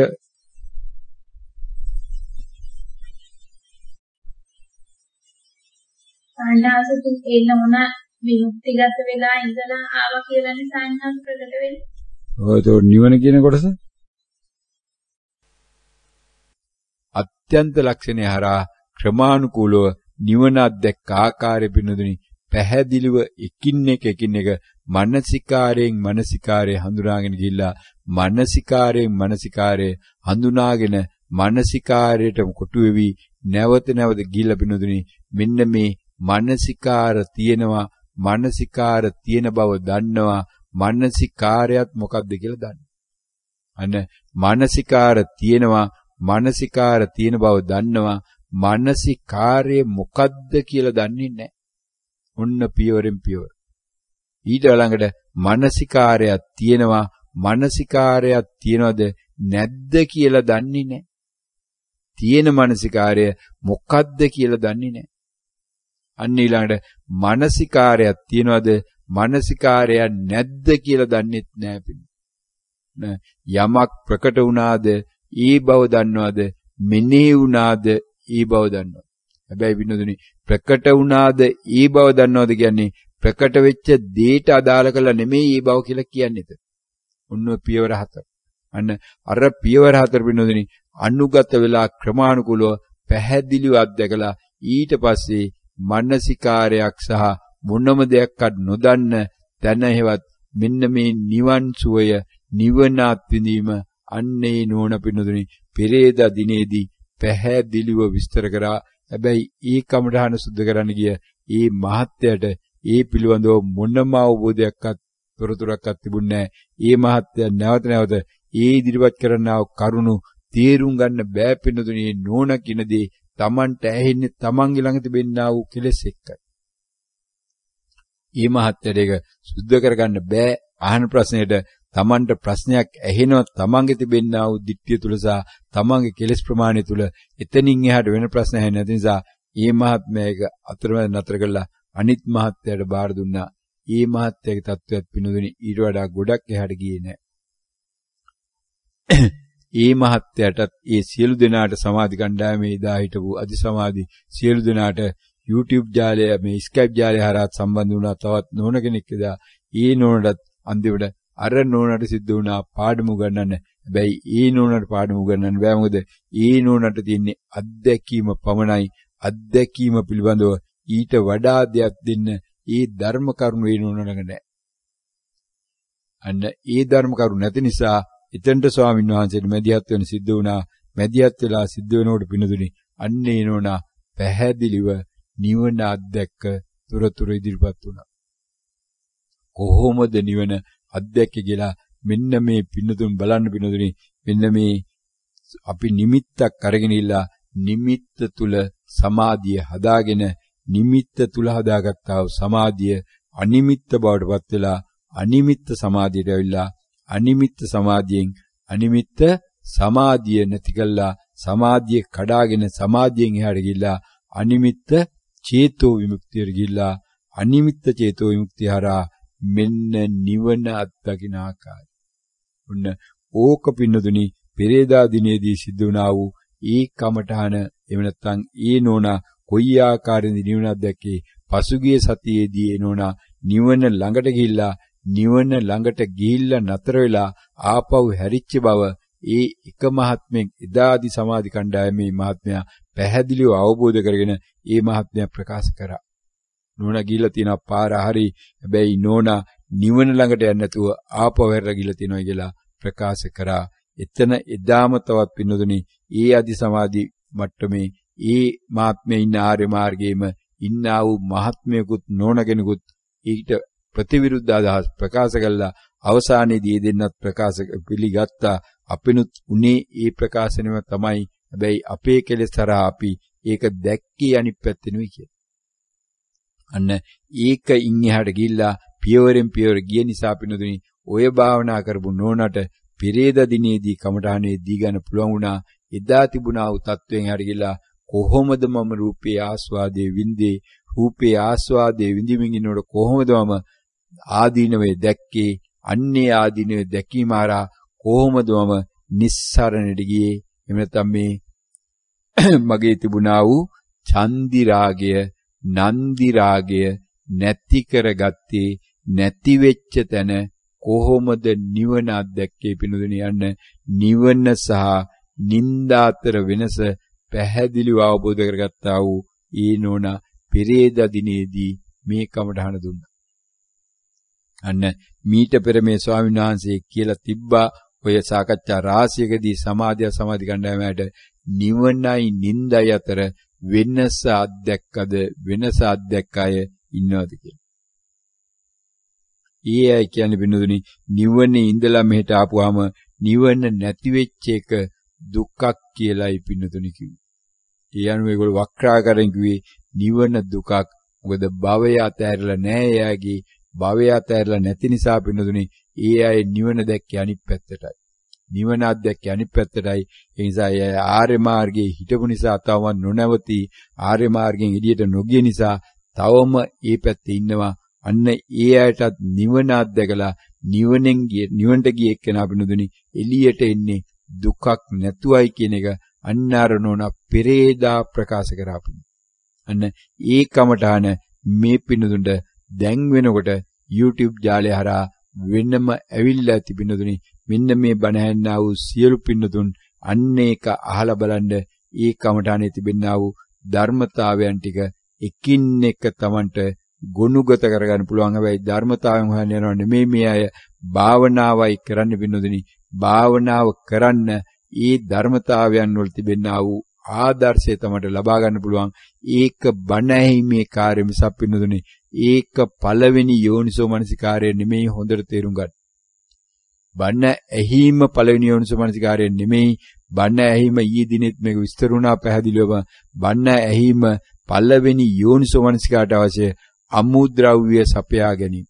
සායනසකින් එන මොන විමුක්තිගත වෙලා ඉඳලා ආවා කියලානේ සායනස් ප්‍රකට වෙන්නේ. ඔය නිවන කියන කොටස අත්‍යන්ත ලක්ෂණය හරහා ක්‍රමානුකූලව නිවන අධ්‍යක් ආකාරය පින්නදුනි පැහැදිලිව එකින් එක මානසිකාරයේ හඳුනාගෙන ගිහිල්ලා මානසිකාරයේ හඳුනාගෙන මානසිකාරයට කොටු වෙවි නැවත ගිහිල්ලා පින්නදුනි මෙන්න මේ මානසිකාර තියෙනවා මානසිකාර තියෙන බව දන්නවා මානසිකාරයත් මොකක්ද කියලා දන්නවා අන්න මානසිකාර තියෙනවා මානසිකාර තියෙන බව දන්නවා මානසිකාරය මොකක්ද කියලා දන්නේ නැහැ ඔන්න පියවරෙන් පියවර ඊට ළඟට මානසිකාරයක් තියෙනවා මානසිකාරයක් තියනවද නැද්ද කියලා දන්නේ නැහැ තියෙන මානසිකාරය මොකක්ද කියලා දන්නේ නැහැ අන්න ඊළඟට මානසිකාරයක් තියනවද මානසිකාරයක් නැද්ද කියලා දන්නෙත් නැහැ යමක් ප්‍රකට වුණාද ඒ බව දන්නවද මෙනෙහි වුණාද ඒ බව දන්නවද හැබැයි විනෝදනි ප්‍රකට වුණාද ඒ බව දන්නවද කියන්නේ ප්‍රකට වෙච්ච දේට අදාළ කරලා නෙමෙයි ඒ බව කියලා කියන්නේ. ඔන්න පියවර 4. අන්න අර පියවර 4 විනෝදනි අනුගත වෙලා ක්‍රමානුකූලව පැහැදිලිව අත්දැකලා ඊට පස්සේ මානසිකාරයක් සහ මොනම දෙයක්වත් නොදන්න තැන හේවත් මෙන්න මේ නිවන් සුවය නිවන අත්විඳීම අන්නේ නෝන පිනදුනි පෙරේදා දිනේදී පැහැදිලිව විස්තර කරා හැබැයි ඒ කමඨහන සුද්ධ කරන්න ගිය ඒ මහත්යට ඒ පිළිබඳව මොනම අවබෝධයක්වත් තොරතුරක්වත් තිබුණේ නැහැ. ඒ මහත්ය නැවත ඒ ඉදිරිපත් කරනා කරුණු තේරුම් ගන්න බෑ පිනදුනි නෝන කිනදී Tamanට ඇහෙන්නේ Tamanගේ ළඟ තිබෙනා වූ කෙලෙස් එක්කයි. මේ මහත්යට ඒක සුද්ධ කරගන්න බෑ. අහන ප්‍රශ්නෙට Tamanට ප්‍රශ්නයක් ඇහෙනවා Tamanගේ තිබෙනා වූ දිට්ඨිය තුල සහ Tamanගේ කෙලෙස් ප්‍රමාණය තුල එතනින් එහාට වෙන ප්‍රශ්න ඇහෙන්නේ නැති නිසා මේ මහත්මයා ඒක අතරමැද නතර කළා අනිත් මහත්යට බාර දුන්නා. මේ මහත්යාගේ තත්වයක් පිනදුනි ඊට වඩා ගොඩක් එහාට ගියේ නැහැ. මේ මහත්යටත් ඒ සියලු දෙනාට සමාධි කණ්ඩායමේ ඉදා හිටපු අධි සමාධි සියලු දෙනාට YouTube ජාලය මේ Skype ජාලය හරහා සම්බන්ධ වුණා. තවත් නෝන කෙනෙක් ඉදා ඒ නෝනටත් අන්තිමට අර නෝනට සිද්ධ වුණා පාඩම උගන්නන්න. හැබැයි ඒ නෝනට පාඩම උගන්නන්න බෑ. මොකද ඒ නෝනට තියෙන්නේ අත්දැකීම පමණයි. අත්දැකීම පිළිබඳව ඊට වඩා දෙයක් දෙන්න ඒ ධර්ම කරුණු ඒ නෝන ළඟ නැහැ. අන්න ඒ ධර්ම කරුණු නැති නිසා එතෙන්ට ස්වාමීන් වහන්සේට මැදිහත් වෙන සිද්ධ වුණා. මැදිහත් වෙලා සිද්ධ වෙනකොට පිනදුනි අන්නේ නෝනා පැහැදිලිව නිවන අධ්‍යක්ක තොරතුරු ඉදිරිපත් වුණා. කොහොමද නිවන අධ්‍යක්ක කියලා මෙන්න මේ පිනදුන් බලන්න පිනදුනි මෙන්න මේ අපි නිමිත්තක් අරගෙන ඉලා නිමිත්ත තුල සමාධිය හදාගෙන නිමිත්ත තුල හදාගත්තා වූ සමාධිය අනිමිත්ත බවට පත් වෙලා අනිමිත්ත සමාධියට ඇවිල්ලා අනිමිත්ත සමාධියෙන් අනිමිත්ත සමාධිය නැති කළා සමාධිය කඩාගෙන සමාධියෙන් එහාට ගිහිල්ලා අනිමිත්ත චේතෝ විමුක්තියට ගිහිල්ලා අනිමිත්ත චේතෝ විමුක්තිය හරහා මෙන්න නිවන අත්දකින්න ආකාරය. ඔන්න ඕක පින්නදුනි පෙරේදා දිනේදී සිද්ධ වුණා වූ ඒ කමඨහන එහෙම නැත්නම් ඒ නෝනා කොයි ආකාරයෙන්ද නිවන අත්දැකේ පසුගිය සතියේදී ඒ නෝනා නිවන ළඟට ගිහිල්ලා නිවන ළඟට ගිහිල්ලා නතර වෙලා ආපහු හැරිච්ච බව ඒ එක මහත්මෙක් එදාදි සමාධි කණ්ඩායමේ මහත්මයා පැහැදිලිව අවබෝධ කරගෙන ඒ මහත්මයා ප්‍රකාශ කරා. නෝනා ගිහිල්ලා තියෙන පාර හරි හැබැයි නෝනා නිවන ළඟට යන්නේ නැතුව ආපහු හැරලා ගිහිල්ලා තියෙනවා කියලා ප්‍රකාශ කරා. එතන එදාම තවත් පින්නදුනි ඒ අදි සමාධි මට්ටමේ ඒ මහත්මයා ඉන්න ආර්ය මාර්ගයේම ඉන්නා වූ මහත්මයෙකුත් නෝන කෙනෙකුත් ඊට ප්‍රතිවිරුද්ධ අදහස් ප්‍රකාශ කළා. අවසානයේදී දෙන්නත් ප්‍රකාශ පිළිගත්තා. අපිනුත් උනේ ඒ ප්‍රකාශනයම තමයි. හැබැයි අපේ කෙලෙස් තරහා අපි ඒක දැක්කේ අනිත් පැත්තේ නෙවෙයි කියලා. අන්න ඒක ඉන්හිහාට ගිහිල්ලා පියවරෙන් පියවර ගිය නිසා පිනුදුනි ඔය භාවනා කරපු නෝනට පෙරේද දිනේදී කමඨානේ දී ගන්න පුළුවන් වුණා. එදා තිබුණා වූ තත්වයෙන් හරි ගිහිල්ලා කොහොමද මම රූපේ ආස්වාදයේ විඳේ රූපේ ආස්වාදයේ විඳින්මින් ඉන්නකොට කොහොමද මම ආදීනවේ දැක්කේ අන්නේ ආදීනවේ දැකීම හරහා කොහොමද මම නිස්සරණයට ගියේ එහෙම නැත්නම් මේ මගේ තිබුණා වූ චන්දි රාගය නන්දි රාගය නැති කරගත්තේ නැති වෙච්ච තැන කොහොමද නිවන අත්දැක්කේ පිනුදුනි යන්න නිවන සහ නින්දා අතර වෙනස පැහැදිලිව අවබෝධ කරගත්තා වූ ඒ නෝනා පෙරේදා දිනේදී මේ කමටහන දුන්නා. අන්න මීට පෙර මේ ස්වාමීන් වහන්සේ කියලා තිබ්බා ඔය සාකච්ඡා රාශියකදී සමාධි කණ්ඩායමට නිවනයි නින්දයි අතර වෙනස අත්දැක්කද වෙනස අත්දැක්කය ඉන්නවද කියලා. ඊයයි කියන්නේ බිනුදුනි නිවනේ ඉඳලා මෙහෙට ආපුවාම නිවන නැති වෙච්ච එක දුක්ඛ කියලායි පින්නතුනි කිව්වේ. ඒ අනුව ඒගොල්ලෝ වක්‍රාකරෙන් කිව්වේ නිවන දුකක්. මොකද භවය අතහැරලා නැහැ එයාගේ. භවය අතහැරලා නැති නිසා පින්නතුනි ඒ අය නිවන දැක්කේ අනිත් පැත්තටයි. නිවන අත්දැක්කේ අනිත් පැත්තටයි. ඒ නිසා ඒ ආර්ය මාර්ගයේ හිටපු නිසා තවම නොනවති ආර්ය මාර්ගයෙන් එළියට නොගිය නිසා තවම ඒ පැත්තේ ඉන්නවා. අන්න ඒ අයටත් නිවන අත්දැකලා නිවනට ගිය එක්කෙනා පින්නතුනි එළියට එන්නේ දුකක් නැතුවයි කියන එක අන්නාරනෝන පෙරේදා ප්‍රකාශ කරාපු. අන්න ඒ කමඨාන මේ පින්නතුන්ට දැන් වෙනකොට YouTube ජාලය හරහා වෙනම ඇවිල්ලා ඇති පින්නතුනි මෙන්න මේ බණ ඇහන්නා වූ සියලු පින්නතුන් අන්න ඒක අහලා බලන්න ඒ කමඨානේ තිබෙනා වූ ධර්මතාවයන් ටික එකින් එක Tamanට ගොනුගත කරගන්න පුළුවන්. හැබැයි ධර්මතාවයන් හොයන්න යනවා නෙමෙයි මේ අය භාවනාවයි කරන්න පින්නතුනි. භාවනාව කරන්න ඒ ධර්මතාවයන් වල තිබෙනා වූ ආදර්ශය තමයි ලබා ගන්න පුළුවන්. ඒක බණ ඇහිීමේ කාර්ය මිසක් පින්නතුනි ඒක පළවෙනි යෝනිසෝ මනසිකාරය නෙමෙයි. හොඳට තේරුම් ගන්න. බණ ඇහිීම පළවෙනි යෝනිසෝ මනසිකාරය නෙමෙයි. බණ ඇහිීම ඊයේ දිනෙත් මේක විස්තර වුණා පැහැදිලිවම. බණ ඇහිීම පළවෙනි යෝනිසෝ මනසිකාරට අවශ්‍ය අමුද්‍රව්‍ය සපයා ගැනීම.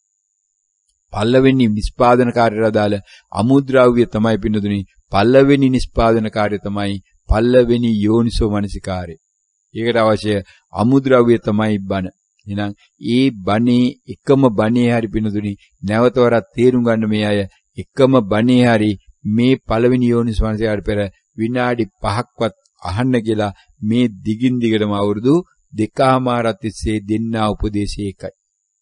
පළවෙනි නිෂ්පාදන කාර්යයට අදාළ අමුද්‍රව්‍ය තමයි පින්නතුනි පළවෙනි නිෂ්පාදන කාර්යය තමයි පළවෙනි යෝනිසෝ මනසිකාරය. ඒකට අවශ්‍ය අමුද්‍රව්‍ය තමයි බණ. එහෙනම් ඒ බණේ එකම බණේ හරි පින්නතුනි නැවත වරක් තේරුම් ගන්න මේ අය එකම බණේ හරි මේ පළවෙනි යෝනිසෝ මනසිකාරය පෙර විනාඩි 5ක්වත් අහන්න කියලා මේ දිගින් දිගටම අවුරුදු 2මාරක් තිස්සේ දෙන්නා උපදේශය එකයි.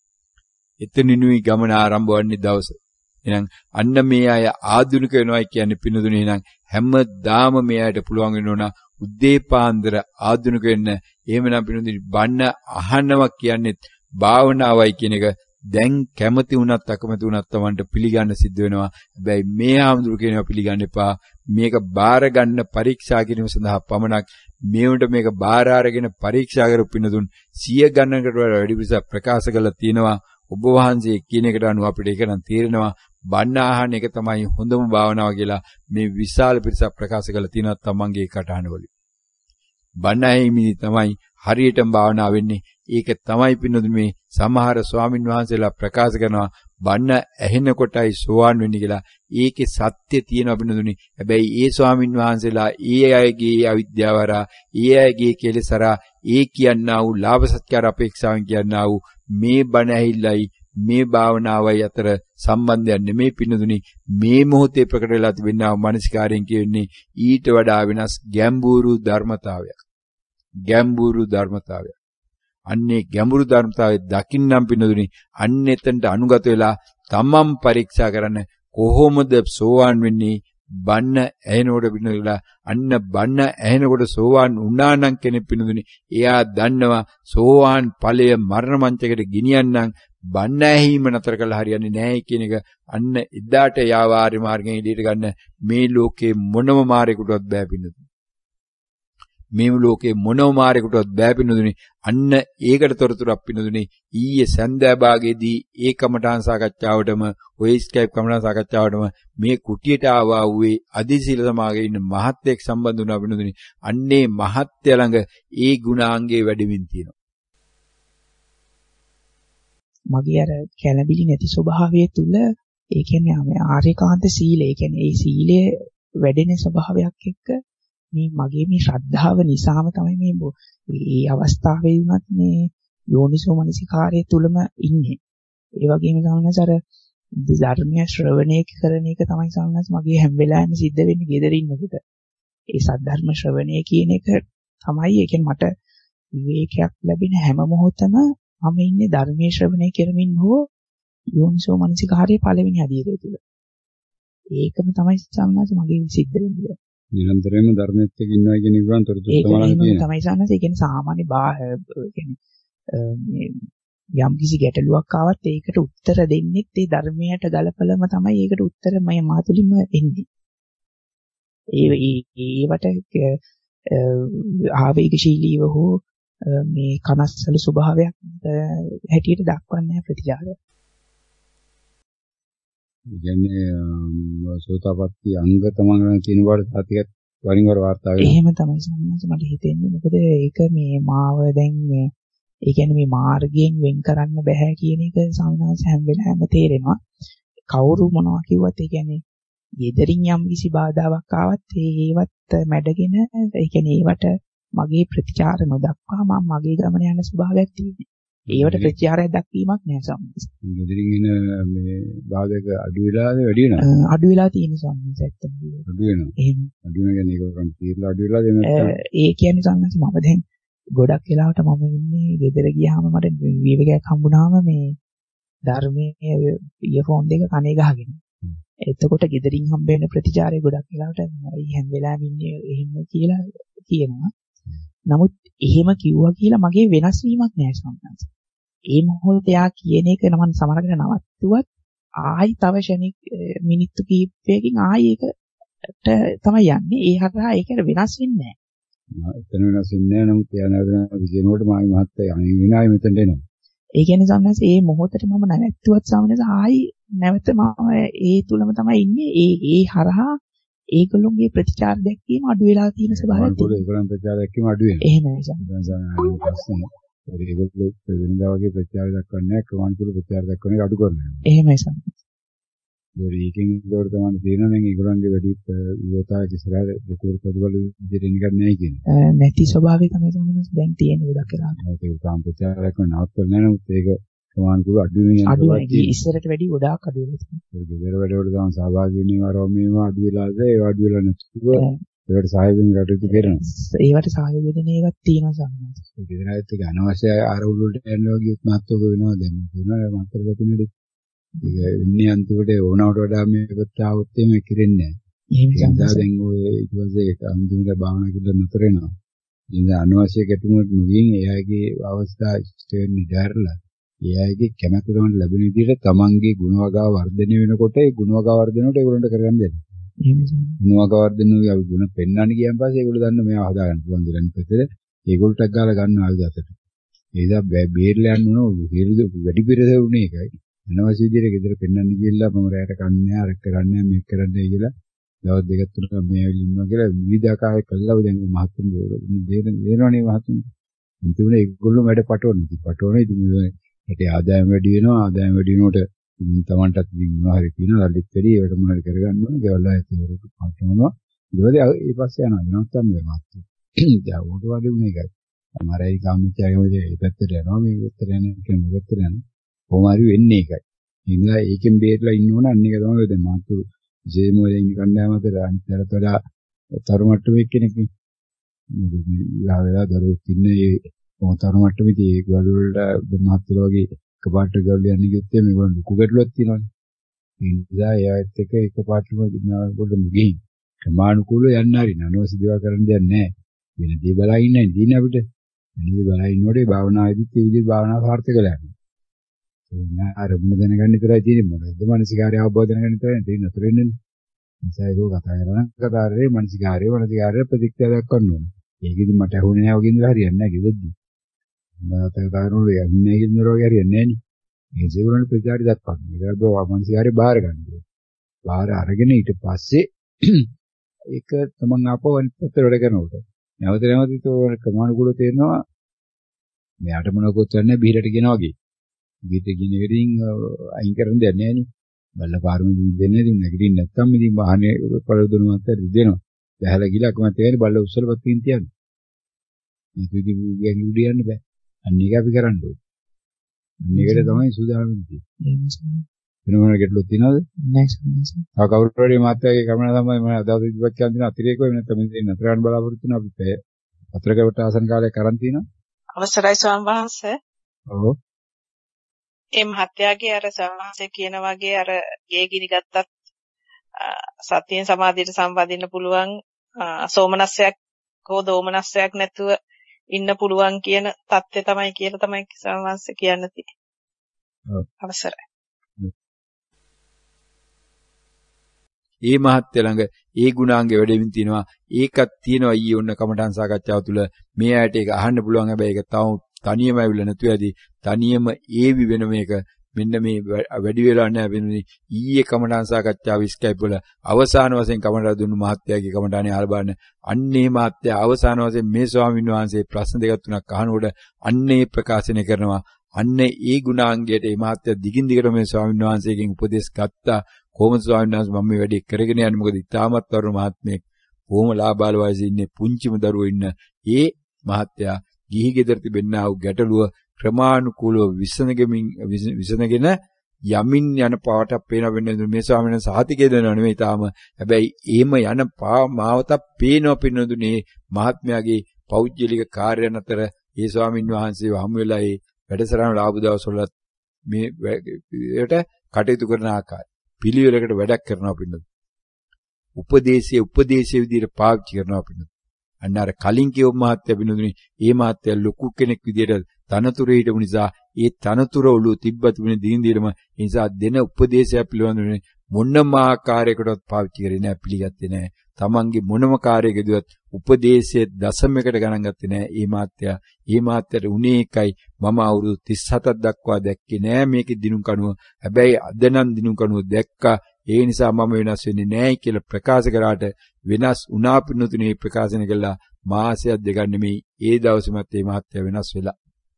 එතනිනුයි ගමන ආරම්භ වන්නේ දවස. එහෙනම් අන්න මේ අය ආධුනික වෙනවා කියන්නේ පින්නතුනේ එහෙනම් හැමදාම මේ අයට පුළුවන් වෙනවා උද්දේපාන්දර ආධුනික වෙන්න. එහෙමනම් පින්නතුනේ බණ අහනවා කියන්නේ භාවනාවයි කියන එක දැන් කැමති වුණත් අකමැති වුණත් Tamanට පිළිගන්න සිද්ධ වෙනවා. හැබැයි මේ ආමඳුරු කියනවා පිළිගන්න එපා. මේක බාර ගන්න පරීක්ෂා කිරීම සඳහා පමණක් මේ උන්ට මේක බාර අරගෙන පරීක්ෂා කරපු පින්නතුන් 100 ගණනකට වැඩි පිරිසක් ප්‍රකාශ කරලා තියෙනවා. ඔබ වහන්සේ කියන එකට අනුව අපිට ඒක නම් තේරෙනවා බණ අහන එක තමයි හොඳම භාවනාව කියලා මේ විශාල පිරිසක් ප්‍රකාශ කරලා තියෙනවා තමන්ගේ කටහඬවලින්. බණ ඇහිමිනි තමයි හරියටම භාවනාව වෙන්නේ. ඒක තමයි පින්නතුනි මේ සමහර ස්වාමින් වහන්සේලා ප්‍රකාශ කරනවා බණ ඇහෙනකොටයි සෝවාන් වෙන්නේ කියලා. ඒකේ සත්‍ය තියෙනවා පින්නතුනි. හැබැයි ඒ ස්වාමින් වහන්සේලා ඒ අයගේ අවිද්‍යාව හරහා ඒ අයගේ කෙලෙස් හරහා ඒ කියන්නා වූ ලාභ සත්කාර අපේක්ෂාවෙන් කියන්නා වූ මේ බණ ඇහිල්ලයි මේ භාවනාවයි අතර සම්බන්ධයක් නෙමෙයි පින්නතුනි. මේ මොහොතේ ප්‍රකට වෙලා තිබෙනා මානසිකාරයෙන් කියන්නේ ඊට වඩා වෙනස් ගැඹුරු ධර්මතාවයක්. ගැඹුරු ධර්මතාවයක්. අන්නේ ගැඹුරු ධර්මතාවයේ දකින්නම් පින්නතුනි අන්න එතනට අනුගත වෙලා තමන් පරීක්ෂා කරන්න කොහොමද සෝවාන් වෙන්නේ. බන්න ඇහෙනකොට පින්නතුලා අන්න බන්න ඇහෙනකොට සෝවාන් වුණා නම් කෙනෙක් පින්නතුනි එයා දන්නවා සෝවාන් ඵලය මරණ මංචකයට ගෙනියන්නම් බන්න ඇහිම නතර කළා හරියන්නේ නැහැ කියන එක. අන්න එදාට යාවාරි මාර්ගයෙන් එළියට ගන්න මේ ලෝකේ මොනම මාරේකටවත් බෑ පින්නතුනි. මේ ලෝකේ මොනම මාරේකටවත් බෑ පින්නතුනි. අන්න ඒකට තොරතුරක් පින්නතුනි ඊයේ සන්ධ්‍යා භාගයේදී ඒ කමඨාන් සාකච්ඡාවටම ඔය ස්කයිප් කමඨාන් සාකච්ඡාවටම මේ කුටියට ආවා වූ අධිශීල සමාගයේ ඉන්න මහත්යෙක් සම්බන්ධ වුණා පින්නතුනි. අන්නේ මහත්ය ළඟ ඒ ගුණාංගේ වැඩිමින් තියෙනවා. මගේ අර කැළඹිලි නැති ස්වභාවය තුල ඒ කියන්නේ ආර්යකාන්ත සීලය. ඒ කියන්නේ ඒ සීලය වැඩෙන ස්වභාවයක් එක්ක මේ මගේ මේ ශ්‍රද්ධාව නිසාම තමයි මේ අවස්ථාවේ වුණත් මේ යෝනිසෝ මනසිකාරය තුලම ඉන්නේ. ඒ වගේම සමහරවිට අර ධර්මය ශ්‍රවණය කරන එක තමයි සමහරවිට මගේ හැම වෙලාවෙම සිද්ධ වෙන්නේ ගෙදර ඉන්නකොට. ඒ සද්ධර්ම ශ්‍රවණය කියන එක තමයි ඒ කියන්නේ මට විවේකයක් ලැබෙන හැම මොහොතම මම ඉන්නේ ධර්මයේ ශ්‍රවණය කරමින් හෝ යෝනිසෝ මනසිකාරයේ පළවෙනි අධීරය තුල. ඒකම තමයි සම්මාස මගේ සිද්ධ වෙන්නේ. නිරන්තරයෙන්ම ධර්මයේත් එක්ක ඉන්නවා කියන එක තොරතුරු තමයි තියෙන්නේ. තමයි සම්මාස. ඒ කියන්නේ සාමාන්‍ය යම් කිසි ගැටලුවක් ආවත් ඒකට උත්තර දෙන්නෙත් ඒ ධර්මයට ගලපලම තමයි ඒකට උත්තර මම මාතුලින්ම එන්නේ. ඒවට ආවේගශීලීව හෝ මේ කනස්සල ස්වභාවයක් හැටියට දක්වන්නේ ප්‍රතිචාරය. කියන්නේ සෝතාපට්ටි අංග තමන් තියෙන බවට සාතිකත් වරින් වර වාර්තා වෙනවා. එහෙම තමයි සම්මාස මට හිතෙන්නේ. මොකද ඒක මේ මාව දැන් ඒ කියන්නේ මේ මාර්ගයෙන් වෙන් කරන්න බෑ කියන එක සම්මාස හැම වෙලාවෙම තේරෙනවා. කවුරු මොනවා කිව්වත් ඒ කියන්නේ යෙදරින් යම් කිසි බාධාවක් ආවත් ඒවත් මැඩගෙන ඒ කියන්නේ ඒවට මගේ ප්‍රතිචාර නොදක්වා මම මගේ ගමන යන ස්වභාවයක් තියෙනවා. ඒවට ප්‍රතිචාරයක් දක්වීමක් නෑ සම්මාස. යෙදරින් එන මේ බාධක අඩු වෙලාද වැඩි වෙනවද? අඩු වෙලා තියෙන සම්මාස ඇත්තම. අඩු වෙනවා. එහෙම. අඩු වෙන කියන්නේ ඒකෙන් තීරලා අඩු වෙලාද එහෙම? ඒ කියන්නේ සම්මාස මම දැන් ගොඩක් වෙලාවට මම ඉන්නේ ගෙදර ගියාම මට විවේකයක් හම්බුනාම මේ ධර්මයේ ඉයර්ෆෝන් දෙක කනේ ගහගෙන. එතකොට ගෙදරින් හම්බෙන ප්‍රතිචාරය ගොඩක් වෙලාවට හැම වෙලාවෙම ඉන්නේ එහෙම කියලා කියනවා. නමුත් එහෙම කිව්වා කියලා මගේ වෙනස් වීමක් නෑ සම්මාස. ඒ මොහොතේ යා කියන එක නම් සමහරකට නවත්තුවත් ආයි තව ෂණික මිනිත්තු කිහිපයකින් ආයි ඒකට තමයි යන්නේ. ඒ හරහා ඒක වෙනස් වෙන්නේ නෑ. එතන වෙනස් වෙන්නේ නෑ. නමුත් යා නේද කියනකොට මායි මහත්තයා අනිවාර්යයෙන් මෙතනට එනවා. ඒ කියන්නේ සම්මාස මේ මොහොතේ මම නැවැත්තුවත් සමනස ආයි නැවත මම ඒ තුලම තමයි ඉන්නේ. ඒ හරහා ඒගොල්ලෝගේ ප්‍රතිචාර දැක්වීම අඩු වෙලා තියෙන ස්වභාවයක් තියෙනවා. ඒගොල්ලන් ප්‍රතිචාර දැක්වීම අඩු වෙනවා. එහෙමයි සම්මාස. ඒගොල්ලෝ වෙනදා වගේ ප්‍රතිචාර දක්වන්නේ නැහැ. ක්‍රමානුකූල ප්‍රතිචාර දක්වන එක අඩු කරනවා. එහෙමයි සම්මාස. ඒකෙන් ඒකට තමයි තේරෙනවා නම් ඒගොල්ලන්ගේ වැඩි විවතාවක ඉස්සරහට ලොකු ප්‍රතිබල විදිහට ඉන්නේ නැහැ කියන්නේ. නැති ස්වභාවය තමයි සම්මාස දැන් තියෙන ගොඩක් වෙලා. ඒක තාම ප්‍රතිචාර දක්වන්න නවත්වලා නැහැ. නමුත් ඒක ක්‍රමානුකූල අඩු වෙනවා. අඩු වෙයි. ඉස්සරට වැඩි ගොඩාක් අඩු වෙනවා. ඒක ගෙදර වැඩවල තමයි සහභාගී වෙන්නේ වරම මේවා අඩු වෙලාද ඒ අඩු වෙලා නැතුව ඒකට සහයෝගයෙන් කටයුතු කරනවා. ඒවට සහයෝගය දෙන එකක් තියෙනවා සම්මාස. ඒ ගෙදරත් ඒක අනවශ්‍ය ආරවුල් වලට යනවා කියොත් මාත්‍යක වෙනවා දැන්. කියනවා මාත්‍යක තුනේදී ඒක ඉන්නේ අන්තිමට ඕනවට වඩා මේකට ආවොත් එimhe කිරෙන්නේ නැහැ. ඒ නිසා දැන් ඔය ඊට පස්සේ අන්තිමට භාවනා කරලා නතර වෙනවා. ඉතින් අනවශ්‍ය ගැටුමක් නෙවෙයි එයාගේ අවස්ථා ස්ටේන් නිදාරලා එයාගේ කැමැත්ත තමයි ලැබෙන විදිහට තමන්ගේ ගුණවගාව වර්ධනය වෙනකොට ඒ ගුණවගාව වර්ධනයට ඒගොල්ලන්ට කරගන්න දෙන්න. ගුණවගාව වර්ධනය අපි ගුණ පෙන්වන්න ගියන් පස්සේ ඒගොල්ලෝ දන්න මේවා හදාගන්න පුළුවන් දෙයක් නෙවෙයි. ඒගොල්ලන්ට ගාලා ගන්න ආයුධ අතට. ඒදා බේරලා යන්න ඕන වැඩි පිරස උනේ ඒකයි. අනවශ්‍ය විදිහට ගෙදර පෙන්වන්න ගියලා මම රැයට කන්නේ අර කරන්නේ මේක කරන්නේ කියලා දවස් දෙක තුනක් මේ ඇවිල්ලා ඉන්නවා කියලා විවිධාකාරය කළා. දැන් මහත්තුන් දෙනවනේ මහත්තුන්. අන්තිමට ඒගොල්ලෝ වැඩ පටවන. ඉතින් ඒකේ ආදායම වැඩි වෙනවා. ආදායම වැඩි වෙනකොට තමන්ටත් මොනවා හරි කියනවා. ලල්ලිත් වැඩි ඒකට මොනවා හරි කරගන්න ඕන. ගෙවල් ආයෙත් ඒක පටවනවා. ඊට පස්සේ යනවා. එනවත් තමයි මහත්තු. දැන් උඩ වගේ වුණ එකයි. අමාරයි කාමිකයෝගේ ඒ පැත්තට යනවා. මේ පැත්තට යන්නේ මේ පැත්තට යනවා. කොහොම හරි වෙන්නේ ඒකයි. ඒ නිසා ඒකෙන් බේරලා ඉන්න ඕන. අන්න ඒක තමයි දැන් මහත්තු ජේමෝලේ ඉන්න කණ්ඩායම අතර අනිතරට වඩා තරු මට්ටමේ කෙනෙක් නේ. මේ වෙලාව දරුවෝ ඉන්නේ තරු මට්ටමේදී ඒ ගවල් වලට මහත්තුල වගේ එකපාරට ගවල් යන්නේ කිව්වොත් මේගොල්ලෝ ලොකු ගැටලුවක් තියෙනවානේ. ඒ නිසා එයාත් එක්ක එකපාරටම ගොඩම ගිහින් ප්‍රමාණිකූලව යන්න හරින අනවශ්‍ය දේවල් කරන්න දෙයක් නැහැ. වෙන දේ බලා ඉන්නේ ඉතින් අපිට. වෙන දේ බලා ඉන්නකොට භාවනාවේදීත් ඒ විදිහට භාවනාව සාර්ථක වෙලා යනවා. ඒ නා අරමුණ දැනගන්න විතරයි තියෙන්නේ. මොකද මානසිකාරය අවබෝධ කරගන්න විතරයි තියෙන්නේ. නතර වෙන්නේ නැහැ. නිසා ඒක කතා කරනවා. කතාරේ මානසිකාරය ප්‍රතික්‍රියා දක්වන්න ඕනේ. ඒකෙදි මට ඇහුනේ නැහැ වගේ ඉඳලා හරියන්නේ නැහැ කිව්වොත්. මම තකරනෝ යන්නේ කින්නරෝ හරියන්නේ නැහැ නේ. මේ ජීවන ප්‍රතිචාරය දක්වන්න. ඒක මානසිකාරය බාර ගන්න ඕනේ. බාර අරගෙන ඊට පස්සේ ඒක තමන් ආපහු අනිත් පැත්තට වැඩ කරනකොට නැවත ඒක ක්‍රමානුකූලව තේරෙනවා. මෙයාට මොනකොත් නැහැ බීරට කියනවා වගේ. බීරට කියන එකකින් අයින් කරන්න දෙයක් නැහැ නේ. බල්ල පාරම දෙන්නේ දුන්න නැගිටින්න නැත්තම් ඉතින් වාහනේ පළදුණුවත් දෙනවා. බහැලා ගිහලා කොහොමද තේරෙන්නේ බල්ල උස්සලපත් තින් තියන්නේ. මේක ඉතින් ගෑනි උඩ යන්න බෑ. අන්න ඒක අපි කරන්න ඕනේ. අන්න ඒකට තමයි සූදානම් වෙන්නේ. වෙන මොන ගැටලුවක් තියෙනවද? නැහැ සම්මාස. ආ කවුරු හරි මාත්‍යාගේ ගමන තමයි මම අදහස් ඉදිරිපත් කරන දින අතිරේක වෙන නැත්නම් මේ නතර ගන්න බලාපොරොත්තු වෙන අපි පැය 4කට ආසන්න කාලයක් කරන් තිනවා. අවසරයි ස්වාමීන් වහන්සේ. ඔව්. ඒ මහත්යාගේ අර සමාසය කියන වගේ අර ගේ ගිනි ගත්තත් සතියෙන් සමාධියට සම්බන්ධින්න පුළුවන් සෝමනස්සයක් හෝ දෝමනස්සයක් නැතුව ඉන්න පුළුවන් කියන தත්ත්වය තමයි කියලා තමයි සමාසය කියන්න තියෙන්නේ. අවසරයි. ඒ මහත්ය ළඟ ඒ ගුණාංගේ වැඩෙමින් තිනවා. ඒකත් තියෙනවා ඊයේ ඔන්න කමඨාන් සාකච්ඡාව තුළ මේ ඇයට ඒක අහන්න පුළුවන්. හැබැයි ඒක තව තනියම ඇවිල්ලා නැතුව ඇති. තනියම ඒවි වෙන මේක මෙන්න මේ වැඩි වෙලා නැහැ වෙනුනේ. ඊයේ කමඨාන් සාකච්ඡාව ස්කයිප් වල අවසාන වශයෙන් කමඨාන් දුන්නු මහත්යාගේ කමඨානේ අහලා බලන්න. අන්නේ මහත්යා අවසාන වශයෙන් මේ ස්වාමීන් වහන්සේ ප්‍රශ්න දෙකක් තුනක් අහනකොට අන්නේ ප්‍රකාශනය කරනවා. අන්න ඒ ගුණාංගයට මේ මහත්ය දිගින් දිගට මේ ස්වාමීන් වහන්සේගෙන් උපදෙස් ගත්තා. කොහොමද ස්වාමීන් වහන්සේ මම මේ වැඩේ කරගෙන යන්නේ? මොකද ඉතාමත් වරුණ මහත්මයෙක් කොහොම ලාබාල වයසේ ඉන්නේ පුංචිම දරුවෝ ඉන්න ඒ මහත්යා ගිහි ගෙදර තිබෙනා වූ ගැටලුව ක්‍රමානුකූලව විසඳගෙන යමින් යන පාටක් පේන වෙන්නේ මේ ස්වාමීන් වහන්සේ සාහිතිකේ දෙනව නෙමෙයි තාම. හැබැයි එහෙම යන මාවතක් පේනව පින්නදුනේ මහත්මයාගේ පෞද්ගලික කාර්යයන් අතර ඒ ස්වාමීන් වහන්සේ හමු වෙලා ඒ වැඩසටහන ලාභ දවස්වල මේ ඒකට කටයුතු කරන ආකාරය පිළිවෙලකට වැඩක් කරනවා පින්නදුනේ. උපදේශයේ විදිහට පාවිච්චි කරනවා පින්නදුනේ. අන්න අර කලින් කියව මහත්ය පින්නදුනේ ඒ මහත්ය ලොකු කෙනෙක් විදිහට තනතුරේ හිටපු නිසා ඒ තනතුර ඔළුව තිබ්බත් වෙන දින දිනම ඒ නිසා දෙන උපදේශය පිළිබඳව මොනම ආකාරයකටවත් පාවිච්චි කරේ නැහැ, පිළිගත්තේ නැහැ. තමන්ගේ මොනම කාර්යයකදීවත් උපදේශයේ දශමයකට ගණන් ගත්තේ නැහැ. ඒ මාත්‍යට උනේ එකයි මම අවුරුදු 37ක් දක්වා දැක්කේ නැහැ මේකේ දිනුම් කණුව. හැබැයි අද නම් දිනුම් කණුව දැක්කා. ඒ නිසා මම වෙනස් වෙන්නේ නැහැ කියලා ප්‍රකාශ කරාට වෙනස් වුණා පින්නතුනේ. ප්‍රකාශන කළා මාසයක් දෙකක් නෙමෙයි ඒ දවසේමත් මේ මාත්‍ය වෙනස් වෙලා.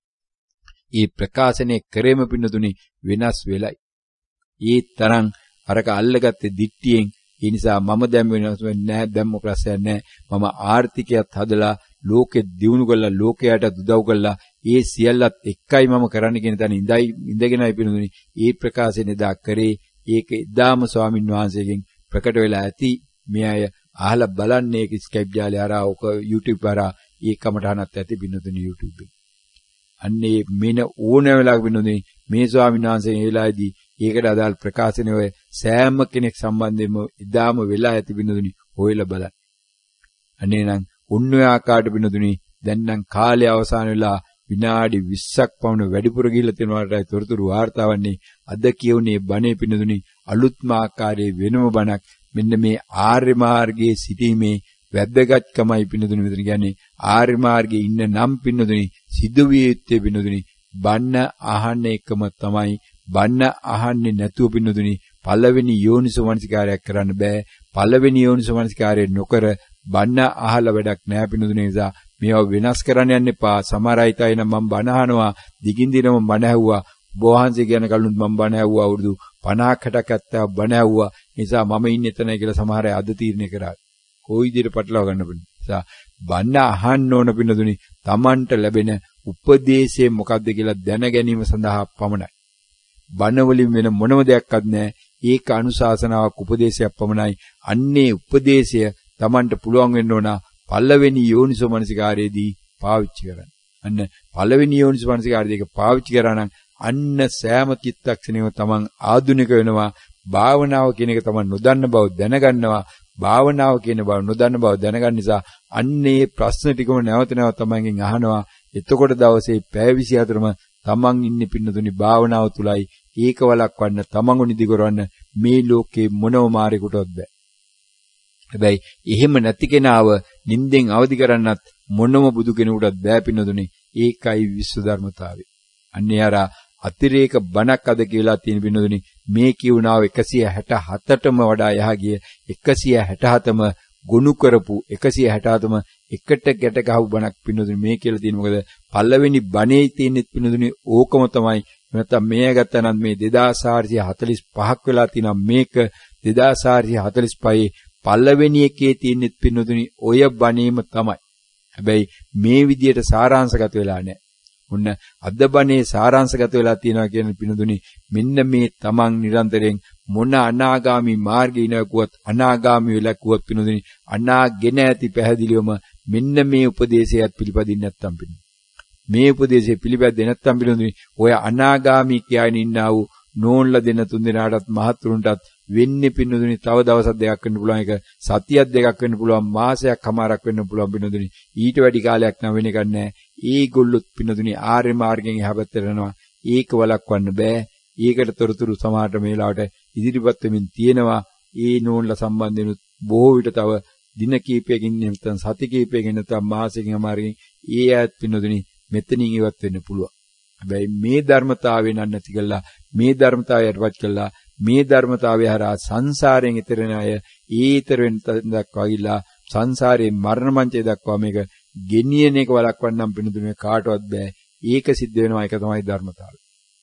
ඒ ප්‍රකාශනය කරේම පින්නතුනේ වෙනස් වෙලයි. ඒ තරම් අරක අල්ලගත්තේ දිට්ටියෙන්. ඒ නිසා මම දැන් වෙනස් වෙන්නේ නැහැ. දැම්ම ප්‍රශ්නයක් නැහැ. මම ආර්ථිකයත් හදලා ලෝකෙ දියුණු කරලා ලෝකයට උදව් කරලා ඒ සියල්ලත් එකයි මම කරන්න කියන තැන ඉඳගෙනයි පිළිඳුනේ. ඒ ප්‍රකාශනේ දා කරේ ඒක එදාම ස්වාමින් වහන්සේගෙන් ප්‍රකට වෙලා ඇති. මේ අය අහලා බලන්නේ ඒක ස්කයිප් ජාලේ හරහා ඔක YouTube හරහා ඒ කමටහනත් ඇති පිළිඳුනේ YouTube එකේ. අන්නේ මෙන්න ඕන වෙලාවක පිළිඳුනේ මේ ස්වාමින් වහන්සේ මේ වෙලාවේදී ඒකට අදාළ ප්‍රකාශනය ඔය සෑම කෙනෙක් සම්බන්ධයෙන්ම ඉදාම වෙලා ඇති පිළිඳුනේ හොයලා බලන්න. අනේ නම් ඔන්න ඔය ආකාරයට පිළිඳුනේ දැන් නම් කාලය අවසන් වෙලා විනාඩි 20ක් පමණ වැඩිපුර ගිහිල්ලා තියෙනවාටයි තොරතුරු වාර්තාවන්නේ. අද කියුනේ බණේ පිළිඳුනේ අලුත්ම ආකාරයේ වෙනම බණක්. මෙන්න මේ ආර්ය මාර්ගයේ සිටීමේ වැදගත්කමයි පිළිඳුනේ මෙතන කියන්නේ. ආර්ය මාර්ගයේ ඉන්න නම් පිළිඳුනේ සිදුවිය යුත්තේ පිළිඳුනේ බණ අහන්න එකම තමයි. බණ අහන්නේ නැතුව පින්නදුනි පළවෙනි යෝනිසෝ මනසිකාරයක් කරන්න බෑ. පළවෙනි යෝනිසෝ මනසිකාරය නොකර බණ අහලා වැඩක් නෑ පින්නදුනි. නිසා මේවා වෙනස් කරන්න යන්න එපා. සමහර අය තයි නම් මම බණ අහනවා දිගින් දිනම බණ ඇහුවා. බෝහන්සේ කියන කලුත් මම බණ ඇහුවා අවුරුදු 50ක් 60ක් 70ක් බණ ඇහුවා. නිසා මම ඉන්නේ එතනයි කියලා සමහර අය අද තීරණය කරා. කොයි විදිහට පටලවා ගන්න බෑ. නිසා බණ අහන්න ඕන පින්නදුනි Tamanට ලැබෙන උපදේශය මොකක්ද කියලා දැන ගැනීම සඳහා පමණයි. බණ වලින් වෙන මොනම දෙයක්වත් නැහැ. ඒක අනුශාසනාවක් උපදේශයක් පමණයි. අන්නේ උපදේශය Tamanට පුළුවන් වෙන්න ඕන පළවෙනි යෝනිසෝ මනසිකාරයේදී පාවිච්චි කරන්න. අන්න පළවෙනි යෝනිසෝ මනසිකාරයේදී පාවිච්චි කරා නම් අන්න සෑම චිත්තක්ෂණයම Taman ආධුනික වෙනවා. භාවනාව කියන එක Taman නොදන්න බව දැනගන්නවා. භාවනාව කියන බව නොදන්න බව දැනගන්න නිසා අන්නේ ප්‍රශ්න ටිකම නැවත නැවත Tamanගෙන් අහනවා. එතකොට දවසේ පැය 24ම තමන් ඉන්නේ පින්නතුනි භාවනාව තුලයි. ඒක වළක්වන්න තමන්ව නිදි කරවන්න මේ ලෝකේ මොනම මාරේකටවත් බෑ. හැබැයි එහෙම නැති කෙනාව නිින්දෙන් අවදි කරන්නත් මොනම බුදු කෙනෙකුටවත් බෑ පින්නතුනි. ඒකයි විශ්ව ධර්මතාවය. අන්නේ අර අතිරේක බණක් අද කියලා තියෙන පින්නතුනි මේ කියුණාව 167ටම වඩා යහ ගිය 167ම ගොනු කරපු 167ම එකට ගැට ගහපු බණක් පින්නතුනි මේ කියලා තියෙන. මොකද පළවෙනි බණේ තියෙන පින්නතුනි ඕකම තමයි. නැත්නම් මේ ගත්තා නම් මේ 2445ක් වෙලා තියෙනවා. මේක 2445 පළවෙනි එකේ තියෙන පින්නතුනි ඔය බණේම තමයි. හැබැයි මේ විදියට සාරාංශගත වෙලා නැහැ. ඔන්න අද බණේ සාරාංශගත වෙලා තියෙනවා කියන පින්නතුනි මෙන්න මේ තමන් නිරන්තරයෙන් මොන අනාගාමි මාර්ගේ ඉනකුවත් අනාගාමි වෙලා කුවත් පින්නතුනි අනාගෙන ඇති පැහැදිලිවම මෙන්න මේ උපදේශයත් පිළිපදින්න නැත්තම් පින්නතුනි මේ උපදේශය පිළිපැද්දේ නැත්නම් පිළිඳුනි ඔය අනාගාමී කියයින් ඉන්නා වූ නෝන්ලා දෙන තුන් දෙනාටත් මහත්තුරුන්ටත් වෙන්නේ පිළිඳුනි තව දවසක් දෙකක් වෙන්න පුළුවන් එක සතියක් දෙකක් වෙන්න පුළුවන් මාසයක් කමාරක් වෙන්න පුළුවන් පිළිඳුනි ඊට වැඩි කාලයක් නම් වෙන එකක් නැහැ. ඒගොල්ලොත් පිළිඳුනි ආර්ය මාර්ගයෙන් යහපත් වෙනවා. ඒක වළක්වන්න බෑ. ඒකට තොරතුරු සමාහට මේ ලාවට ඉදිරිපත් වෙමින් තියෙනවා. ඒ නෝන්ලා සම්බන්ධයෙන් බොහෝ විට තව දින කීපයකින් නැත්නම් සති කීපයකින් නැත්නම් මාසෙකින් අමාරුකින් ඒ ඈත් පින්නොදෙනි මෙතනින් ඉවත් වෙන්න පුළුවන්. හැබැයි මේ ධර්මතාවය නැති කළා මේ ධර්මතාවය යටපත් කළා මේ ධර්මතාවය හරහා සංසාරයෙන් ඈතර වෙන අය ඊතර වෙන දක්වා ගිලා සංසාරේ මරණ මංචය දක්වා මේක ගෙනියන එක වළක්වන්නම් පින්නොදෙනි කාටවත් බෑ. ඒක සිද්ධ වෙනවා. ඒක තමයි ධර්මතාවය.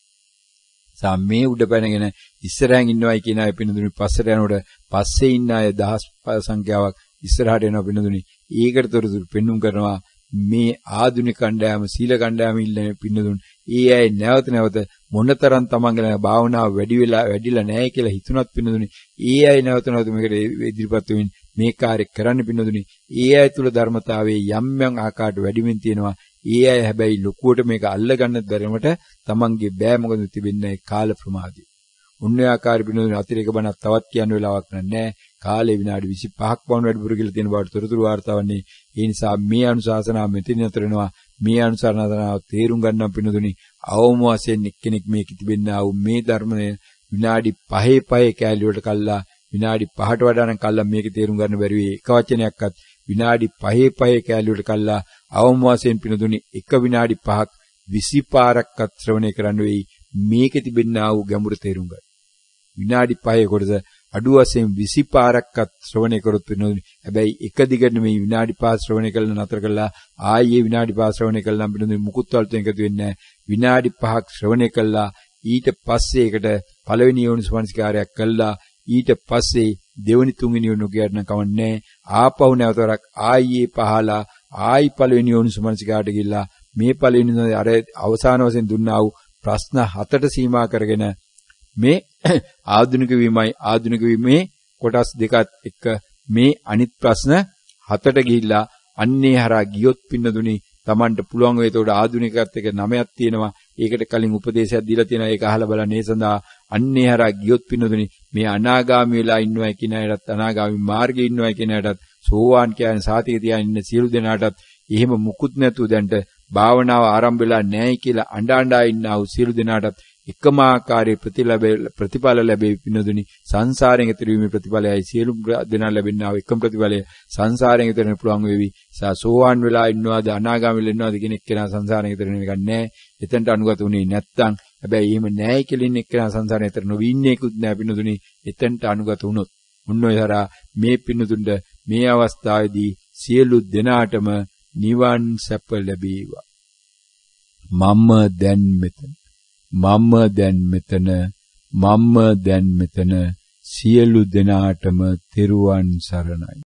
සාමේ උඩ පැනගෙන ඉස්සරහින් ඉන්නවයි කියන අය පින්නොදෙනි පස්සට යනකොට පස්සේ ඉන්න අය දහස් සංඛ්‍යාවක් ඉස්සරහට එනවා පින්නොදෙනි. ඒකට තොරතුරු පෙන්눔 කරනවා. මේ ආධුනික කණ්ඩායම සීල කණ්ඩායම ඉල්ලන්නේ පින්නදුන් ඒ අය නැවත නැවත මොනතරම් තමන්ගේ භාවනාව වැඩිලා නැහැ කියලා හිතුණත් පින්නදුනි ඒ අය නැවත නැවත මේකට ඉදිරිපත් වෙමින් මේ කාර්ය කරන්න පින්නදුනි ඒ අය තුල ධර්මතාවයේ යම් යම් ආකාරයට වැඩිමින් තියෙනවා. ඒ අය හැබැයි ලොකුවට මේක අල්ලගන්න බැරිමට තමන්ගේ බෑ මොකද තිබෙන්නේ කාල ප්‍රමාදය. උන්වය ආකාර පින්නදුනි අතිරේක බණක් තවත් කියන්න වෙලාවක් නැහැ. කාලේ විනාඩි 25ක් වුණ වැඩිපුර කියලා තියෙන බවට තොරතුරු වාර්තාවන්නේ. ඒ නිසා මේ අනුශාසනාව මෙතන නතර වෙනවා. මේ අනුශාසනාව තේරුම් ගන්න පින්නදුනි අවම වශයෙන් එක්කෙනෙක් මේක තිබෙන්නා වූ මේ ධර්මය විනාඩි 5 කැලි වලට කල්ලා විනාඩි 5ට වඩා නම් කල්ලා මේක තේරුම් ගන්න බැරි වෙයි. එක වචනයක්වත් විනාඩි 5 කැලි වලට කල්ලා අවම වශයෙන් පින්නදුනි එක විනාඩි 5ක් 20 පාරක්වත් ශ්‍රවණය කරන්න වෙයි. මේකේ තිබෙන්නා වූ ගැඹුර තේරුම් ගන්න. විනාඩි 5 කොටස අඩු වශයෙන් 20 පාරක්වත් ශ්‍රවණය කරොත් වෙනෝනේ. හැබැයි එක දිගට මේ විනාඩි 5 ශ්‍රවණය කළා නතර කළා ආයේ විනාඩි 5 ශ්‍රවණය කළාම වෙනෝනේ මුකුත් වලට එකතු වෙන්නේ නැහැ. විනාඩි 5ක් ශ්‍රවණය කළා ඊට පස්සේ ඒකට පළවෙනි යෝනිසමනස්කාරයක් කළා ඊට පස්සේ දෙවෙනි තුන්වෙනි යෝනිසමනස්කාරයක් කවන්නේ ආපහු නැවතරක් ආයේ පහලා ආයි පළවෙනි යෝනිසමනස්කාරයට ගිහිල්ලා මේ පළවෙනි අර අවසාන වශයෙන් දුන්නා වූ ප්‍රශ්න 7ට සීමා කරගෙන මේ ආධුනික වීමේ කොටස් දෙකත් එක්ක මේ අනිත් ප්‍රශ්න 7ට ගිහිල්ලා අන්නේ හරහා ගියොත් පින්නදුනි Tamanට පුළුවන් වේ. ඒතකොට ආධුනිකයත් එක 9ක් තියෙනවා. ඒකට කලින් උපදේශයක් දීලා තියෙනවා. ඒක අහලා බලන්න. ඒ සඳහා අන්නේ හරහා ගියොත් පින්නදුනි මේ අනාගාමී වෙලා ඉන්නවා කියන අයටත් අනාගාමී මාර්ගයේ ඉන්නවා කියන අයටත් සෝවාන් කියන සාතික තියාගෙන ඉන්න සියලු දෙනාටත් එහෙම මුකුත් නැතුව දැන්ට භාවනාව ආරම්භ වෙලා නැහැ කියලා අඬා ඉන්නා වූ සියලු දෙනාටත් එකම ආකාරයේ ප්‍රතිඵල ලැබෙයි පින්නදුනි. සංසාරයෙන් ඈතර වීමේ ප්‍රතිඵලයයි සියලු දෙනා ලැබෙනා වූ එකම ප්‍රතිඵලය සංසාරයෙන් ඈතර වෙන්න පුළුවන් වේවි. සෝවාන් වෙලා ඉන්නවාද අනාගාමී වෙලා ඉන්නවාද කියන එක්කෙනා සංසාරයෙන් ඈතර වෙන එකක් නැහැ. එතනට අනුගත වුණේ නැත්තම් හැබැයි එහෙම නැහැ කියලා ඉන්න එක්කෙනා සංසාරයෙන් ඈතර නොවී ඉන්නේකුත් නැහැ පින්නදුනි. එතනට අනුගත වුණොත් උන්වයහරා මේ පින්නදුන්ට මේ අවස්ථාවේදී සියලු දෙනාටම නිවන් සැප ලැබේවා. මම දැන් මෙතන සියලු දෙනාටම තෙරුවන් සරණයි.